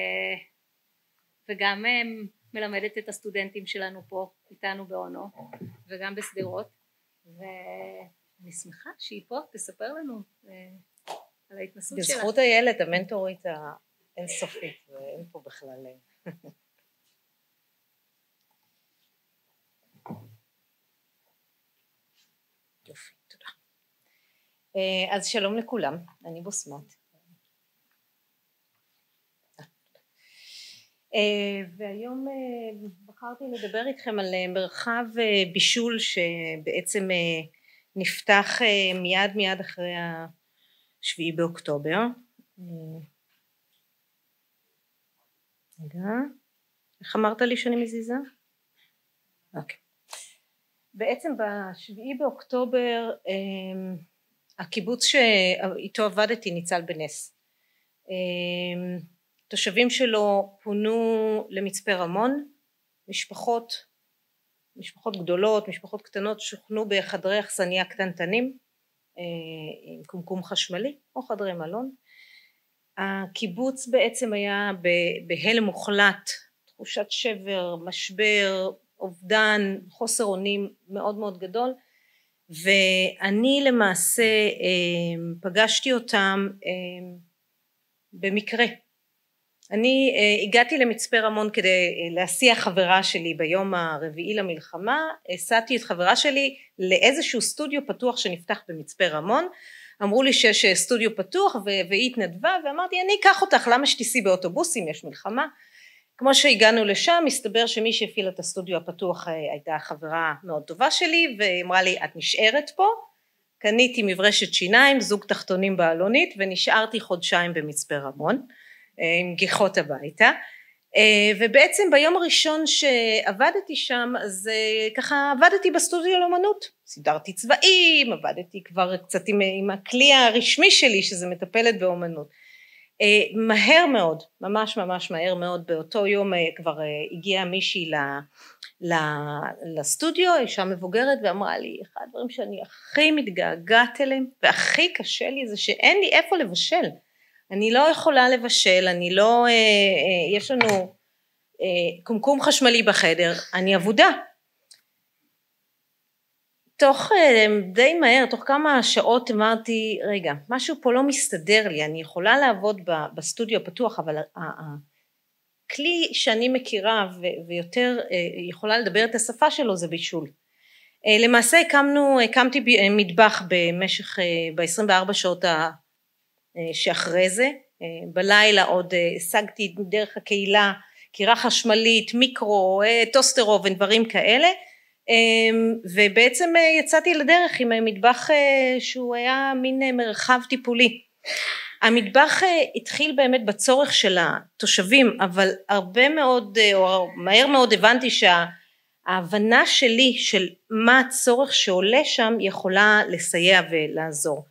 S2: וגם מלמדת את הסטודנטים שלנו פה איתנו באונו וגם בסדרות, ואני שמחה שהיא פה תספר לנו על ההתנסות שלה.
S6: בזכות הילד המנטורית האינסופית, ואין פה בכלל. יופי, תודה. אז שלום לכולם, אני בוסמת. והיום בחרתי לדבר איתכם על מרחב בישול שבעצם נפתח מיד מיד אחרי השביעי באוקטובר. רגע, איך אמרת לי שאני מזיזה? אוקיי. בעצם בשביעי באוקטובר הקיבוץ שאיתו עבדתי ניצל בנס. תושבים שלו פונו למצפה רמון, משפחות, משפחות גדולות, משפחות קטנות שוכנו בחדרי אכסניה קטנטנים עם קומקום חשמלי או חדרי מלון. הקיבוץ בעצם היה בהלם מוחלט, תחושת שבר, משבר, אובדן, חוסר אונים מאוד מאוד גדול, ואני למעשה פגשתי אותם במקרה. אני הגעתי למצפה רמון כדי להסיע חברה שלי ביום הרביעי למלחמה, הסעתי את חברה שלי לאיזשהו סטודיו פתוח שנפתח במצפה רמון, אמרו לי שיש סטודיו פתוח והיא התנדבה, ואמרתי אני אקח אותך, למה שתיסעי באוטובוסים, יש מלחמה. כמו שהגענו לשם, מסתבר שמי שהפעיל את הסטודיו הפתוח הייתה חברה מאוד טובה שלי, ואמרה לי את נשארת פה, קניתי מברשת שיניים, זוג תחתונים בעלונית, ונשארתי חודשיים במצפה רמון, עם גיחות הביתה, ובעצם ביום הראשון שעבדתי שם, אז ככה עבדתי בסטודיו לאמנות, סידרתי צבעים, עבדתי כבר קצת עם, עם הכלי הרשמי שלי, שזה מטפלת באמנות. מהר מאוד, ממש ממש מהר מאוד, באותו יום כבר הגיעה מישהי לסטודיו, אישה מבוגרת, ואמרה לי, אחד הדברים שאני הכי מתגעגעת אליהם, והכי קשה לי זה שאין לי איפה לבשל, אני לא יכולה לבשל, אני לא, יש לנו קומקום חשמלי בחדר, אני עבודה. תוך די מהר, תוך כמה שעות אמרתי, רגע, משהו פה לא מסתדר לי, אני יכולה לעבוד בסטודיו הפתוח, אבל הכלי שאני מכירה ויותר יכולה לדבר את השפה שלו זה בישול. למעשה הקמנו, הקמתי מטבח במשך, ב-עשרים וארבע שעות שאחרי זה, בלילה עוד השגתי דרך הקהילה, קירה חשמלית, מיקרו, טוסטר אובן, דברים כאלה, ובעצם יצאתי לדרך עם מטבח שהוא היה מין מרחב טיפולי. המטבח התחיל באמת בצורך של התושבים, אבל הרבה מאוד, או מהר מאוד הבנתי שההבנה שלי של מה הצורך שעולה שם יכולה לסייע ולעזור.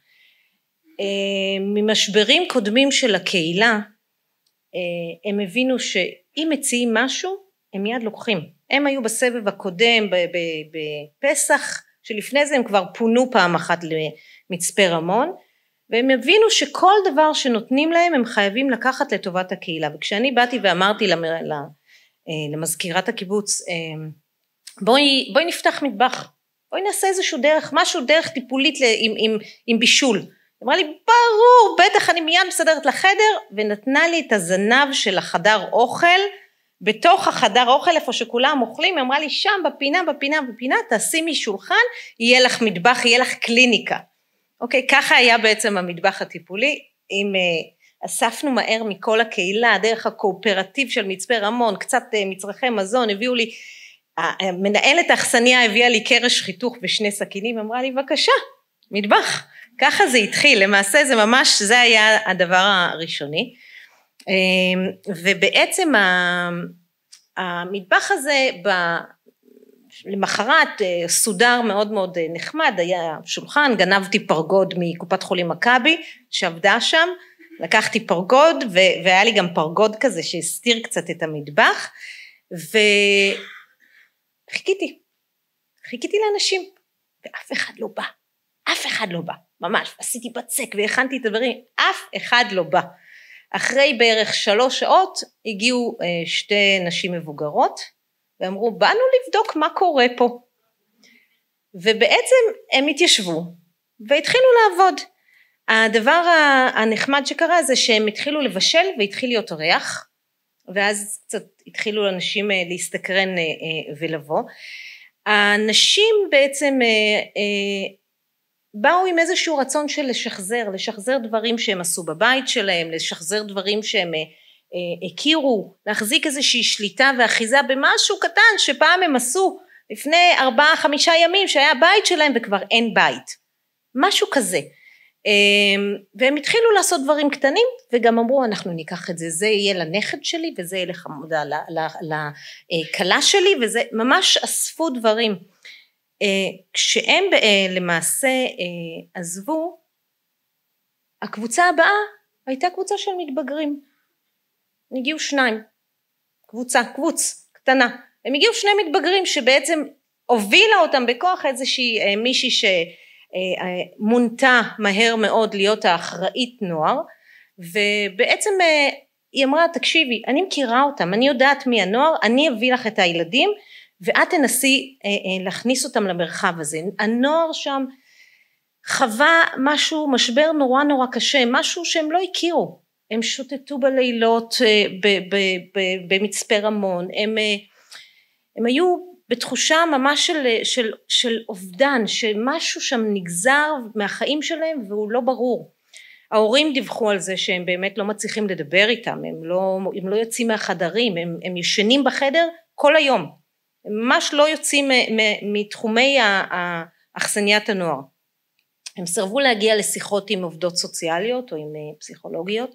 S6: ממשברים קודמים של הקהילה, הם הבינו שאם מציעים משהו, הם מיד לוקחים. הם היו בסבב הקודם, בפסח, שלפני זה הם כבר פונו פעם אחת למצפה רמון, והם הבינו שכל דבר שנותנים להם הם חייבים לקחת לטובת הקהילה. וכשאני באתי ואמרתי למזכירת הקיבוץ, בואי, בואי נפתח מטבח, בואי נעשה איזשהו דרך, משהו דרך טיפולית עם, עם, עם בישול. אמרה לי, ברור, בטח אני מיד מסדרת לחדר, ונתנה לי את הזנב של החדר אוכל, בתוך החדר אוכל איפה שכולם אוכלים, אמרה לי שם בפינה, בפינה, בפינה, תשימי שולחן, יהיה לך מטבח, יהיה לך קליניקה. אוקיי, ככה היה בעצם המטבח הטיפולי, אם uh, אספנו מהר מכל הקהילה, דרך הקואופרטיב של מצפה רמון, קצת uh, מצרכי מזון, הביאו לי, מנהלת האכסניה הביאה לי קרש חיתוך ושני סכינים, אמרה לי, בבקשה, מטבח. ככה זה התחיל, למעשה זה ממש, זה היה הדבר הראשוני, ובעצם המטבח הזה, למחרת סודר מאוד מאוד נחמד, היה שולחן, גנבתי פרגוד מקופת חולים מכבי, שעבדה שם, לקחתי פרגוד, והיה לי גם פרגוד כזה, שהסתיר קצת את המטבח, וחיכיתי, חיכיתי לאנשים, ואף אחד לא בא, אף אחד לא בא, ממש, עשיתי בצק והכנתי את הדברים, אף אחד לא בא. אחרי בערך שלוש שעות, הגיעו שתי נשים מבוגרות, ואמרו, באנו לבדוק מה קורה פה. ובעצם הם התיישבו, והתחילו לעבוד. הדבר הנחמד שקרה זה שהם התחילו לבשל, והתחיל להיות ריח, ואז קצת התחילו אנשים להסתקרן ולבוא. האנשים בעצם באו עם איזשהו רצון של לשחזר, לשחזר דברים שהם עשו בבית שלהם, לשחזר דברים שהם הכירו, להחזיק איזושהי שליטה ואחיזה במשהו קטן שפעם הם עשו לפני ארבעה חמישה ימים שהיה בית שלהם וכבר אין בית, משהו כזה. והם התחילו לעשות דברים קטנים וגם אמרו אנחנו ניקח את זה, זה יהיה לנכד שלי וזה יהיה לחמודה, לקלה שלי, וזה ממש אספו דברים. כשהם למעשה עזבו, הקבוצה הבאה הייתה קבוצה של מתבגרים, הגיעו שניים, קבוצה, קבוץ קטנה, הם הגיעו שני מתבגרים שבעצם הובילה אותם בכוח איזושהי מישהי שמונתה מהר מאוד להיות האחראית נוער, ובעצם היא אמרה תקשיבי אני מכירה אותם, אני יודעת מי הנוער, אני אביא לך את הילדים ואת תנסי להכניס אותם למרחב הזה. הנוער שם חווה משהו, משבר נורא נורא קשה, משהו שהם לא הכירו, הם שוטטו בלילות במצפה רמון, הם, הם היו בתחושה ממש של, של, של אובדן, שמשהו שם נגזר מהחיים שלהם והוא לא ברור. ההורים דיווחו על זה שהם באמת לא מצליחים לדבר איתם, הם לא, הם לא יוצאים מהחדרים, הם, הם ישנים בחדר כל היום. הם ממש לא יוצאים מתחומי האכסניית הנוער. הם סרבו להגיע לשיחות עם עובדות סוציאליות או עם פסיכולוגיות,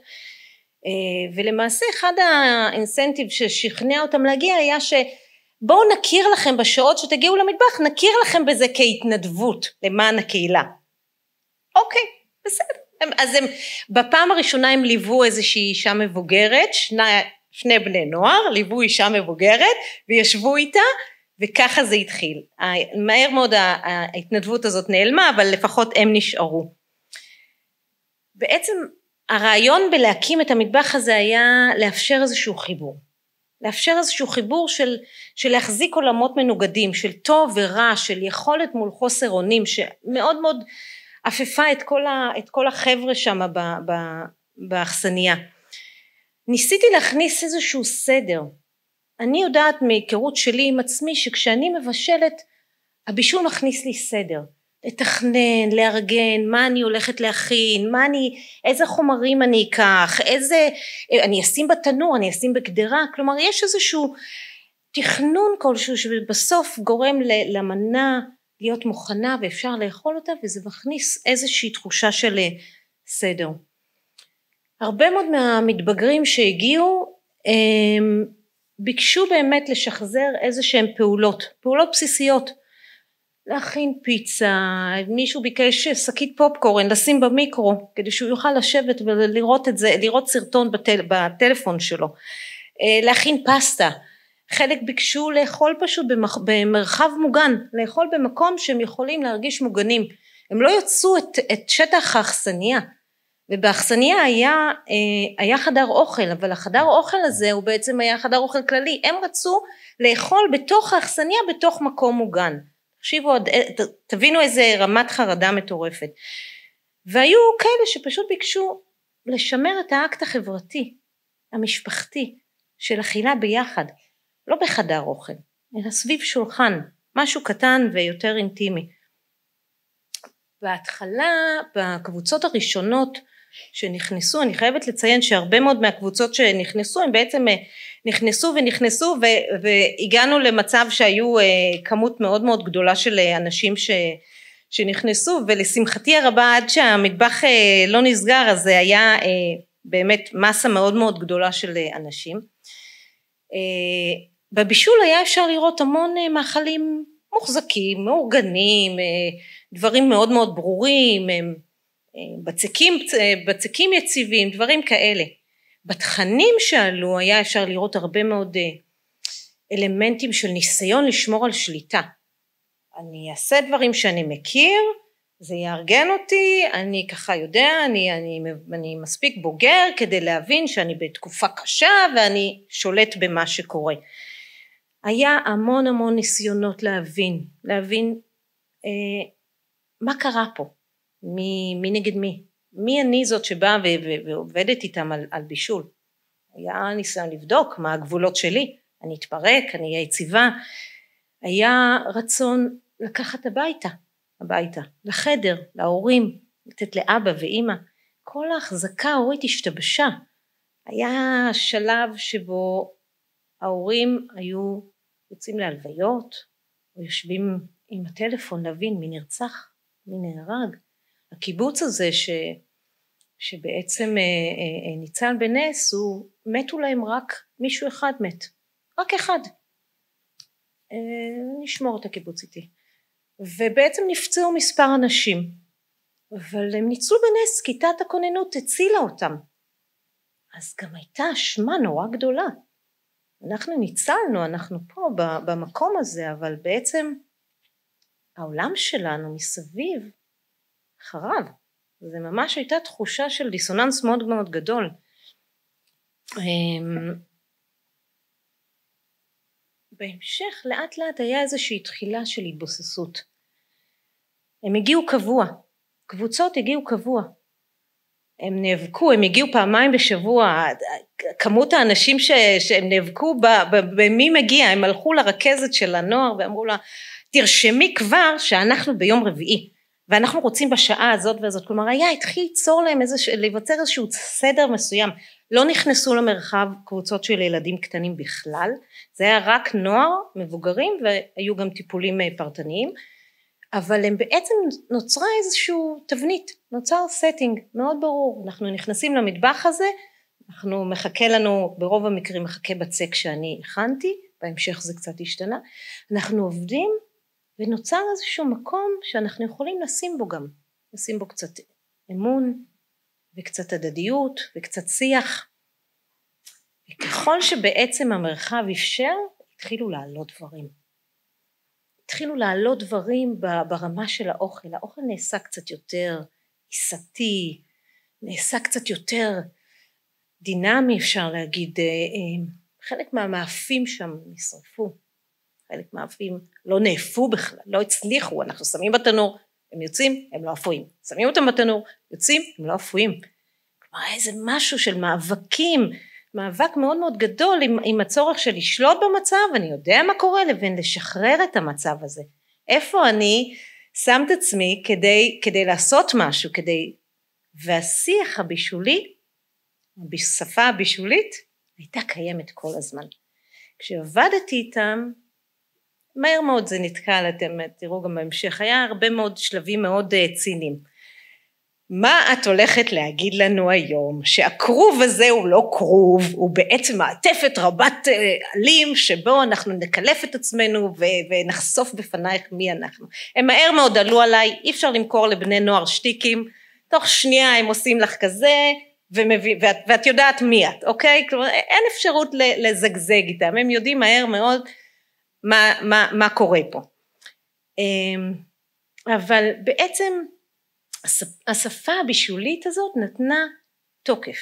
S6: ולמעשה אחד האינסנטיב ששכנע אותם להגיע היה שבואו נכיר לכם בשעות שתגיעו למטבח, נכיר לכם בזה כהתנדבות למען הקהילה. אוקיי, בסדר. אז הם, בפעם הראשונה הם ליוו איזושהי אישה מבוגרת, שני, שני בני נוער, ליוו אישה מבוגרת וישבו איתה, וככה זה התחיל. מהר מאוד ההתנדבות הזאת נעלמה, אבל לפחות הם נשארו. בעצם הרעיון בלהקים את המטבח הזה היה לאפשר איזשהו חיבור. לאפשר איזשהו חיבור של, של להחזיק עולמות מנוגדים, של טוב ורע, של יכולת מול חוסר אונים, שמאוד מאוד עפפה את כל, ה, את כל החבר'ה שם באכסניה. ניסיתי להכניס איזשהו סדר. אני יודעת מהיכרות שלי עם עצמי שכשאני מבשלת, הבישול מכניס לי סדר. לתכנן, לארגן, מה אני הולכת להכין, מה אני, איזה חומרים אני אקח, איזה, אני אשים בתנור, אני אשים בגדרה, כלומר יש איזשהו תכנון כלשהו שבסוף גורם למנה להיות מוכנה ואפשר לאכול אותה, וזה מכניס איזושהי תחושה של סדר. הרבה מאוד מהמתבגרים שהגיעו הם ביקשו באמת לשחזר איזה שהם פעולות, פעולות בסיסיות, להכין פיצה, מישהו ביקש שקית פופקורן לשים במיקרו כדי שהוא יוכל לשבת ולראות את זה, לראות סרטון בטל, בטלפון שלו, להכין פסטה, חלק ביקשו לאכול פשוט במח, במרחב מוגן, לאכול במקום שהם יכולים להרגיש מוגנים, הם לא יצאו את, את שטח האכסניה, ובאכסניה היה, היה חדר אוכל, אבל החדר אוכל הזה הוא בעצם היה חדר אוכל כללי, הם רצו לאכול בתוך האכסניה בתוך מקום מוגן, תקשיבו, תבינו איזה רמת חרדה מטורפת, והיו כאלה שפשוט ביקשו לשמר את האקט החברתי, המשפחתי, של אכילה ביחד, לא בחדר אוכל, אלא סביב שולחן, משהו קטן ויותר אינטימי. בהתחלה, בקבוצות הראשונות שנכנסו, אני חייבת לציין שהרבה מאוד מהקבוצות שנכנסו, הם בעצם נכנסו ונכנסו והגענו למצב שהיו כמות מאוד מאוד גדולה של אנשים ש, שנכנסו, ולשמחתי הרבה עד שהמטבח לא נסגר, אז זה היה באמת מסה מאוד מאוד גדולה של אנשים. בבישול היה אפשר לראות המון מאכלים מוחזקים, מאורגנים, דברים מאוד מאוד ברורים, בצקים, בצקים יציבים, דברים כאלה. בתכנים שעלו היה אפשר לראות הרבה מאוד אלמנטים של ניסיון לשמור על שליטה. אני אעשה דברים שאני מכיר, זה יארגן אותי, אני ככה יודע, אני, אני, אני מספיק בוגר כדי להבין שאני בתקופה קשה ואני שולט במה שקורה. היה המון המון ניסיונות להבין, להבין אה, מה קרה פה, מי, מי נגד מי, מי אני זאת שבאה ועובדת איתם על, על בישול. היה ניסיון לבדוק מה הגבולות שלי, אני אתפרק, אני אהיה יציבה, היה רצון לקחת הביתה, הביתה, לחדר, להורים, לתת לאבא ואמא, כל ההחזקה ההורית השתבשה, היה שלב שבו ההורים היו יוצאים להלוויות, או יושבים עם הטלפון להבין מי נרצח, מי נהרג, הקיבוץ הזה ש, שבעצם ניצל בנס, הוא מתו להם רק מישהו אחד מת, רק אחד, נשמור את הקיבוץ איתי, ובעצם נפצעו מספר אנשים, אבל הם ניצלו בנס, כיתת הכוננות הצילה אותם, אז גם הייתה אשמה נורא גדולה, אנחנו ניצלנו, אנחנו פה במקום הזה, אבל בעצם העולם שלנו מסביב חרב, זה ממש הייתה תחושה של דיסוננס מאוד מאוד גדול. בהמשך לאט לאט היה איזושהי תחילה של התבוססות, הם הגיעו קבוע, קבוצות הגיעו קבוע, הם נאבקו, הם הגיעו פעמיים בשבוע, כמות האנשים ש, שהם נאבקו במי מגיע, הם הלכו לרכזת של הנוער ואמרו לה, תרשמי כבר שאנחנו ביום רביעי, ואנחנו רוצים בשעה הזאת והזאת, כלומר היה התחיל ליצור להם איזה, לבצר איזשהו סדר מסוים, לא נכנסו למרחב קבוצות של ילדים קטנים בכלל, זה היה רק נוער, מבוגרים, והיו גם טיפולים פרטניים, אבל הם בעצם נוצרה איזשהו תבנית, נוצר סטינג מאוד ברור, אנחנו נכנסים למטבח הזה, אנחנו מחכה לנו, ברוב המקרים מחכה בצק שאני הכנתי, בהמשך זה קצת השתנה, אנחנו עובדים ונוצר איזשהו מקום שאנחנו יכולים לשים בו גם, לשים בו קצת אמון וקצת הדדיות וקצת שיח, וככל שבעצם המרחב אפשר, התחילו לעלות דברים. התחילו לעלות דברים ברמה של האוכל, האוכל נעשה קצת יותר עיסתי, נעשה קצת יותר דינמי אפשר להגיד, חלק מהמאפים שם נשרפו, חלק מהמאפים לא נאפו בכלל, לא הצליחו, אנחנו שמים בתנור, הם יוצאים, הם לא אפויים, שמים אותם בתנור, יוצאים, הם לא אפויים, כלומר איזה משהו של מאבקים, מאבק מאוד מאוד גדול עם, עם הצורך של לשלוט במצב, אני יודע מה קורה, לבין לשחרר את המצב הזה. איפה אני שם את עצמי כדי, כדי לעשות משהו, כדי, והשיח הבישולי, בשפה הבישולית, הייתה קיימת כל הזמן. כשעבדתי איתם, מהר מאוד זה נתקל, אתם תראו גם בהמשך, היה הרבה מאוד שלבים מאוד ציניים. מה את הולכת להגיד לנו היום? שהקרוב הזה הוא לא קרוב, הוא בעצם מעטפת רבת עלים, שבו אנחנו נקלף את עצמנו ונחשוף בפנייך מי אנחנו. הם מהר מאוד עלו עליי, אי אפשר למכור לבני נוער שטיקים, תוך שנייה הם עושים לך כזה, ומביא, ואת, ואת יודעת מי את, אוקיי? כלומר, אין אפשרות לזגזג איתם, הם יודעים מהר מאוד מה, מה, מה קורה פה. אבל בעצם השפה הבישולית הזאת נתנה תוקף.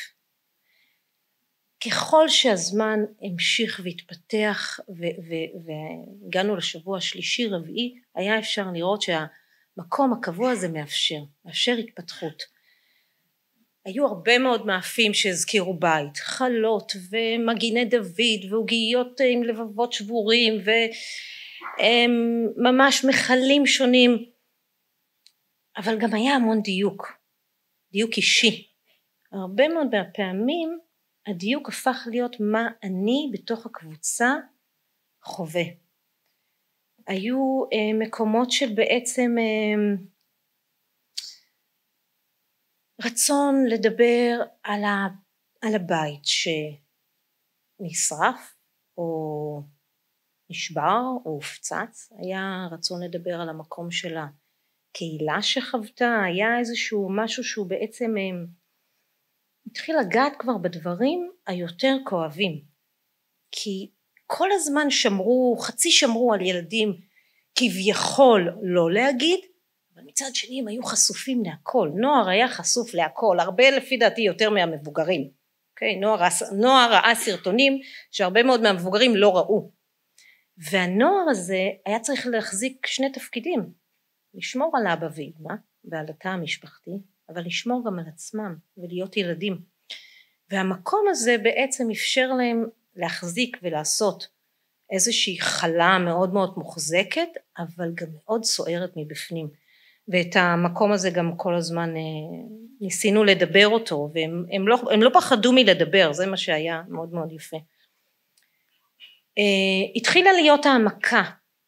S6: ככל שהזמן המשיך והתפתח והגענו לשבוע השלישי רביעי, היה אפשר לראות שהמקום הקבוע הזה מאפשר, מאפשר התפתחות. היו הרבה מאוד מאפים שהזכירו בית, חלות ומגיני דוד ועוגיות עם לבבות שבורים וממש מחלים שונים, אבל גם היה המון דיוק, דיוק אישי. הרבה מאוד מהפעמים הדיוק הפך להיות מה אני בתוך הקבוצה חווה. היו אה, מקומות של בעצם אה, רצון לדבר על, ה, על הבית שנשרף או נשבר או הופצץ, היה רצון לדבר על המקום שלה. קהילה שחוותה, היה איזשהו משהו שהוא בעצם התחיל לגעת כבר בדברים היותר כואבים, כי כל הזמן שמרו, חצי שמרו על ילדים כביכול לא להגיד, אבל מצד שני הם היו חשופים להכל, נוער היה חשוף להכל, הרבה לפי דעתי יותר מהמבוגרים, okay? נוער, נוער ראה סרטונים שהרבה מאוד מהמבוגרים לא ראו, והנוער הזה היה צריך להחזיק שני תפקידים, לשמור על אבא ואמא ועל התא המשפחתי, אבל לשמור גם על עצמם ולהיות ילדים. והמקום הזה בעצם אפשר להם להחזיק ולעשות איזושהי חלה מאוד מאוד מוחזקת, אבל גם מאוד סוערת מבפנים. ואת המקום הזה גם כל הזמן ניסינו לדבר אותו, והם הם לא, הם לא פחדו מלדבר, זה מה שהיה מאוד מאוד יפה. התחילה להיות העמקה,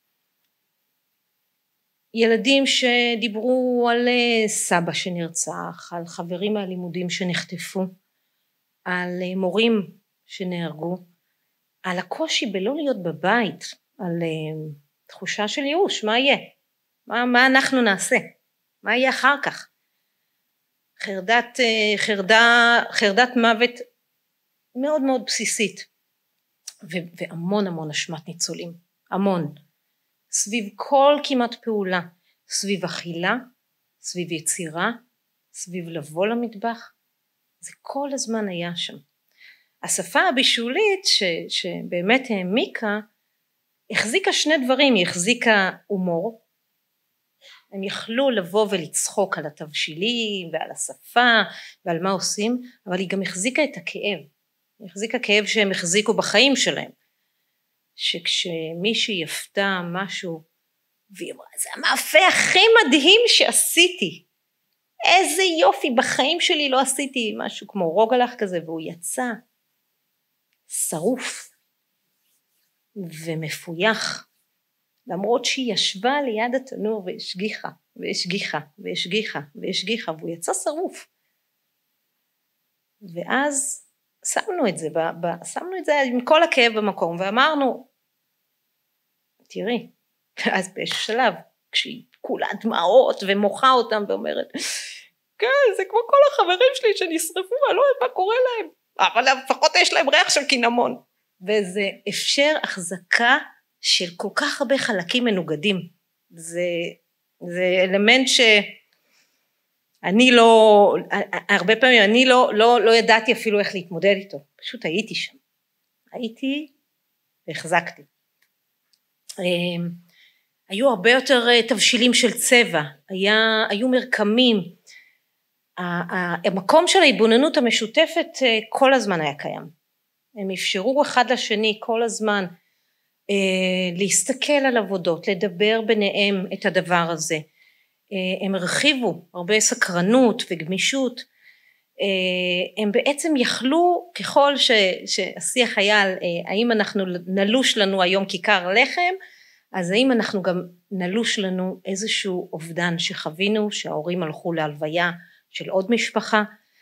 S6: ילדים שדיברו על סבא שנרצח, על חברים מהלימודים שנחטפו, על מורים שנהרגו, על הקושי בלא להיות בבית, על תחושה של ייאוש, מה יהיה? מה, מה אנחנו נעשה? מה יהיה אחר כך? חרדת, חרדה, חרדת מוות מאוד מאוד בסיסית, ו- והמון המון אשמת ניצולים, המון. סביב כל כמעט פעולה, סביב אכילה, סביב יצירה, סביב לבוא למטבח, זה כל הזמן היה שם. השפה הבישולית ש, שבאמת העמיקה, החזיקה שני דברים, היא החזיקה הומור, הם יכלו לבוא ולצחוק על התבשילים ועל השפה ועל מה עושים, אבל היא גם החזיקה את הכאב, היא החזיקה כאב שהם החזיקו בחיים שלהם, שכשמישהי יפתה משהו והיא אמרה זה המאפה הכי מדהים שעשיתי, איזה יופי, בחיים שלי לא עשיתי משהו כמו רוגלח כזה, והוא יצא שרוף ומפויח, למרות שהיא ישבה ליד התנור והשגיחה והשגיחה והשגיחה והשגיחה והוא יצא שרוף. ואז שמנו את זה, ב, ב, שמנו את זה עם כל הכאב במקום, ואמרנו, תראי, אז באיזשהו שלב, כשהיא כולה דמעות ומוחה אותם ואומרת, כן, זה כמו כל החברים שלי שנשרפו, אני לא יודעת מה קורה להם, אבל לפחות יש להם ריח של קינמון. וזה אפשר החזקה של כל כך הרבה חלקים מנוגדים. זה, זה אלמנט ש... אני לא, הרבה פעמים אני לא, לא, לא ידעתי אפילו איך להתמודד איתו, פשוט הייתי שם, הייתי והחזקתי. היו הרבה יותר תבשילים של צבע, היה, היו מרקמים, המקום של ההתבוננות המשותפת כל הזמן היה קיים, הם אפשרו אחד לשני כל הזמן אה, להסתכל על עבודות, לדבר ביניהם את הדבר הזה. אה, הם הרחיבו הרבה סקרנות וגמישות, אה, הם בעצם יכלו ככל ש, שהשיח היה על אה, האם אנחנו נלוש לנו היום כיכר לחם, אז האם אנחנו גם נלוש לנו איזשהו אובדן שחווינו, שההורים הלכו להלוויה של עוד משפחה,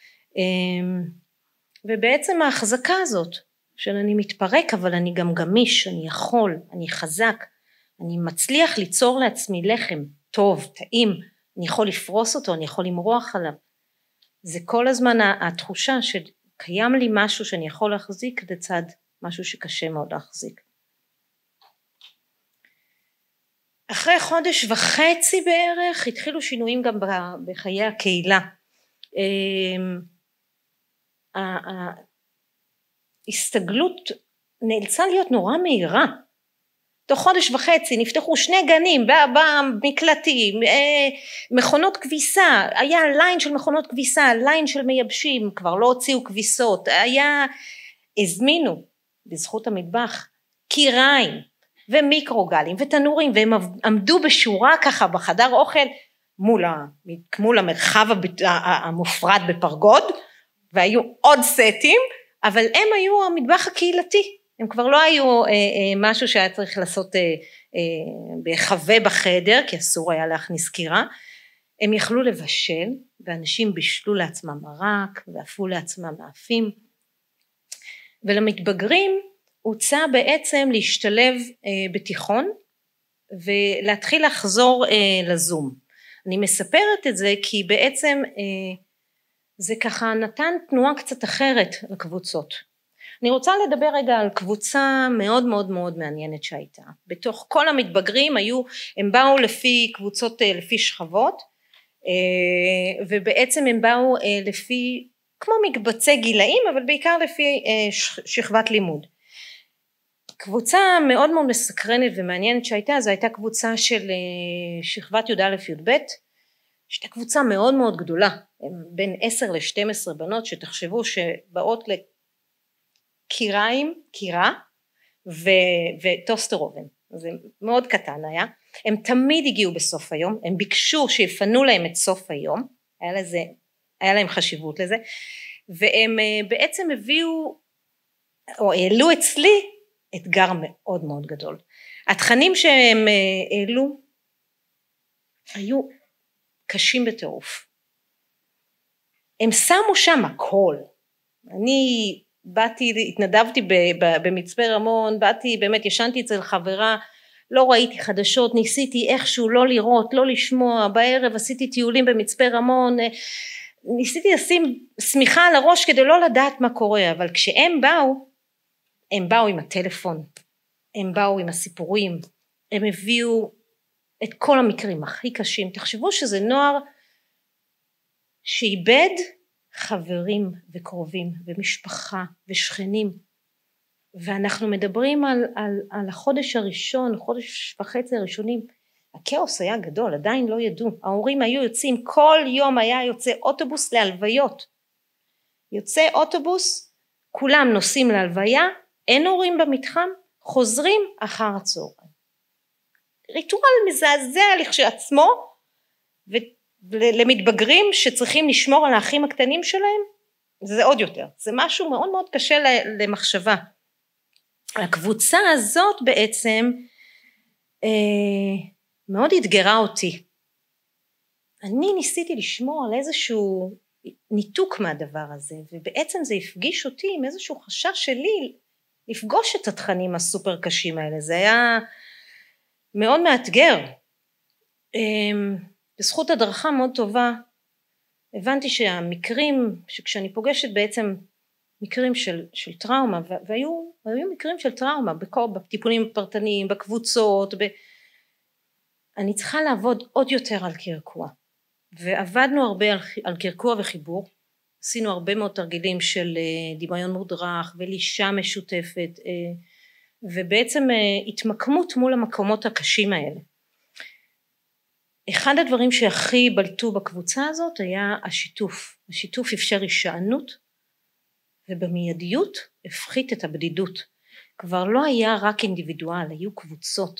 S6: ובעצם ההחזקה הזאת של אני מתפרק אבל אני גם גמיש, אני יכול, אני חזק, אני מצליח ליצור לעצמי לחם טוב, טעים, אני יכול לפרוס אותו, אני יכול למרוח עליו, זה כל הזמן התחושה שקיים לי משהו שאני יכול להחזיק לצד משהו שקשה מאוד להחזיק. אחרי חודש וחצי בערך התחילו שינויים גם בחיי הקהילה. ההסתגלות נאלצה להיות נורא מהירה. תוך חודש וחצי נפתחו שני גנים במקלטים, מכונות כביסה, היה ליין של מכונות כביסה, ליין של מייבשים, כבר לא הוציאו כביסות, היה, הזמינו בזכות המטבח קיריים ומיקרוגלים ותנורים, והם עמדו בשורה ככה בחדר אוכל מול, ה, מול המרחב המופרד בפרגוד, והיו עוד סטים, אבל הם היו המטבח הקהילתי, הם כבר לא היו אה, אה, משהו שהיה צריך לעשות אה, אה, בחווה בחדר, כי אסור היה להכניס קירה, הם יכלו לבשל, ואנשים בישלו לעצמם מרק, ואפו לעצמם מאפים, ולמתבגרים הוצע בעצם להשתלב אה, בתיכון, ולהתחיל לחזור אה, לזום. אני מספרת את זה כי בעצם אה, זה ככה נתן תנועה קצת אחרת לקבוצות. אני רוצה לדבר רגע על קבוצה מאוד מאוד מאוד מעניינת שהייתה. בתוך כל המתבגרים היו, הם באו לפי קבוצות, לפי שכבות, ובעצם הם באו לפי, כמו מקבצי גילאים, אבל בעיקר לפי שכבת לימוד. קבוצה מאוד מאוד מסקרנת ומעניינת שהייתה, זו הייתה קבוצה של שכבת י' א' י' ב', שהייתה קבוצה מאוד מאוד גדולה, בין עשר לשתים עשרה בנות שתחשבו שבאות לקיריים, קירה וטוסטר אובן, זה מאוד קטן היה, הם תמיד הגיעו בסוף היום, הם ביקשו שיפנו להם את סוף היום, היה, לזה, היה להם חשיבות לזה, והם בעצם הביאו, או העלו אצלי, אתגר מאוד מאוד גדול. התכנים שהם העלו, היו קשים בטירוף. הם שמו שם הכל. אני באתי, התנדבתי במצפה רמון, באתי, באמת ישנתי אצל חברה, לא ראיתי חדשות, ניסיתי איכשהו לא לראות, לא לשמוע, בערב עשיתי טיולים במצפה רמון, ניסיתי לשים סמיכה על הראש כדי לא לדעת מה קורה, אבל כשהם באו, הם באו עם הטלפון, הם באו עם הסיפורים, הם הביאו את כל המקרים הכי קשים. תחשבו שזה נוער שאיבד חברים וקרובים ומשפחה ושכנים, ואנחנו מדברים על, על, על החודש הראשון, חודש וחצי הראשונים, הכאוס היה גדול, עדיין לא ידעו, ההורים היו יוצאים, כל יום היה יוצא אוטובוס להלוויות, יוצא אוטובוס, כולם נוסעים להלוויה, אין הורים במתחם, חוזרים אחר הצהריים. ריטואל מזעזע לכשעצמו, ולמתבגרים שצריכים לשמור על האחים הקטנים שלהם, זה עוד יותר, זה משהו מאוד מאוד קשה למחשבה. הקבוצה הזאת בעצם אה, מאוד התגרה אותי. אני ניסיתי לשמור על איזשהו ניתוק מהדבר הזה, ובעצם זה הפגיש אותי עם איזשהו חשש שלי לפגוש את התכנים הסופר קשים האלה. זה היה מאוד מאתגר. בזכות הדרכה מאוד טובה הבנתי שהמקרים שכשאני פוגשת בעצם מקרים של, של טראומה, והיו, והיו מקרים של טראומה בכל, בטיפולים הפרטניים, בקבוצות, ב... אני צריכה לעבוד עוד יותר על קרקוע, ועבדנו הרבה על, על קרקוע וחיבור, עשינו הרבה מאוד תרגילים של דמיון מודרך ולישה משותפת, ובעצם התמקמות מול המקומות הקשים האלה. אחד הדברים שהכי בלטו בקבוצה הזאת היה השיתוף, השיתוף אפשר הישענות, ובמיידיות הפחית את הבדידות, כבר לא היה רק אינדיבידואל, היו קבוצות.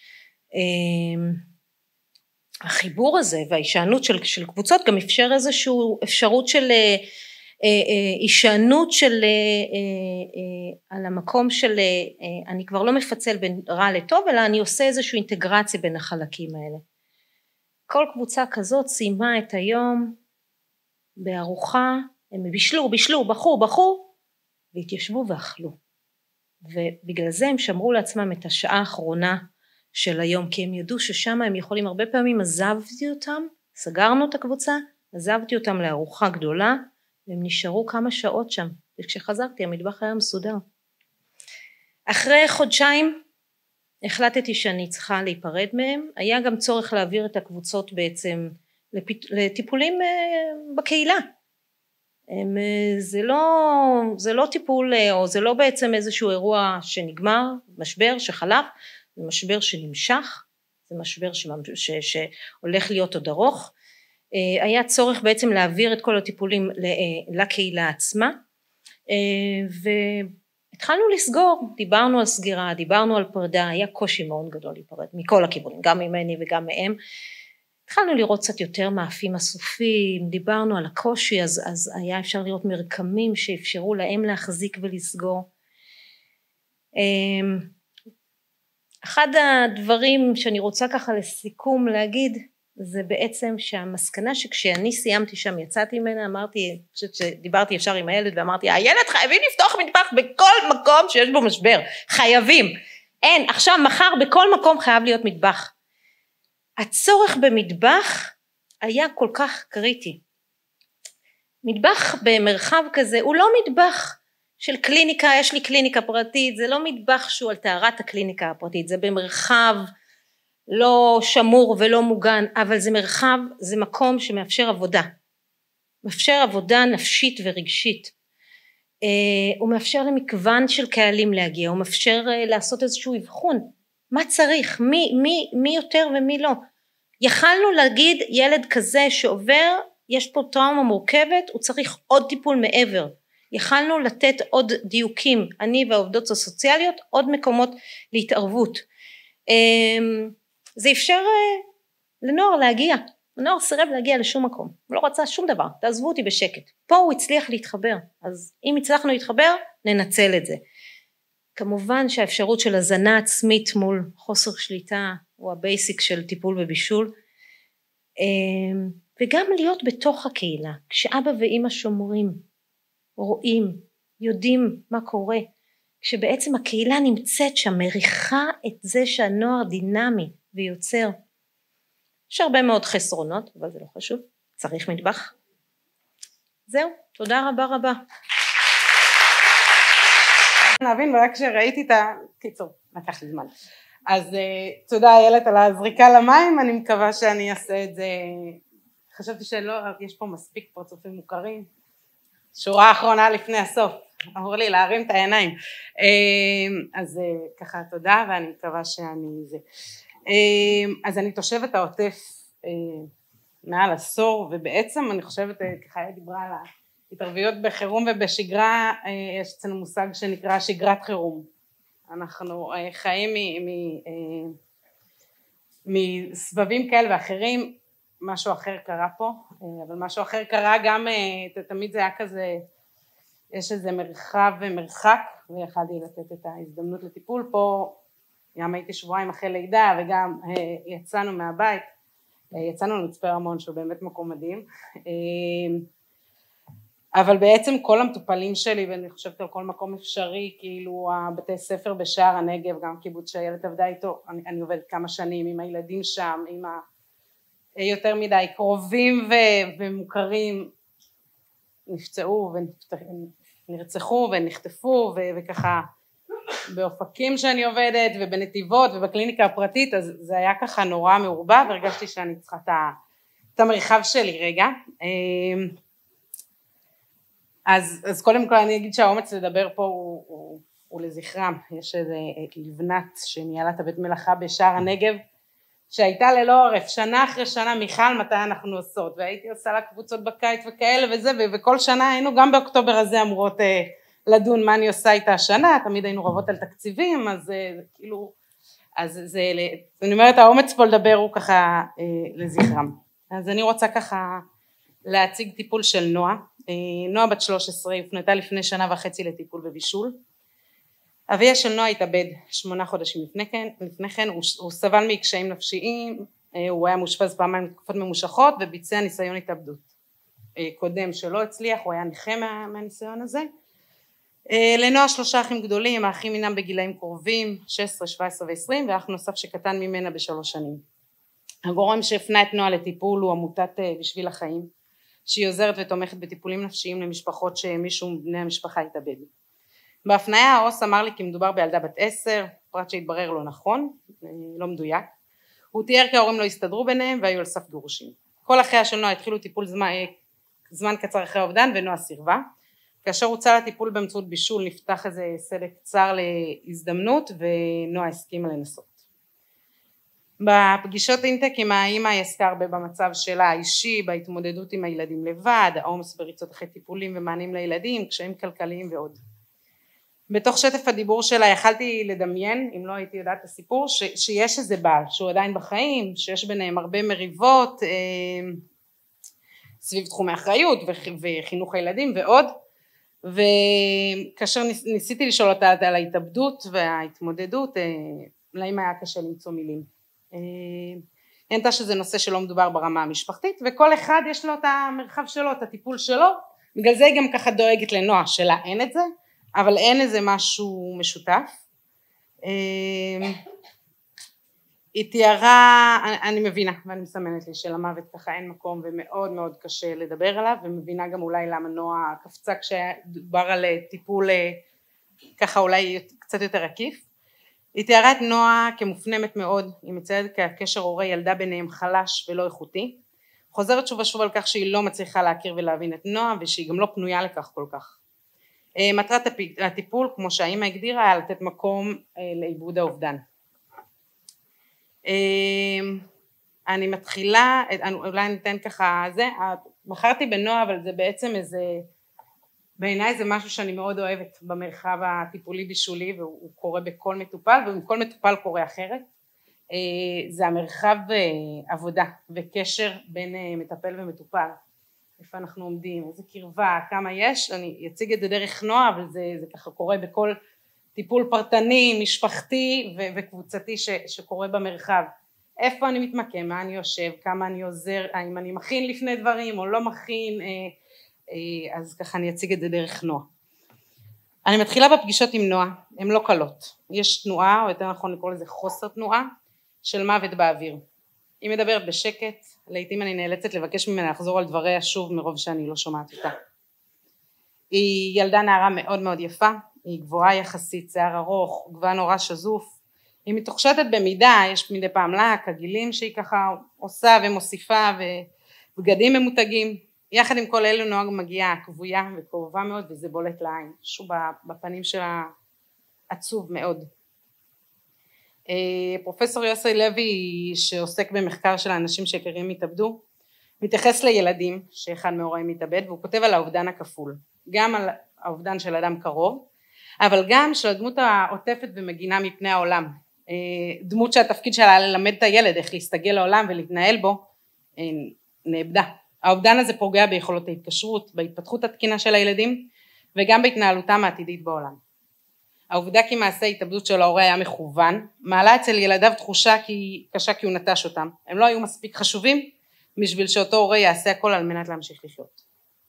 S6: החיבור הזה וההישענות של, של קבוצות גם אפשר איזושהי אפשרות של הישענות של על המקום של אני כבר לא מפצל בין רע לטוב, אלא אני עושה איזושהי אינטגרציה בין החלקים האלה. כל קבוצה כזאת סיימה את היום בארוחה, הם בישלו, בישלו, בחו, בחו, והתיישבו ואכלו. ובגלל זה הם שמרו לעצמם את השעה האחרונה של היום, כי הם ידעו ששם הם יכולים, הרבה פעמים עזבתי אותם, סגרנו את הקבוצה, עזבתי אותם לארוחה גדולה, והם נשארו כמה שעות שם, וכשחזרתי המטבח היה מסודר. אחרי חודשיים החלטתי שאני צריכה להיפרד מהם, היה גם צורך להעביר את הקבוצות בעצם לטיפולים בקהילה. הם, זה לא, זה לא טיפול, או זה לא בעצם איזשהו אירוע שנגמר, משבר שחלף, זה משבר שנמשך, זה משבר ש, שהולך להיות עוד ארוך. היה צורך בעצם להעביר את כל הטיפולים לקהילה עצמה, והתחלנו לסגור, דיברנו על סגירה, דיברנו על פרדה, היה קושי מאוד גדול להיפרד, מכל הכיוונים, גם ממני וגם מהם. התחלנו לראות קצת יותר מאפים אסופים, דיברנו על הקושי, אז, אז היה אפשר לראות מרקמים שאפשרו להם להחזיק ולסגור. אחד הדברים שאני רוצה ככה לסיכום להגיד, זה בעצם שהמסקנה שכשאני סיימתי שם, יצאתי ממנה, אמרתי, אני חושבת שדיברתי אפשר עם הילד, ואמרתי, הילד חייבים לפתוח מטבח בכל מקום שיש בו משבר, חייבים, אין, עכשיו מחר בכל מקום חייב להיות מטבח. הצורך במטבח היה כל כך קריטי. מטבח במרחב כזה הוא לא מטבח של קליניקה, יש לי קליניקה פרטית, זה לא מטבח שהוא על טהרת הקליניקה הפרטית, זה במרחב לא שמור ולא מוגן, אבל זה מרחב, זה מקום שמאפשר עבודה, מאפשר עבודה נפשית ורגשית, הוא מאפשר למגוון של קהלים להגיע, הוא מאפשר לעשות איזשהו אבחון, מה צריך, מי, מי, מי יותר ומי לא. יכלנו להגיד ילד כזה שעובר, יש פה טראומה מורכבת, הוא צריך עוד טיפול מעבר. יכלנו לתת עוד דיוקים, אני והעובדות הסוציאליות, עוד מקומות להתערבות. זה אפשר לנוער להגיע, הנוער סירב להגיע לשום מקום, הוא לא רצה שום דבר, תעזבו אותי בשקט. פה הוא הצליח להתחבר, אז אם הצלחנו להתחבר, ננצל את זה. כמובן שהאפשרות של הזנה עצמית מול חוסר שליטה הוא הבייסיק של טיפול ובישול, וגם להיות בתוך הקהילה, כשאבא ואמא שומרים, רואים, יודעים מה קורה, כשבעצם הקהילה נמצאת שם, מריחה את זה שהנוער דינמי ויוצר. יש הרבה מאוד חסרונות, אבל זה לא חשוב, צריך מטבח. זהו, תודה רבה רבה.
S7: להבין, ורק כשראיתי את הקיצור, לקח לי זמן. אז uh, תודה איילת על הזריקה למים, אני מקווה שאני אעשה את זה, חשבתי שלא, יש פה מספיק פרצופים מוכרים, שורה אחרונה לפני הסוף, אמרו לי להרים את העיניים, uh, אז uh, ככה תודה ואני מקווה שאני זה. Uh, אז אני תושבת העוטף uh, מעל עשור, ובעצם אני חושבת, uh, ככה היא דיברה על התערבויות בחירום ובשגרה, יש אצלנו מושג שנקרא שגרת חירום. אנחנו חיים מסבבים כאלה ואחרים, משהו אחר קרה פה, אבל משהו אחר קרה גם, תמיד זה היה כזה, יש איזה מרחב ומרחק, ויכלתי לתת את ההזדמנות לטיפול פה, גם הייתי שבועיים אחרי לידה וגם יצאנו מהבית, יצאנו למצפה רמון שהוא באמת מקום מדהים, אבל בעצם כל המטופלים שלי, ואני חושבת על כל מקום אפשרי, כאילו הבתי ספר בשער הנגב, גם קיבוץ שהילד עבדה איתו, אני, אני עובדת כמה שנים עם הילדים שם, עם ה... יותר מדי קרובים ו... ומוכרים, נפצעו ונרצחו ונחטפו, ו... וככה באופקים שאני עובדת, ובנתיבות ובקליניקה הפרטית, אז זה היה ככה נורא מעורבב, והרגשתי שאני צריכה את המרחב שלי רגע. אז, אז קודם כל אני אגיד שהאומץ לדבר פה הוא, הוא, הוא לזכרם, יש איזה לבנת שניהלה את הבית מלאכה בשער הנגב, שהייתה ללא ערף, שנה אחרי שנה, מיכל מתי אנחנו עושות, והייתי עושה לה קבוצות בקיץ וכאלה וזה, וכל שנה היינו גם באוקטובר הזה אמורות אה, לדון מה אני עושה איתה השנה, תמיד היינו רבות על תקציבים, אז זה כאילו, אז זה, אני אומרת, האומץ פה לדבר הוא ככה לזכרם. אז אני רוצה ככה להציג טיפול של נועה. נועה בת שלוש עשרה, הופנתה לפני שנה וחצי לטיפול בבישול. אביה של נועה התאבד שמונה חודשים לפני כן, לפני כן הוא, הוא סבל מקשיים נפשיים, הוא היה מאושפז פעמיים לתקופות ממושכות וביצע ניסיון התאבדות קודם שלא הצליח, הוא היה נכה מה, מהניסיון הזה. לנועה שלושה אחים גדולים, האחים אינם בגילאים קרובים, שש עשרה, שבע עשרה ועשרים, ואח נוסף שקטן ממנה בשלוש שנים. הגורם שהפנה את נועה לטיפול הוא עמותת בשביל החיים, שהיא עוזרת ותומכת בטיפולים נפשיים למשפחות שמישהו מבני המשפחה התאבד. בהפניה העו"ס אמר לי כי מדובר בילדה בת עשר, פרט שהתברר לא נכון, לא מדויק. הוא תיאר כי ההורים לא הסתדרו ביניהם והיו על סף גירושים. כל אחיה של נועה התחילו טיפול זמן, זמן קצר אחרי האובדן ונועה סירבה. כאשר הוצא לטיפול באמצעות בישול נפתח איזה סדק קצר להזדמנות ונועה הסכימה לנסות. בפגישות אינטק עם האמא היא עסקה הרבה במצב שלה האישי, בהתמודדות עם הילדים לבד, העומס בריצות אחרי טיפולים ומענים לילדים, קשיים כלכליים ועוד. בתוך שטף הדיבור שלה יכלתי לדמיין, אם לא הייתי יודעת את הסיפור, ש, שיש איזה בעל שהוא עדיין בחיים, שיש ביניהם הרבה מריבות אה, סביב תחומי אחריות וחינוך הילדים ועוד, וכאשר ניס, ניסיתי לשאול אותה על ההתאבדות וההתמודדות, אה, להם היה קשה למצוא מילים. אה, ענתה שזה נושא שלא מדובר ברמה המשפחתית, וכל אחד יש לו את המרחב שלו, את הטיפול שלו, בגלל זה היא גם ככה דואגת לנועה, שלה אין את זה, אבל אין איזה משהו משותף. היא תיארה, אני מבינה ואני מסמנת לי שלמוות ככה אין מקום ומאוד מאוד קשה לדבר עליו, ומבינה גם אולי למה נועה קפצה כשדובר על טיפול ככה אולי קצת יותר עקיף. היא תיארה את נועה כמופנמת מאוד, היא מציינת כי הקשר הורי ילדה ביניהם חלש ולא איכותי, חוזרת שוב ושוב על כך שהיא לא מצליחה להכיר ולהבין את נועה ושהיא גם לא פנויה לכך כל כך. מטרת הטיפול, כמו שהאמא הגדירה, היה לתת מקום לאיבוד האובדן. אני מתחילה, אולי ניתן ככה זה, בחרתי בנועה, אבל זה בעצם איזה, בעיניי זה משהו שאני מאוד אוהבת במרחב הטיפולי בישולי, והוא קורה בכל מטופל, ובכל מטופל קורה אחרת. זה המרחב עבודה וקשר בין מטפל ומטופל. איפה אנחנו עומדים, איזה קרבה, כמה יש, אני אציג את זה דרך נועה, אבל זה, זה ככה קורה בכל טיפול פרטני, משפחתי ו- וקבוצתי ש- שקורה במרחב. איפה אני מתמקם, מה אני יושב, כמה אני עוזר, האם אני מכין לפני דברים או לא מכין, אז ככה אני אציג את זה דרך נועה. אני מתחילה בפגישות עם נועה, הן לא קלות. יש תנועה, או יותר נכון לקרוא לזה חוסר תנועה, של מוות באוויר. היא מדברת בשקט, לעתים אני נאלצת לבקש ממנה לחזור על דבריה שוב מרוב שאני לא שומעת אותה. היא ילדה נערה מאוד מאוד יפה, היא גבוהה יחסית, שיער ארוך, גבה נורא שזוף, היא מתוחשטת במידה, יש מדי פעם לק, הגילים שהיא ככה עושה ומוסיפה ובגדים ממותגים, יחד עם כל אלו נועה מגיעה כבויה וקרובה מאוד וזה בולט לעין, משהו בפנים שלה עצוב מאוד. פרופסור יוסי לוי שעוסק במחקר של האנשים שיקרים התאבדו, מתייחס לילדים שאחד מהוריהם מתאבד והוא כותב על האובדן הכפול, גם על האובדן של אדם קרוב, אבל גם של הדמות העוטפת ומגינה מפני העולם, דמות שהתפקיד שלה ללמד את הילד איך להסתגל לעולם ולהתנהל בו, נאבדה. האובדן הזה פוגע ביכולות ההתקשרות, בהתפתחות התקינה של הילדים וגם בהתנהלותם העתידית בעולם. העובדה כי מעשה ההתאבדות של ההורה היה מכוון, מעלה אצל ילדיו תחושה כי קשה כי הוא נטש אותם. הם לא היו מספיק חשובים בשביל שאותו הורה יעשה הכל על מנת להמשיך לחיות.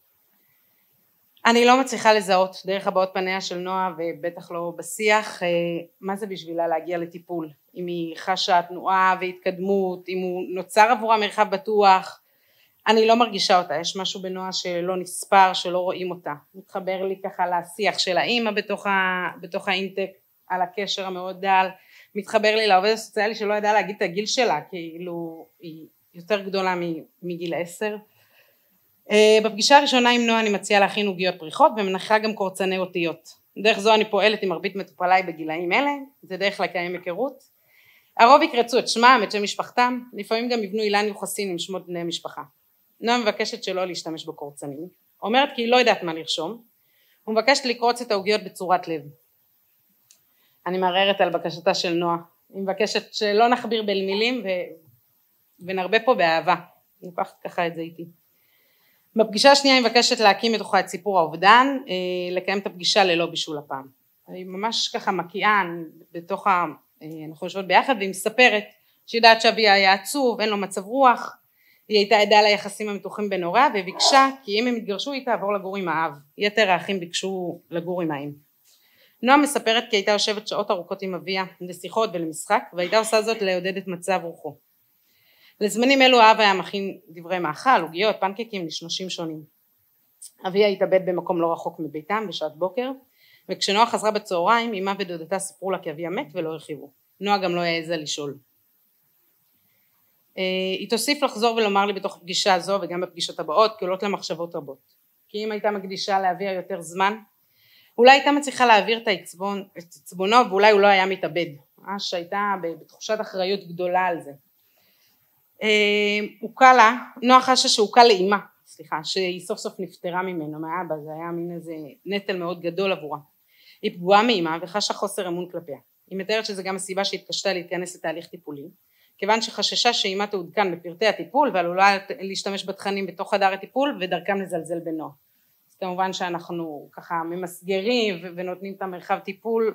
S7: אני לא מצליחה לזהות דרך הבעות פניה של נועה ובטח לא בשיח, מה זה בשבילה להגיע לטיפול. אם היא חשה תנועה והתקדמות, אם הוא נוצר עבורה מרחב בטוח, אני לא מרגישה אותה, יש משהו בנועה שלא נספר, שלא רואים אותה. מתחבר לי ככה לשיח של האמא בתוך, ה, בתוך האינטק, על הקשר המאוד דל, מתחבר לי לעובד הסוציאלי שלא ידע להגיד את הגיל שלה, כאילו היא יותר גדולה מגיל עשר. בפגישה הראשונה עם נועה אני מציעה להכין עוגיות פריחות ומנחה גם קורצני אותיות. דרך זו אני פועלת עם מרבית מטופליי בגילאים אלה, זה דרך לקיים היכרות. הרוב יקרצו את שמם, את שם משפחתם, לפעמים גם יבנו אילן יוחסין עם שמות בני משפחה. נועה מבקשת שלא להשתמש בקורצנים, אומרת כי היא לא יודעת מה לרשום, הוא מבקש לקרוץ את העוגיות בצורת לב. אני מערערת על בקשתה של נועה, היא מבקשת שלא נכביר במילים ו... ונרבה פה באהבה, אני לוקחת ככה את זה איתי. בפגישה השנייה היא מבקשת להקים בתוכה את סיפור האובדן, לקיים את הפגישה ללא בישול הפעם. אני ממש ככה מקיאה בתוך ה... אנחנו יושבות ביחד והיא מספרת שהיא יודעת שאביה היה עצוב, אין לו מצב רוח, היא הייתה עדה ליחסים המתוחים בין הוריה וביקשה כי אם הם התגרשו היא תעבור לגור עם האב, יתר האחים ביקשו לגור עם האם. נועה מספרת כי הייתה יושבת שעות ארוכות עם אביה לשיחות ולמשחק והייתה עושה זאת לעודד את מצב רוחו. לזמנים אלו האב היה מכין דברי מאכל, עוגיות, פנקקים לשלושים שונים. אביה התאבד במקום לא רחוק מביתם בשעת בוקר, וכשנועה חזרה בצהריים, אמא ודודתה סיפרו לה כי אביה מת ולא הרחיבו. נועה גם לא העזה לשאול. היא תוסיף לחזור ולומר לי בתוך פגישה זו וגם בפגישות הבאות, כי עולות לה מחשבות רבות. כי אם הייתה מקדישה לאביה יותר זמן, אולי הייתה מצליחה להעביר את העצבון, את עצבונו, ואולי הוא לא היה מתאבד. ממש הייתה בתחושת אחריות גדולה על זה. הוא קל לה, נועה חשה שהוא קל לאמא, סליחה, שהיא סוף סוף נפטרה ממנו, מהאבא, זה היה מין איזה נטל מאוד גדול עבורה. היא פגועה מאמא וחשה חוסר אמון כלפיה. היא מתארת שזה גם הסיבה שהתקשתה להתכנס לתהליך טיפולי, כיוון שחששה שאמא תעודכן בפרטי הטיפול ועלולה להשתמש בתכנים בתוך חדר הטיפול ודרכם לזלזל בנועה. אז כמובן שאנחנו ככה ממסגרים ונותנים את המרחב טיפול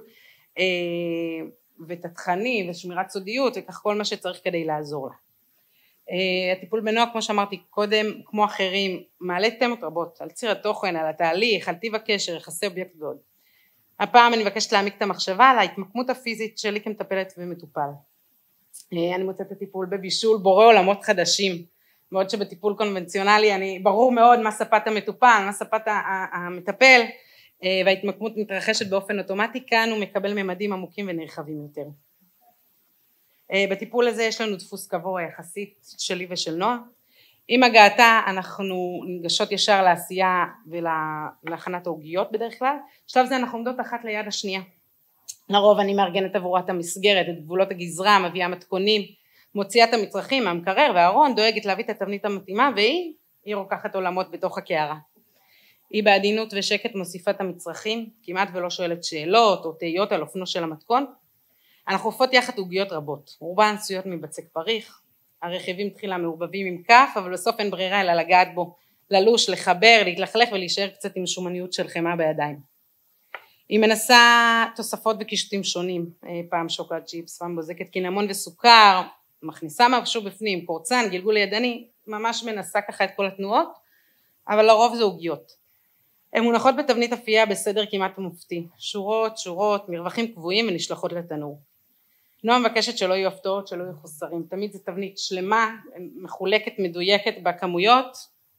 S7: ואת התכנים ושמירת סודיות וכך כל מה שצריך כדי לעזור לה. הטיפול בנועה כמו שאמרתי קודם כמו אחרים מעלה תמות רבות על ציר התוכן, על התהליך, על טיב הקשר, יחסי אובייקט ועוד. הפעם אני מבקשת להעמיק את המחשבה על ההתמקמות הפיזית שלי כמטפלת ומטופל. אני מוצאת את הטיפול בבישול בורא עולמות חדשים, בעוד שבטיפול קונבנציונלי אני ברור מאוד מה ספת המטופל, מה ספת המטפל, וההתמקמות מתרחשת באופן אוטומטי, כאן הוא מקבל ממדים עמוקים ונרחבים יותר. בטיפול הזה יש לנו דפוס קבוע יחסית שלי ושל נועה, עם הגעתה אנחנו ניגשות ישר לעשייה ולהכנת העוגיות בדרך כלל, בשלב זה אנחנו עומדות אחת ליד השנייה, לרוב אני מארגנת עבורה את המסגרת, את גבולות הגזרה, מביאה מתכונים, מוציאה את המצרכים מהמקרר והארון, דואגת להביא את התבנית המתאימה והיא, היא רוקחת עולמות בתוך הקערה. היא בעדינות ושקט מוסיפה את המצרכים, כמעט ולא שואלת שאלות או תהיות על אופנו של המתכון. אנחנו עופות יחד עוגיות רבות, רובן עשויות מבצק פריך, הרכיבים תחילה מעורבבים עם כף, אבל בסוף אין ברירה אלא לגעת בו, ללוש, לחבר, להתלכלך ולהישאר קצת עם שומניות של חמה בידיים. היא מנסה תוספות וקישוטים שונים, פעם שוקולד צ'יפס, פעם בוזקת קינמון וסוכר, מכניסה משהו בפנים, קורצן, גלגול ידני, ממש מנסה ככה את כל התנועות, אבל לרוב זה עוגיות. הן מונחות בתבנית אפייה בסדר כמעט מופתי, שורות, שורות, מרווחים קבועים ונשלחות לתנור. נועה מבקשת שלא יהיו הפתעות, שלא יהיו חוסרים, תמיד זו תבנית שלמה, מחולקת, מדויקת בכמויות,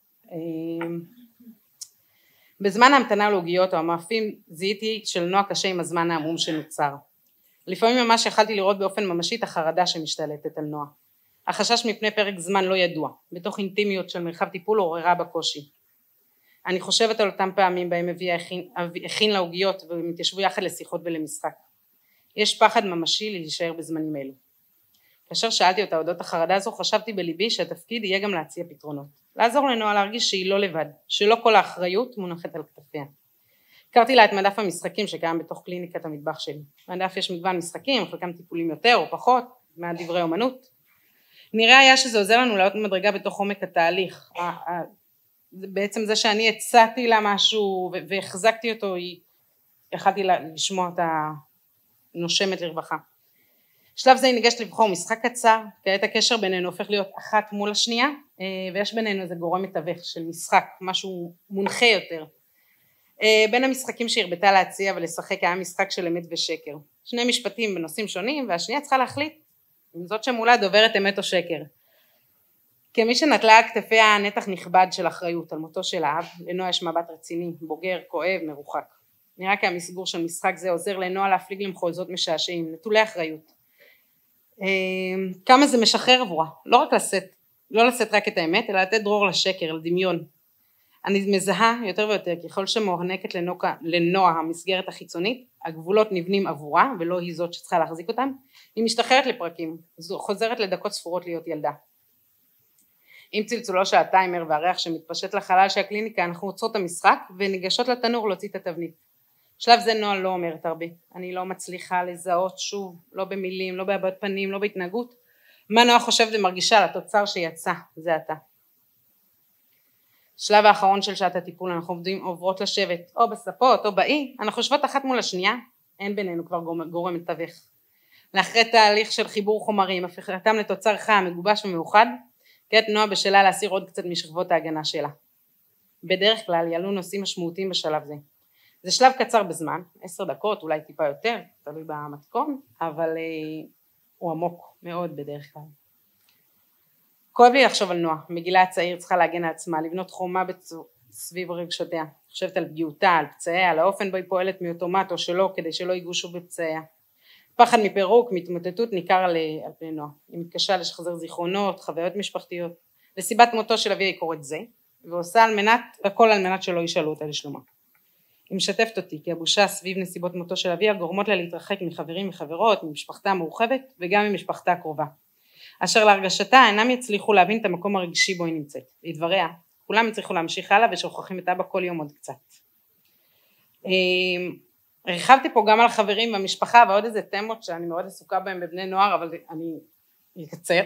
S7: בזמן ההמתנה לעוגיות או המאפים זיהיתי של נועה קשה עם הזמן העמום שנוצר. לפעמים ממש יכלתי לראות באופן ממשי את החרדה שמשתלטת על נועה. החשש מפני פרק זמן לא ידוע, בתוך אינטימיות של מרחב טיפול עוררה בקושי. אני חושבת על אותם פעמים בהם אביה הכין, הכין לעוגיות והם התיישבו יחד לשיחות ולמשחק. יש פחד ממשי להישאר בזמנים אלו. כאשר שאלתי אותה אודות החרדה הזו חשבתי בליבי שהתפקיד יהיה גם להציע פתרונות. לעזור לנועה להרגיש שהיא לא לבד, שלא כל האחריות מונחת על כתפיה. הכרתי לה את מדף המשחקים שקיים בתוך קליניקת המטבח שלי. מדף יש מגוון משחקים, חלקם טיפולים יותר או פחות, מעט דברי אומנות. נראה היה שזה עוזר לנו לעלות מדרגה בתוך עומק התהליך. בעצם זה שאני הצעתי לה משהו והחזקתי אותו, יכלתי לשמוע את הנושמת לרווחה. בשלב זה היא ניגשת לבחור משחק קצר, כעת הקשר בינינו הופך להיות אחת מול השנייה, ויש בינינו איזה גורם מתווך של משחק, משהו מונחה יותר. בין המשחקים שהרבתה להציע ולשחק היה משחק של אמת ושקר. שני משפטים בנושאים שונים, והשנייה צריכה להחליט אם זאת שמולה דוברת אמת או שקר. כמי שנטלה על כתפיה נתח נכבד של אחריות על מותו של האב, לנועה יש מבט רציני, בוגר, כואב, מרוחק. נראה כי המסגור של משחק זה עוזר לנועה להפליג למחוזות משעשעים, נטולי אחריות. כמה זה משחרר עבורה, לא רק לשאת, לא לשאת רק את האמת, אלא לתת דרור לשקר, לדמיון. אני מזהה יותר ויותר, ככל שמוענקת לנועה, לנועה המסגרת החיצונית, הגבולות נבנים עבורה, ולא היא זאת שצריכה להחזיק אותם, היא משתחררת לפרקים, חוזרת לדקות ספורות להיות ילדה. עם צלצולו של הטיימר והריח שמתפשט לחלל של הקליניקה, אנחנו עוצרות את המשחק וניגשות לתנור להוציא את התבנית. בשלב זה נועה לא אומרת הרבה, אני לא מצליחה לזהות שוב, לא במילים, לא בהבעות פנים, לא בהתנהגות, מה נועה חושבת ומרגישה על התוצר שיצא, זה עתה. שלב האחרון של שעת הטיפול, אנחנו עובדים, עוברות לשבת או בספות או באי, אנחנו יושבות אחת מול השנייה, אין בינינו כבר גורם מתווך. לאחרי תהליך של חיבור חומרים, הפיכתם לתוצר חם, מגובש ומאוחד, כעת נועה בשלה להסיר עוד קצת משכבות ההגנה שלה. בדרך כלל יעלו נושאים משמעותיים בשלב זה. זה שלב קצר בזמן, עשר דקות, אולי טיפה יותר, תלוי במתכון, אבל אה, הוא עמוק מאוד בדרך כלל. כואב לי לחשוב על נועה, מגילה הצעיר צריכה להגן על עצמה, לבנות חומה בצור, סביב רגשותיה, חושבת על פגיעותה, על פצעיה, על האופן בו היא פועלת מאוטומט או שלא, כדי שלא ייגעו שוב בפצעיה. פחד מפירוק, מתמוטטות ניכר על, על פני נועה, היא מתקשה לשחזר זיכרונות, חוויות משפחתיות, לסיבת מותו של אביה היא קוראת זה, ועושה על מנת, הכל על מנת שלא ישאלו אותה לשלומה. היא משתפת אותי, כי הבושה סביב נסיבות מותו של אביה גורמות לה להתרחק מחברים וחברות, ממשפחתה המורחבת וגם ממשפחתה הקרובה. אשר להרגשתה אינם יצליחו להבין את המקום הרגשי בו היא נמצאת. לדבריה, כולם יצליחו להמשיך הלאה ושוכחים את אבא כל יום עוד קצת. הרחבתי פה גם על חברים במשפחה ועוד איזה תמות שאני מאוד עסוקה בהם בבני נוער, אבל אני אקצר.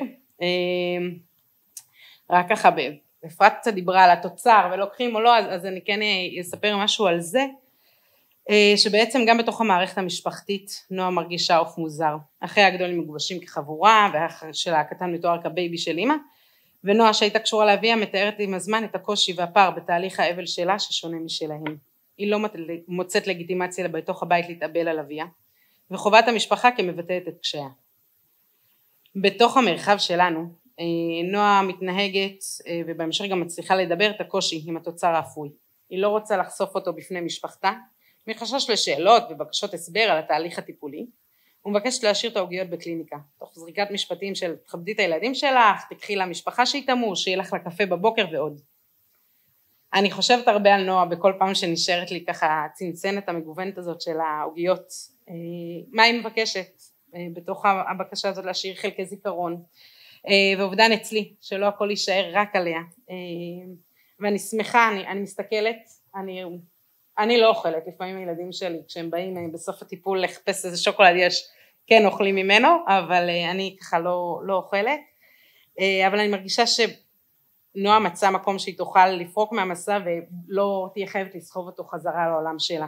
S7: רק ככה, אפרת קצת דיברה על התוצר ולוקחים או לא, אז, אז אני כן אספר משהו על זה, שבעצם גם בתוך המערכת המשפחתית נועה מרגישה אוף מוזר. אחיה הגדולים מגובשים כחבורה, ואח שלה הקטן מתואר כבייבי של אמא, ונועה שהייתה קשורה לאביה מתארת עם הזמן את הקושי והפער בתהליך האבל שלה ששונה משלהם. היא לא מוצאת לגיטימציה בתוך הבית להתאבל על אביה, וחובת המשפחה כמבטאת את קשיה. בתוך המרחב שלנו, נועה מתנהגת ובהמשך גם מצליחה לדבר את הקושי עם התוצר האפוי. היא לא רוצה לחשוף אותו בפני משפחתה, מחשש לשאלות ובקשות הסבר על התהליך הטיפולי, ומבקשת להשאיר את העוגיות בקליניקה, תוך זריקת משפטים של תכבדי את הילדים שלך, תקחי למשפחה שיתאמו, שיהיה לך לקפה בבוקר ועוד. אני חושבת הרבה על נועה בכל פעם שנשארת לי ככה צנצנת המגוונת הזאת של העוגיות, מה היא מבקשת בתוך הבקשה הזאת להשאיר חלקי זיכרון, ואובדן אצלי, שלא הכל יישאר רק עליה, ואני שמחה, אני, אני מסתכלת, אני, אני לא אוכלת, לפעמים הילדים שלי, כשהם באים בסוף הטיפול לחפש איזה שוקולד, יש, כן אוכלים ממנו, אבל אני ככה לא, לא אוכלת, אבל אני מרגישה שנועה מצא מקום שהיא תוכל לפרוק מהמסע, ולא תהיה חייבת לסחוב אותו חזרה לעולם שלה.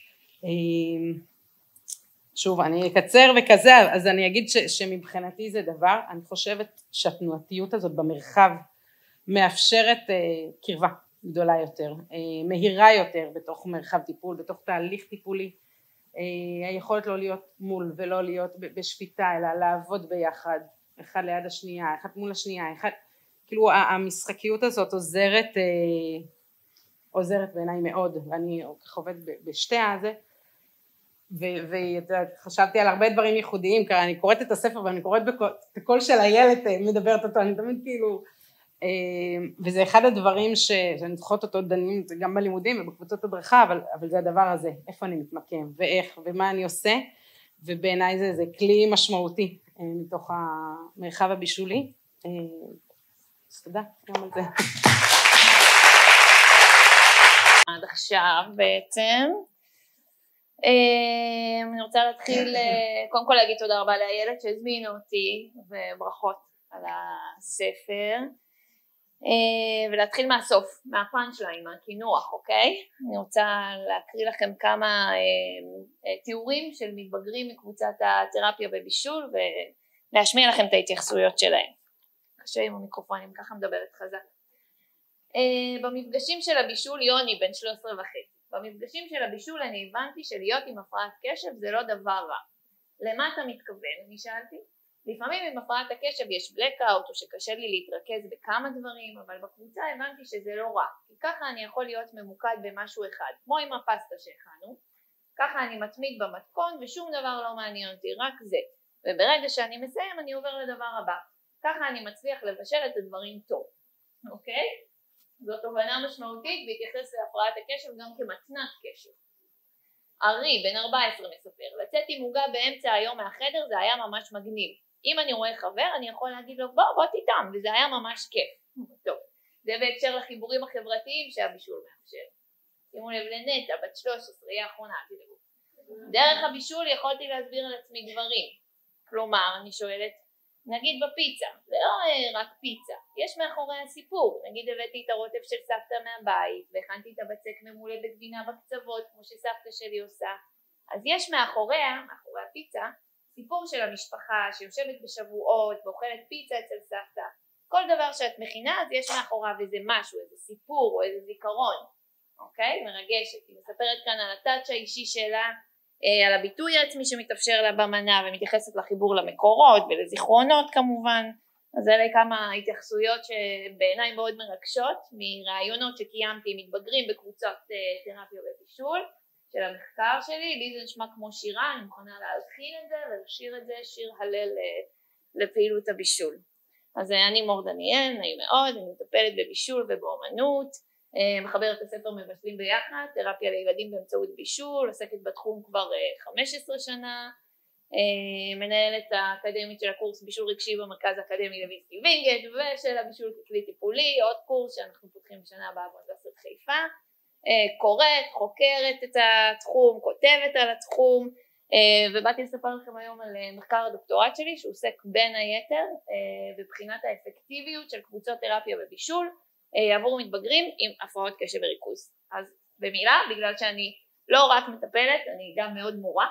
S7: שוב, אני אקצר וכזה, אז אני אגיד ש, שמבחינתי זה דבר, אני חושבת שהתנועתיות הזאת במרחב מאפשרת אה, קרבה גדולה יותר, אה, מהירה יותר בתוך מרחב טיפול, בתוך תהליך טיפולי, אה, היכולת לא להיות מול ולא להיות בשפיטה, אלא לעבוד ביחד, אחד ליד השנייה, אחד מול השנייה, אחד, כאילו המשחקיות הזאת עוזרת, אה, עוזרת בעיניי מאוד, ואני חווית בשתי הזה, וחשבתי על הרבה דברים ייחודיים, כי אני קוראת את הספר ואני קוראת את הקול של הילד מדברת אותו, אני תמיד כאילו, וזה אחד הדברים שאני זוכרת אותו דנים, זה גם בלימודים ובקבוצות הדרכה, אבל, אבל זה הדבר הזה, איפה אני מתמקם ואיך ומה אני עושה, ובעיניי זה, זה כלי משמעותי מתוך המרחב הבישולי, אז תודה גם על זה.
S8: עד עכשיו בעצם, אני רוצה להתחיל, קודם כל להגיד תודה רבה לאיילת שהזמינה אותי, וברכות על הספר, ולהתחיל מהסוף, מהפאנץ' ליין, מהכינוח, אוקיי? אני רוצה להקריא לכם כמה תיאורים של מתבגרים מקבוצת התרפיה בבישול, ולהשמיע לכם את ההתייחסויות שלהם. קשה עם המיקרופונים, ככה מדברת חזק. במפגשים של הבישול, יוני בן שלוש עשרה וחצי. במפגשים של הבישול אני הבנתי שלהיות עם הפרעת קשב זה לא דבר רע. למה אתה מתכוון? אני שאלתי. לפעמים עם הפרעת הקשב יש בלקאוט או שקשה לי להתרכז בכמה דברים, אבל בקבוצה הבנתי שזה לא רע, כי ככה אני יכול להיות ממוקד במשהו אחד, כמו עם הפסטה שהכנו, ככה אני מתמיד במתכון ושום דבר לא מעניין אותי, רק זה, וברגע שאני מסיים אני עובר לדבר הבא, ככה אני מצליח לבשל את הדברים טוב, אוקיי? זאת תובנה משמעותית בהתייחס להפרעת הקשב גם כמתנת קשב. ארי בן ארבע עשרה מספר, לצאת עם עוגה באמצע היום מהחדר זה היה ממש מגניב. אם אני רואה חבר אני יכול להגיד לו בוא בוא תיתם, וזה היה ממש כיף. טוב, זה בהקשר לחיבורים החברתיים שהבישול מאפשר. שימו לב לנטע, בת שלוש עשרה, היא האחרונה, תדעו. דרך הבישול יכולתי להסביר על עצמי דברים. כלומר, אני שואלת, נגיד בפיצה, זה לא רק פיצה, יש מאחוריה סיפור. נגיד הבאתי את הרוטב של סבתא מהבית, והכנתי את הבצק ממולא בגבינה בקצוות, כמו שסבתא שלי עושה. אז יש מאחוריה, מאחורי הפיצה, סיפור של המשפחה שיושבת בשבועות ואוכלת פיצה אצל סבתא. כל דבר שאת מכינה, אז יש מאחוריו איזה משהו, איזה סיפור או איזה זיכרון. אוקיי? מרגשת. היא מספרת כאן על הטאץ' האישי שלה, על הביטוי העצמי שמתאפשר לה במנה, ומתייחסת לחיבור למקורות ולזיכרונות כמובן. אז אלה כמה התייחסויות שבעיניי מאוד מרגשות, מרעיונות שקיימתי מתבגרים בקבוצות תרפיה ובישול, של המחקר שלי. לי זה נשמע כמו שירה, אני מוכנה להלחין את זה ולשיר את זה, שיר הלל לפעילות הבישול. אז אני מור דניאל, נעים מאוד, אני מטפלת בבישול ובאומנות, מחברת את הספר מבשלים ביחד, תרפיה לילדים באמצעות בישול, עוסקת בתחום כבר חמש עשרה שנה, מנהלת האקדמית של הקורס בישול רגשי במרכז האקדמי לוינסקי וינגייט, ושל הבישול ככלי טיפולי, עוד קורס שאנחנו פותחים בשנה הבאה באוניברסיטת חיפה. קוראת, חוקרת את התחום, כותבת על התחום, ובאתי לספר לכם היום על מחקר הדוקטורט שלי שעוסק בין היתר בבחינת האפקטיביות של קבוצות תרפיה ובישול עבור מתבגרים עם הפרעות קשב וריכוז. אז במילה, בגלל שאני לא רק מטפלת, אני גם מאוד מורה,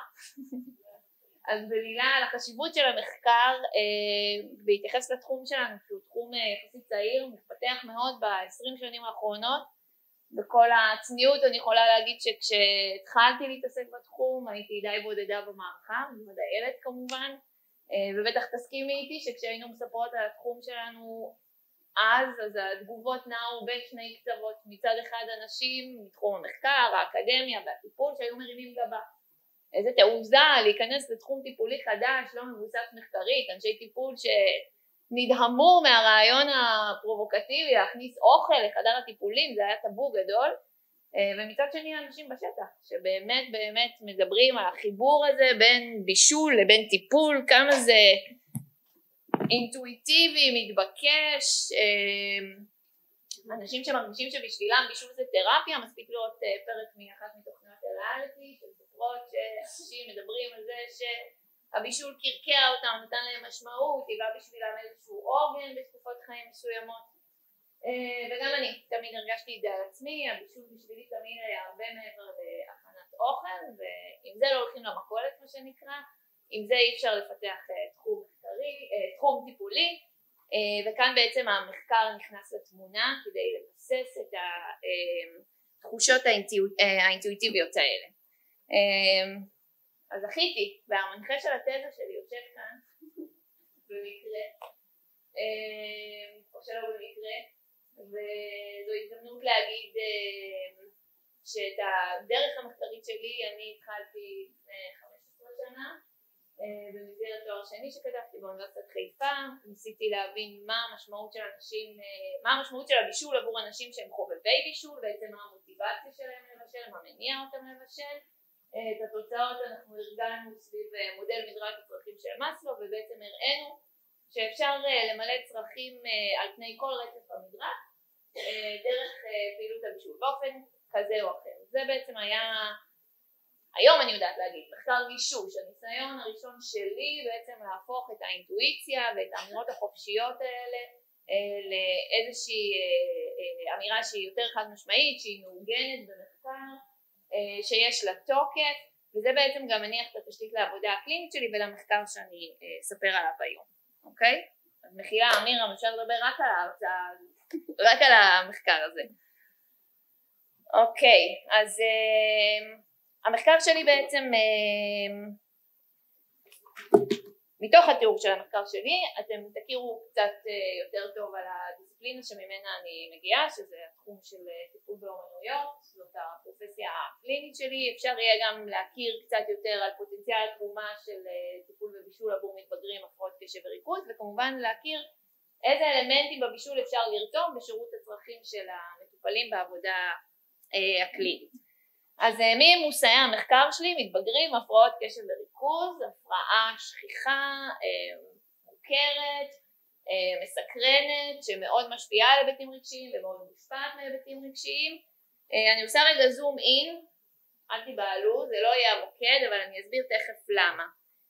S8: אז במילה על החשיבות של המחקר בהתייחס לתחום שלנו, שהוא תחום יחסית צעיר, מתפתח מאוד ב-עשרים שנים האחרונות. בכל הצניעות אני יכולה להגיד שכשהתחלתי להתעסק בתחום הייתי די בודדה במערכה, מדעיילת כמובן, ובטח תסכימי איתי שכשהיינו מספרות על התחום שלנו אז, אז התגובות נעו בין שני קצוות, מצד אחד אנשים מתחום המחקר, האקדמיה והטיפול שהיו מרימים גבה. איזה תעוזה להיכנס לתחום טיפולי חדש, לא מבוסס מחקרית, אנשי טיפול שנדהמו מהרעיון הפרובוקטיבי להכניס אוכל לחדר הטיפולים, זה היה טאבו גדול. ומצד שני אנשים בשטח שבאמת באמת מדברים על החיבור הזה בין בישול לבין טיפול, כמה זה אינטואיטיבי, מתבקש, אנשים שמרגישים שבשבילם בישול זה תרפיה. מספיק לראות פרק מאחת מתוכניות הריאליטי של ספרות שאנשים מדברים על זה שהבישול קרקע אותם, נתן להם משמעות, היווה בשבילם איזשהו עוגן בתקופות חיים מסוימות. וגם אני תמיד הרגשתי את זה על עצמי, הבישול בשבילי תמיד היה הרבה מעבר להכנת אוכל, ואם זה לא הולכים למכולת מה שנקרא, עם זה אי אפשר לפתח תחום מחקרי, תחום טיפולי, וכאן בעצם המחקר נכנס לתמונה כדי לבסס את התחושות האינטואיטיביות האלה. אז זכיתי, והמנחה של התזה שלי יושב כאן במקרה, או שלא במקרה, וזו הזדמנות להגיד שאת הדרך המחקרית שלי אני התחלתי לפני חמש עשרה שנה, במסגרת תואר שני שכתבתי באוניברסיטת חיפה. ניסיתי להבין מה המשמעות של אנשים, מה המשמעות של הבישול עבור אנשים שהם חובבי בישול, בעצם מה המוטיבציה שלהם לבשל, מה מניע אותם לבשל. את התוצאות אנחנו ארגנו סביב מודל מדרג הצרכים של מאסלו, ובעצם הראינו שאפשר למלא צרכים על פני כל רצף המדרג דרך פעילות הבישול באופן כזה או אחר. זה בעצם היה, היום אני יודעת להגיד, מחקר גישוש, הניסיון הראשון שלי בעצם להפוך את האינטואיציה ואת האמירות החופשיות האלה לאיזושהי אמירה שהיא יותר חד משמעית, שהיא מעוגנת במחקר, שיש לה תוקף, וזה בעצם גם מניח את התשתית לעבודה הקלינית שלי ולמחקר שאני אספר עליו היום. אוקיי? אז מחילה אמירה, אפשר לדבר רק על ההרצאה, רק על המחקר הזה. אוקיי, אז uh, המחקר שלי בעצם, uh, מתוך התיאור של המחקר שלי, אתם תכירו קצת uh, יותר טוב על הדיסציפלינה שממנה אני מגיעה, שזה התחום של uh, טיפול באומנויות, זאת הפרופסיה הקלינית שלי. אפשר יהיה גם להכיר קצת יותר על פוטנציאל התרומה של uh, טיפול בבישול עבור מתבגרים, הפרעות קשב וריכוז, וכמובן להכיר איזה אלמנטים בבישול אפשר לרתום בשירות הצרכים של המטופלים בעבודה uh, הקלינית. אז uh, מי מושאי המחקר שלי? מתבגרים, הפרעות קשב וריכוז, הפרעה שכיחה, uh, מוכרת, מסקרנת, שמאוד משפיעה על היבטים רגשיים ומאוד מושפעת מהיבטים רגשיים. אני עושה רגע זום אין, אל תיבהלו, זה לא יהיה המוקד, אבל אני אסביר תכף למה.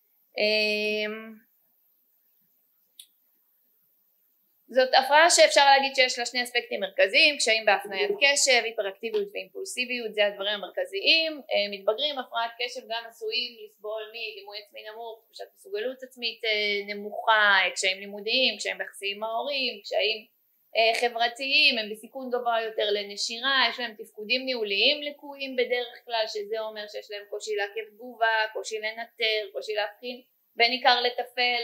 S8: זאת הפרעה שאפשר להגיד שיש לה שני אספקטים מרכזיים, קשיים בהפניית קשב, היפראקטיביות ואימפולסיביות, זה הדברים המרכזיים. מתבגרים הפרעת קשב גם עשויים לסבול מדימוי עצמי נמוך, תחושת מסוגלות עצמית נמוכה, קשיים לימודיים, קשיים ביחסים עם ההורים, קשיים חברתיים, הם בסיכון גבוה יותר לנשירה, יש להם תפקודים ניהוליים לקויים בדרך כלל, שזה אומר שיש להם קושי לעכב תגובה, קושי לנטר, קושי להבחין בין עיקר לטפל,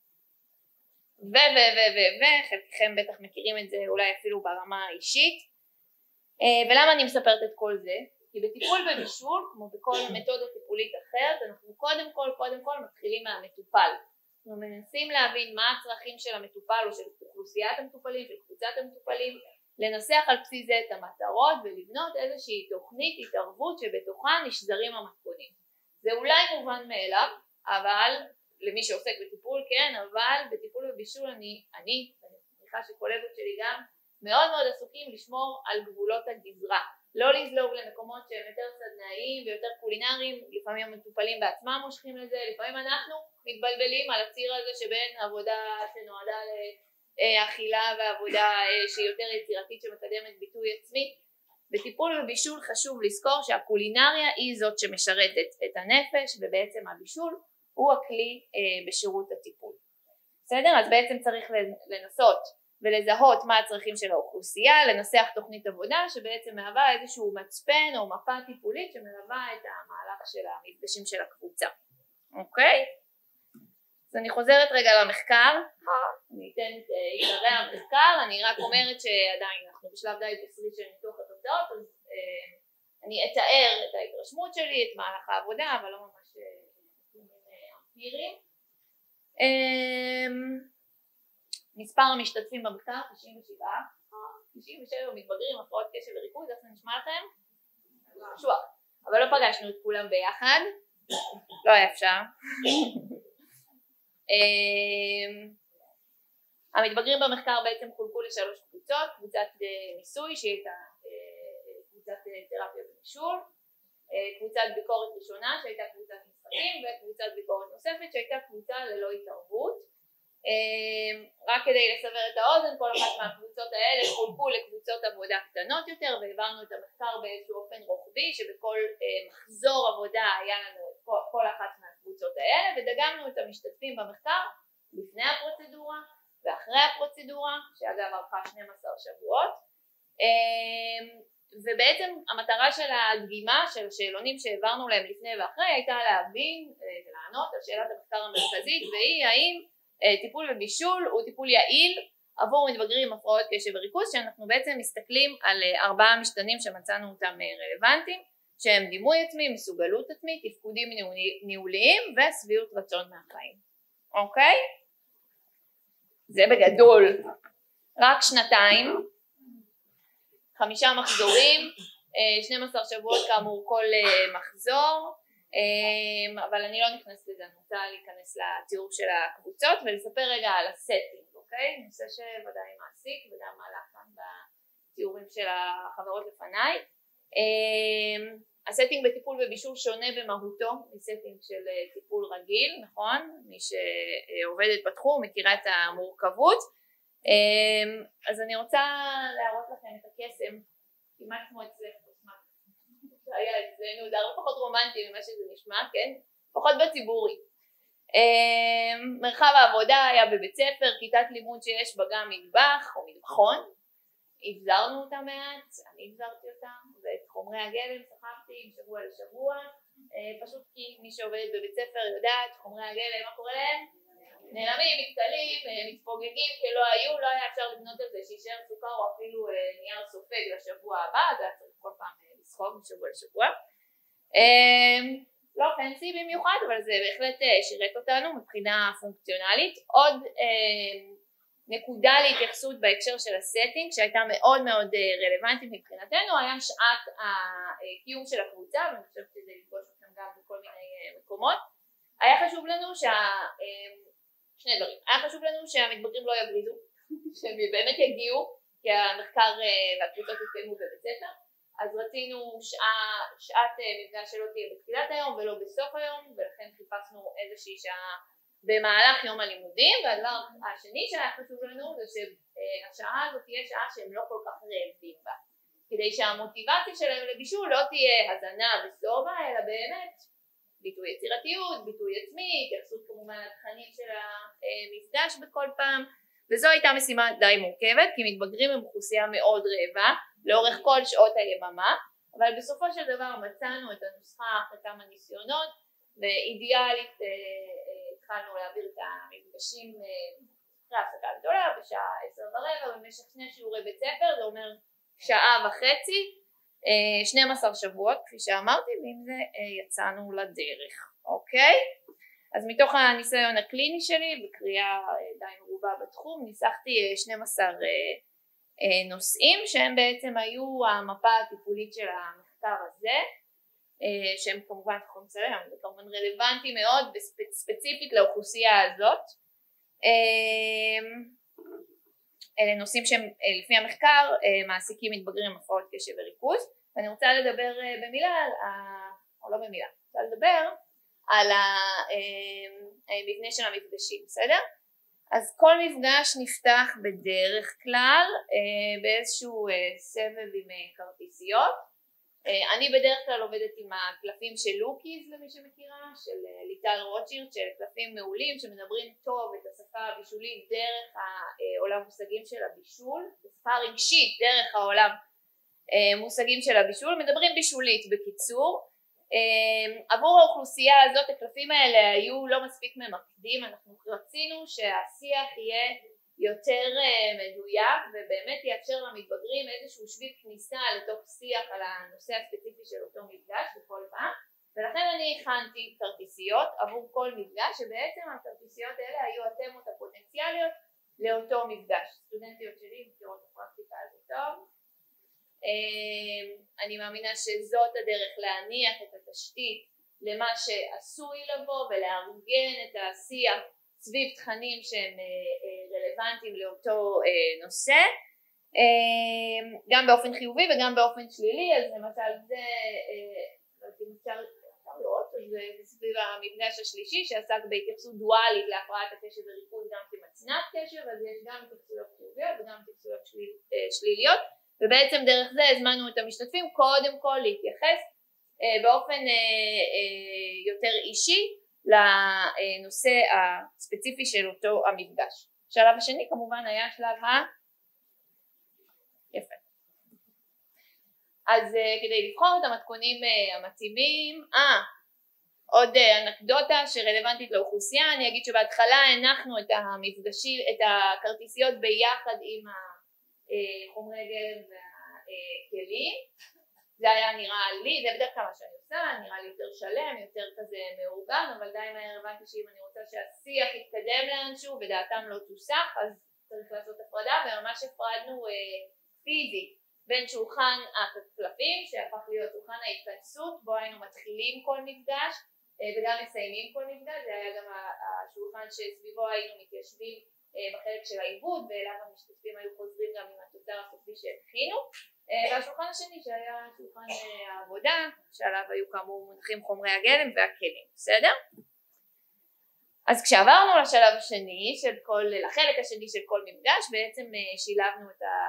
S8: ו ו ו ו ו חלקכם בטח מכירים את זה אולי אפילו ברמה האישית. ולמה אני מספרת את כל זה? כי בטיפול בבישול, כמו בכל מתודה טיפולית אחרת, אנחנו קודם כל קודם כל מתחילים מהמטופל. אנחנו מנסים להבין מה הצרכים של המטופל או של אוכלוסיית המטופלים, של קבוצת המטופלים, לנסח על בסיס זה את המטרות ולבנות איזושהי תוכנית התערבות שבתוכה נשזרים המתכונים. זה אולי מובן מאליו, אבל למי שעוסק בטיפול כן, אבל בטיפול בבישול אני, אני, אני מניחה שקולגות שלי גם, מאוד מאוד עסוקים לשמור על גבולות הגזרה. לא לזלוג למקומות שהם יותר סדנאיים ויותר קולינריים, לפעמים המטופלים בעצמם מושכים לזה, לפעמים אנחנו מתבלבלים על הציר הזה שבין עבודה שנועדה לאכילה ועבודה שהיא יותר יצירתית שמקדמת ביטוי עצמי. בטיפול בבישול חשוב לזכור שהקולינריה היא זאת שמשרתת את הנפש, ובעצם הבישול הוא הכלי בשירות הטיפול. בסדר? אז בעצם צריך לנסות ולזהות מה הצרכים של האוכלוסייה, לנסח תוכנית עבודה שבעצם מהווה איזשהו מצפן או מפה טיפולית שמלווה את המהלך של המפגשים של הקבוצה. אוקיי? אז אני חוזרת רגע למחקר, אני אתן את עיקרי המחקר, אני רק אומרת שעדיין אנחנו בשלב די בסיסי של ניתוח התוצאות, אז אני אתאר את ההתרשמות שלי, את מהלך העבודה, אבל לא ממש נתונים אמפיריים. מספר המשתתפים במחקר, תשעים ושבעה, תשעים ושבע מתבגרים, הפרעות קשב וריכוז, איך זה נשמע לכם? שוח, אבל לא פגשנו את כולם ביחד, לא היה אפשר. המתבגרים במחקר בעצם חולקו לשלוש קבוצות, קבוצת ניסוי שהיא הייתה קבוצת תרפיה ובישול, קבוצת ביקורת ראשונה שהייתה קבוצת משחקים, וקבוצת ביקורת נוספת שהייתה קבוצה ללא התערבות. רק כדי לסבר את האוזן, כל אחת מהקבוצות האלה חולקו לקבוצות עבודה קטנות יותר, והעברנו את המחקר באיזשהו אופן רוחבי שבכל מחזור עבודה היה לנו את כל אחת מהקבוצות האלה, ודגמנו את המשתתפים במחקר לפני הפרוצדורה ואחרי הפרוצדורה, שאגב ארכה שנים עשר שבועות, ובעצם המטרה של הדגימה של השאלונים שהעברנו להם לפני ואחרי הייתה להבין ולענות על שאלת המחקר המרכזית, והיא האם טיפול בבישול הוא טיפול יעיל עבור מתבגרים עם הפרעות קשב וריכוז, שאנחנו בעצם מסתכלים על ארבעה משתנים שמצאנו אותם רלוונטיים, שהם דימוי עצמי, מסוגלות עצמית, תפקודים ניהוליים ושביעות רצון מהחיים. אוקיי? זה בגדול. רק שנתיים, חמישה מחזורים, שנים עשר שבועות כאמור כל מחזור, אבל אני לא נכנסת לזה, אני רוצה להיכנס לתיאור של הקבוצות ולספר רגע על הסטינג, אוקיי? נושא שוודאי מעסיק וגם עלה כאן בתיאורים של החברות לפניי. הסטינג בטיפול בבישול שונה במהותו מסטינג של טיפול רגיל, נכון? מי שעובדת בתחום מכירה את המורכבות. אז אני רוצה להראות לכם את הקסם, כמעט כמו אצלך, היה אצלנו, זה הרבה פחות רומנטי ממה שזה נשמע, כן? פחות בציבורי. מרחב העבודה היה בבית ספר, כיתת לימוד שיש בה גם מטבח או מטבחון, הבזרנו אותה מעט, אני הבזרתי אותה, ואת חומרי הגלם שכבתי משבוע לשבוע, פשוט כי מי שעובדת בבית ספר יודעת, חומרי הגלם, מה קורה להם? נעלמים, מתקלים, מתפוגגים, כי לא היו, לא היה אפשר לבנות על זה שישאר סוכר או אפילו נייר סופג לשבוע הבא, זה היה צריך כל פעם לסחוב משבוע לשבוע. לא פנסי במיוחד, אבל זה בהחלט שירת אותנו מבחינה פונקציונלית. עוד נקודה להתייחסות בהקשר של הסטינג שהייתה מאוד מאוד רלוונטית מבחינתנו, היה שעת הקיום של הקבוצה, ואני חושבת שזה לפגוש אותם גם בכל מיני מקומות. היה חשוב לנו שה... שני דברים, היה חשוב לנו שהמתבגרים לא יבריזו, שהם באמת יגיעו, כי המחקר והקבוצות התקיימו בבית ספר, אז רצינו שעה, שעת מפגש שלא תהיה בתחילת היום ולא בסוף היום, ולכן חיפשנו איזושהי שעה במהלך יום הלימודים, והדבר השני שהיה חשוב לנו זה שהשעה הזאת תהיה שעה שהם לא כל כך רעבים בה, כדי שהמוטיבציה שלהם לבישול לא תהיה הזנה וסובה, אלא באמת ביטוי יצירתיות, ביטוי עצמי, התייחסות כמובן לתכנים של המפגש בכל פעם, וזו הייתה משימה די מורכבת, כי מתבגרים הם אוכלוסייה מאוד רעבה לאורך כל שעות היממה, אבל בסופו של דבר מצאנו את הנוסחה אחרי כמה ניסיונות, ואידיאלית התחלנו להעביר את המפגשים אחרי ההפסקה הגדולה בשעה עשר ורבע במשך שני שיעורי בית ספר, זה אומר שעה וחצי, שנים עשר שבועות כפי שאמרתי, ועם זה יצאנו לדרך, אוקיי? אז מתוך הניסיון הקליני שלי בקריאה די מרובה בתחום ניסחתי שנים עשר נושאים שהם בעצם היו המפה הטיפולית של המחקר הזה, שהם כמובן תחום צלם, זה כמובן רלוונטי מאוד וספציפית לאוכלוסייה הזאת. אלה נושאים שהם לפי המחקר מעסיקים מתבגרים עם הפרעות קשב וריכוז, ואני רוצה לדבר במילה, או לא במילה, רוצה לדבר על המבנה של המפגשים, בסדר? אז כל מפגש נפתח בדרך כלל באיזשהו סבב עם כרטיסיות. אני בדרך כלל עובדת עם הקלפים של לוקיז, למי שמכירה, של ליטל רוטשילד, של קלפים מעולים שמדברים טוב את השפה הבישולית דרך העולם מושגים של הבישול, השפה הרגשית דרך העולם מושגים של הבישול, מדברים בישולית בקיצור. עבור האוכלוסייה הזאת הקלפים האלה היו לא מספיק ממקדים, אנחנו רצינו שהשיח יהיה יותר מדויק ובאמת יאפשר למתבגרים איזשהו שביב כניסה לתוך שיח על הנושא הספציפי של אותו מפגש בכל פעם, ולכן אני הכנתי כרטיסיות עבור כל מפגש, שבעצם הכרטיסיות האלה היו התמות הפוטנציאליות לאותו מפגש. סטודנטיות שלי מכירות את הפרקטיקה הזאת טוב. אני מאמינה שזאת הדרך להניח את התשתית למה שעשוי לבוא ולארגן את השיח סביב תכנים שהם רלוונטיים לאותו נושא, גם באופן חיובי וגם באופן שלילי. אז למשל זה אפשר לראות, זה סביב המפגש השלישי שעסק בהתייחסות דואלית להפרעת הקשב וריכוז גם כמצנת קשב, אז יש גם התייחסויות חיוביות וגם התייחסויות שליליות, ובעצם דרך זה הזמנו את המשתתפים קודם כל להתייחס באופן יותר אישי לנושא הספציפי של אותו המפגש. השלב השני כמובן היה שלב ה... יפה. אז כדי לבחור את המתכונים המתאימים, אה, עוד אנקדוטה שרלוונטית לאוכלוסייה, אני אגיד שבהתחלה הנחנו את המפגשים, את הכרטיסיות ביחד עם החומרי גלם והכלים. זה היה נראה לי, זה בדרך כלל מה שאני עושה, נראה לי יותר שלם, יותר כזה מאורגן, אבל די מהר הבנתי שאם אני רוצה שהשיח יתקדם לאנשהו ודעתם לא תוסח, אז צריך לעשות הפרדה, וממש הפרדנו אה, פיזי בין שולחן הקלפים, שהפך להיות שולחן ההתכנסות, בו היינו מתחילים כל מפגש אה, וגם מסיימים כל מפגש, זה היה גם השולחן שסביבו היינו מתיישבים אה, בחלק של העיבוד, ואליו המשתתפים היו חוזרים גם עם התוצר הסופי שהכינו. והשולחן השני שהיה שולחן העבודה, שעליו היו כאמור מונחים חומרי הגלם והכלים, בסדר? אז כשעברנו לשלב השני של כל, לחלק השני של כל מפגש, בעצם שילבנו את, ה,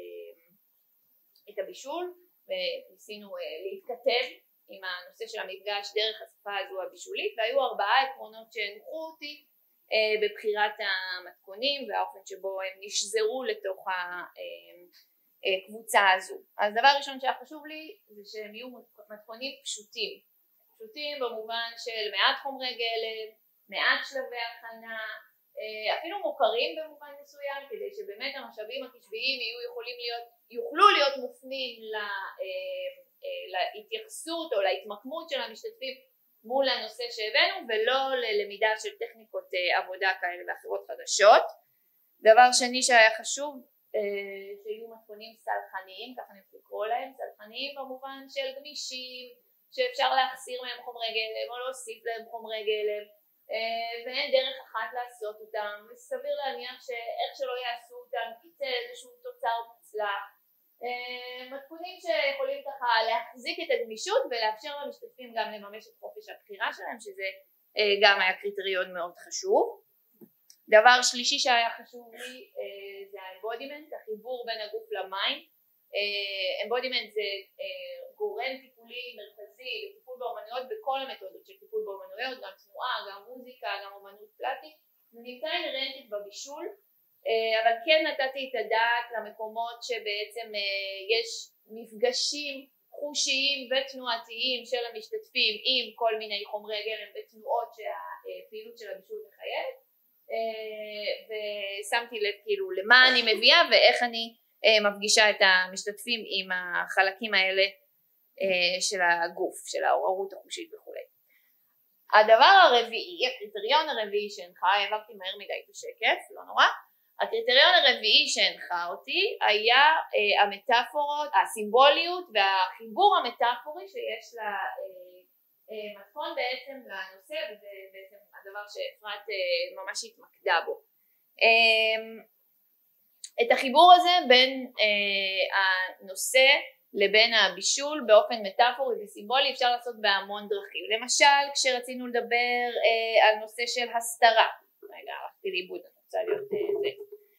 S8: את הבישול וניסינו להתכתב עם הנושא של המפגש דרך השפה הזו הבישולית, והיו ארבעה עקרונות שהנחו אותי בבחירת המתכונים והאופן שבו הם נשזרו לתוך ה קבוצה הזו. אז דבר ראשון שהיה חשוב לי זה שהם יהיו מתכונים פשוטים, פשוטים במובן של מעט חומרי גלם, מעט שלבי הכנה, אפילו מוכרים במובן מסוים, כדי שבאמת המשאבים הקשביים יהיו יכולים להיות, יוכלו להיות מופנים לה, להתייחסות או להתמקמות של המשתתפים מול הנושא שהבאנו, ולא ללמידה של טכניקות עבודה כאלה ואחרות חדשות. דבר שני שהיה חשוב שיהיו מתכונים סלחניים, ככה אני לקרוא להם, סלחניים במובן של גמישים, שאפשר להחסיר מהם חומרי גלם או להוסיף להם חומרי גלם, ואין דרך אחת לעשות אותם, וסביר להניח שאיך שלא יעשו אותם יצא איזשהו תוצר מוצלח. מתכונים שיכולים ככה להחזיק את הגמישות ולאפשר למשתתפים גם לממש את חופש הבחירה שלהם, שזה גם היה קריטריון מאוד חשוב. דבר שלישי שהיה חשוב לי זה האמבודימנט, החיבור בין הגוף למיינד. אמבודימנט זה גורם טיפולי מרכזי לטיפול באומנויות בכל המתודות של טיפול באומנויות, גם תנועה, גם מוזיקה, גם אומנות פלטית. זה נמצא אינהרנטית בבישול, אבל כן נתתי את הדעת למקומות שבעצם יש מפגשים חושיים ותנועתיים של המשתתפים עם כל מיני חומרי גלם ותנועות שהפעילות של הבישול מחייבת, ושמתי לב כאילו למה אני מביאה ואיך אני מפגישה את המשתתפים עם החלקים האלה של הגוף, של העוררות החושית וכו'. הדבר הרביעי, הקריטריון הרביעי שהנחה, העברתי מהר מדי את השקף, לא נורא, הקריטריון הרביעי שהנחה אותי היה המטאפורות, הסימבוליות והחיבור המטאפורי שיש למתכון בעצם לנושא, וזה בעצם הדבר שאפרת ממש התמקדה בו. את החיבור הזה בין הנושא לבין הבישול באופן מטאפורי וסימבולי אפשר לעשות בהמון דרכים. למשל כשרצינו לדבר על נושא של הסתרה, רגע הלכתי לאיבוד, אני רוצה להיות זה,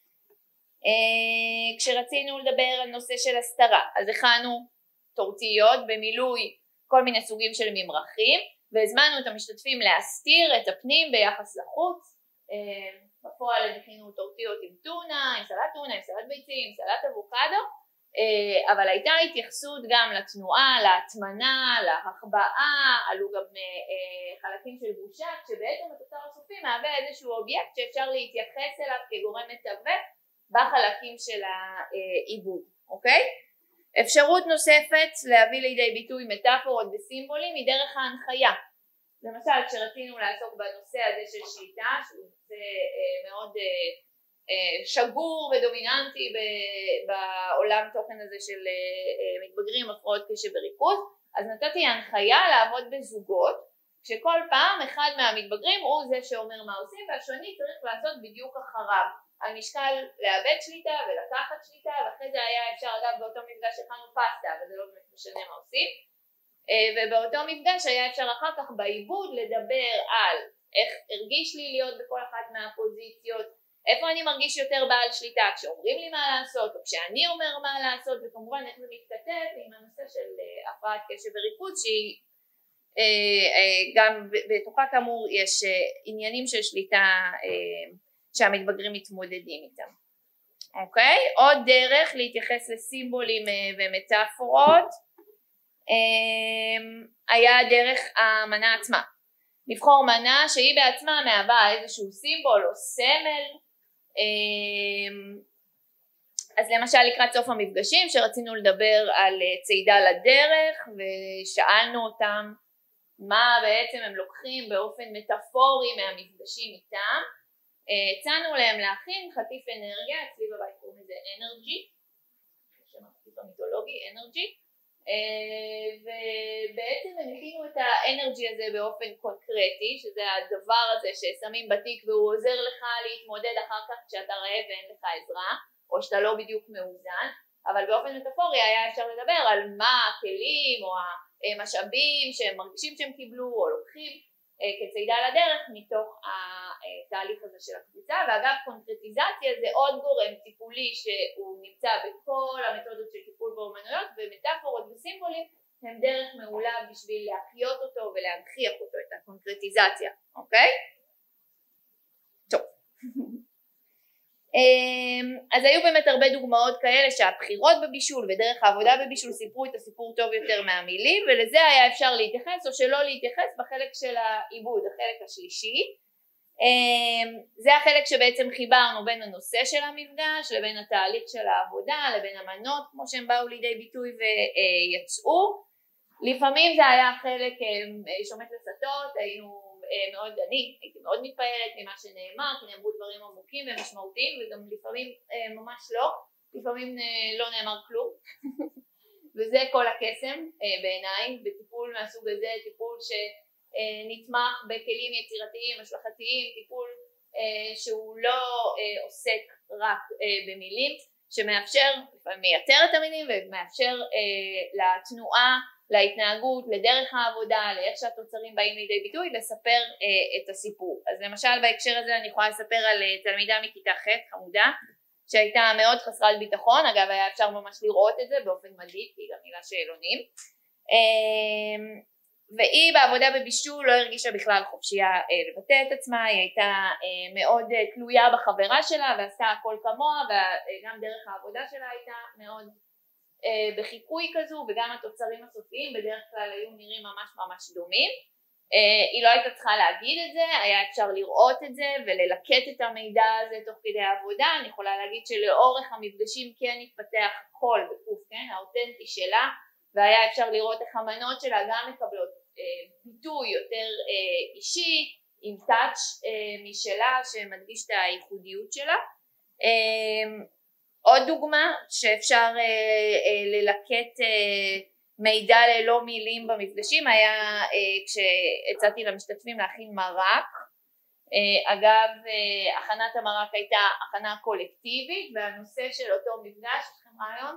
S8: כשרצינו לדבר על נושא של הסתרה אז הכנו טורטיות במילוי כל מיני סוגים של ממרחים והזמנו את המשתתפים להסתיר את הפנים ביחס לחוץ. בפועל הכינו טורטיות עם טונה, עם סלט טונה, עם סלט ביצים, עם סלט אבוקדו, אבל הייתה התייחסות גם לתנועה, להטמנה, להחבאה, עלו גם חלקים של בושת, שבעצם התוצר הסופי מהווה איזשהו אובייקט שאפשר להתייחס אליו כגורם מתווך בחלקים של העיבוד, אוקיי? אפשרות נוספת להביא לידי ביטוי מטאפורות וסימבולים היא דרך ההנחיה. למשל כשרצינו לעסוק בנושא הזה של שליטה, שהוא נושא מאוד שגור ודומיננטי בעולם תוכן הזה של מתבגרים, הפרעות קשב וריכוז, אז נתתי הנחיה לעבוד בזוגות, כשכל פעם אחד מהמתבגרים הוא זה שאומר מה עושים והשני צריך לעשות בדיוק אחריו, על משקל לאבד שליטה ולקחת שליטה, ואחרי זה היה אפשר אגב באותו מפגש הכנו פסטה, וזה לא באמת משנה מה עושים, ובאותו מפגש היה אפשר אחר כך בעיבוד לדבר על איך הרגיש לי להיות בכל אחת מהפוזיציות, איפה אני מרגיש יותר בעל שליטה, כשאומרים לי מה לעשות או כשאני אומר מה לעשות, וכמובן איך זה מתכתב עם הנושא של הפרעת קשב וריכוז שהיא גם בתוכה כאמור יש עניינים של שליטה שהמתבגרים מתמודדים איתם. אוקיי? עוד דרך להתייחס לסימבולים ומטאפורות היה דרך המנה עצמה. לבחור מנה שהיא בעצמה מהווה איזשהו סימבול או סמל. אז למשל לקראת סוף המפגשים שרצינו לדבר על צעידה לדרך ושאלנו אותם מה בעצם הם לוקחים באופן מטאפורי מהמפגשים איתם, הצענו להם להכין חטיף אנרגיה, אצלי בבית קוראים לזה אנרגי, שם החטיף המיתולוגי אנרגי, ובעצם הם הכינו את האנרגי הזה באופן קונקרטי, שזה הדבר הזה ששמים בתיק והוא עוזר לך להתמודד אחר כך כשאתה רעב ואין לך עזרה, או שאתה לא בדיוק מאוזן, אבל באופן מטאפורי היה אפשר לדבר על מה הכלים או המשאבים שהם מרגישים שהם קיבלו או לוקחים כצעידה לדרך מתוך התהליך הזה של הקבוצה. ואגב קונקרטיזציה זה עוד גורם טיפולי שהוא נמצא בכל המתודות של טיפול באומנויות, ומטאפורות וסימבולים הם דרך מעולה בשביל להחיות אותו ולהנכיח אותו, את הקונקרטיזציה, אוקיי? טוב. אז היו באמת הרבה דוגמאות כאלה שהבחירות בבישול ודרך העבודה בבישול סיפרו את הסיפור טוב יותר מהמילים, ולזה היה אפשר להתייחס או שלא להתייחס בחלק של העיבוד, החלק השלישי. זה החלק שבעצם חיברנו בין הנושא של המפגש לבין התהליך של העבודה לבין המנות כמו שהם באו לידי ביטוי ויצאו. לפעמים זה היה חלק שומט לסטות, היינו מאוד, אני הייתי מאוד מתפעלת ממה שנאמר, כי נאמרו דברים עמוקים ומשמעותיים וגם לפעמים ממש לא, לפעמים לא נאמר כלום וזה כל הקסם בעיניי בטיפול מהסוג הזה, טיפול נתמך בכלים יצירתיים, השלכתיים, טיפול שהוא לא עוסק רק במילים, שמאפשר, מייתר את המילים ומאפשר לתנועה, להתנהגות, לדרך העבודה, לאיך שהתוצרים באים לידי ביטוי, לספר את הסיפור. אז למשל בהקשר הזה אני יכולה לספר על תלמידה מכיתה ח' חמודה, שהייתה מאוד חסרת ביטחון, אגב היה אפשר ממש לראות את זה באופן מדיד, כי היא גם מילה שאלונים, והיא בעבודה בבישול לא הרגישה בכלל חופשייה לבטא את עצמה, היא הייתה מאוד תלויה בחברה שלה ועשתה הכל כמוה, וגם דרך העבודה שלה הייתה מאוד בחיקוי כזו, וגם התוצרים הסופיים בדרך כלל היו נראים ממש ממש דומים. היא לא הייתה צריכה להגיד את זה, היה אפשר לראות את זה וללקט את המידע הזה תוך כדי העבודה. אני יכולה להגיד שלאורך המפגשים כן התפתח קול בקוף, כן, האותנטי שלה, והיה אפשר לראות איך המנות שלה גם מקבלות אה, ביטוי יותר אה, אישי, עם טאץ' אה, משלה שמדגיש את הייחודיות שלה. אה, עוד דוגמה שאפשר אה, אה, ללקט אה, מידע ללא מילים במפגשים היה אה, כשהצעתי למשתתפים להכין מרק. אה, אגב, אה, הכנת המרק הייתה הכנה קולקטיבית, והנושא של אותו מפגש, יש לכם רעיון?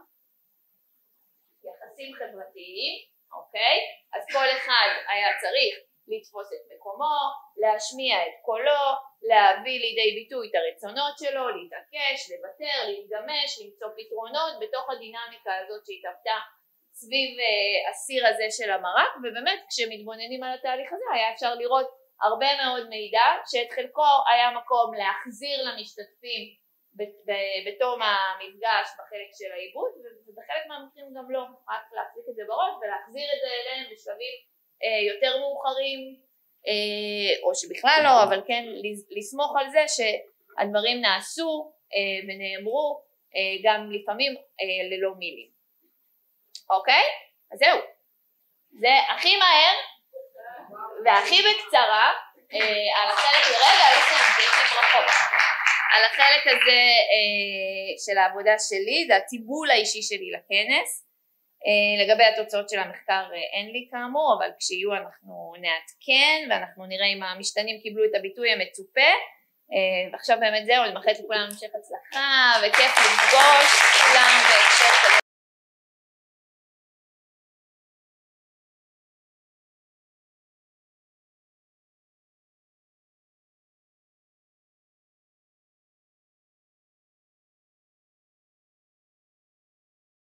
S8: יחסים חברתיים, אוקיי? אז כל אחד היה צריך לתפוס את מקומו, להשמיע את קולו, להביא לידי ביטוי את הרצונות שלו, להתעקש, לוותר, להתגמש, למצוא פתרונות בתוך הדינמיקה הזאת שהתהוותה סביב uh, הסיר הזה של המרק. ובאמת כשמתבוננים על התהליך הזה היה אפשר לראות הרבה מאוד מידע שאת חלקו היה מקום להחזיר למשתתפים בתום המפגש בחלק של העיבוד, ובחלק מהמקרים גם לא, רק להחזיק את זה בראש ולהחזיר את זה אליהם בשלבים אה, יותר מאוחרים, אה, או שבכלל לא, אבל כן לסמוך על זה שהדברים נעשו אה, ונאמרו אה, גם לפעמים אה, ללא מילים. אוקיי? אז זהו, זה הכי מהר והכי בקצרה אה, על החלק לרגע, יש לי ברכות. על החלק הזה אה, של העבודה שלי, זה הטיבול האישי שלי לכנס. אה, לגבי התוצאות של המחקר אה, אין לי כאמור, אבל כשיהיו אנחנו נעדכן, ואנחנו נראה אם המשתנים קיבלו את הביטוי המצופה. אה, ועכשיו באמת זהו, אני מאחלת לכולם המשך הצלחה, וכיף לפגוש כולם בהקשר כזה.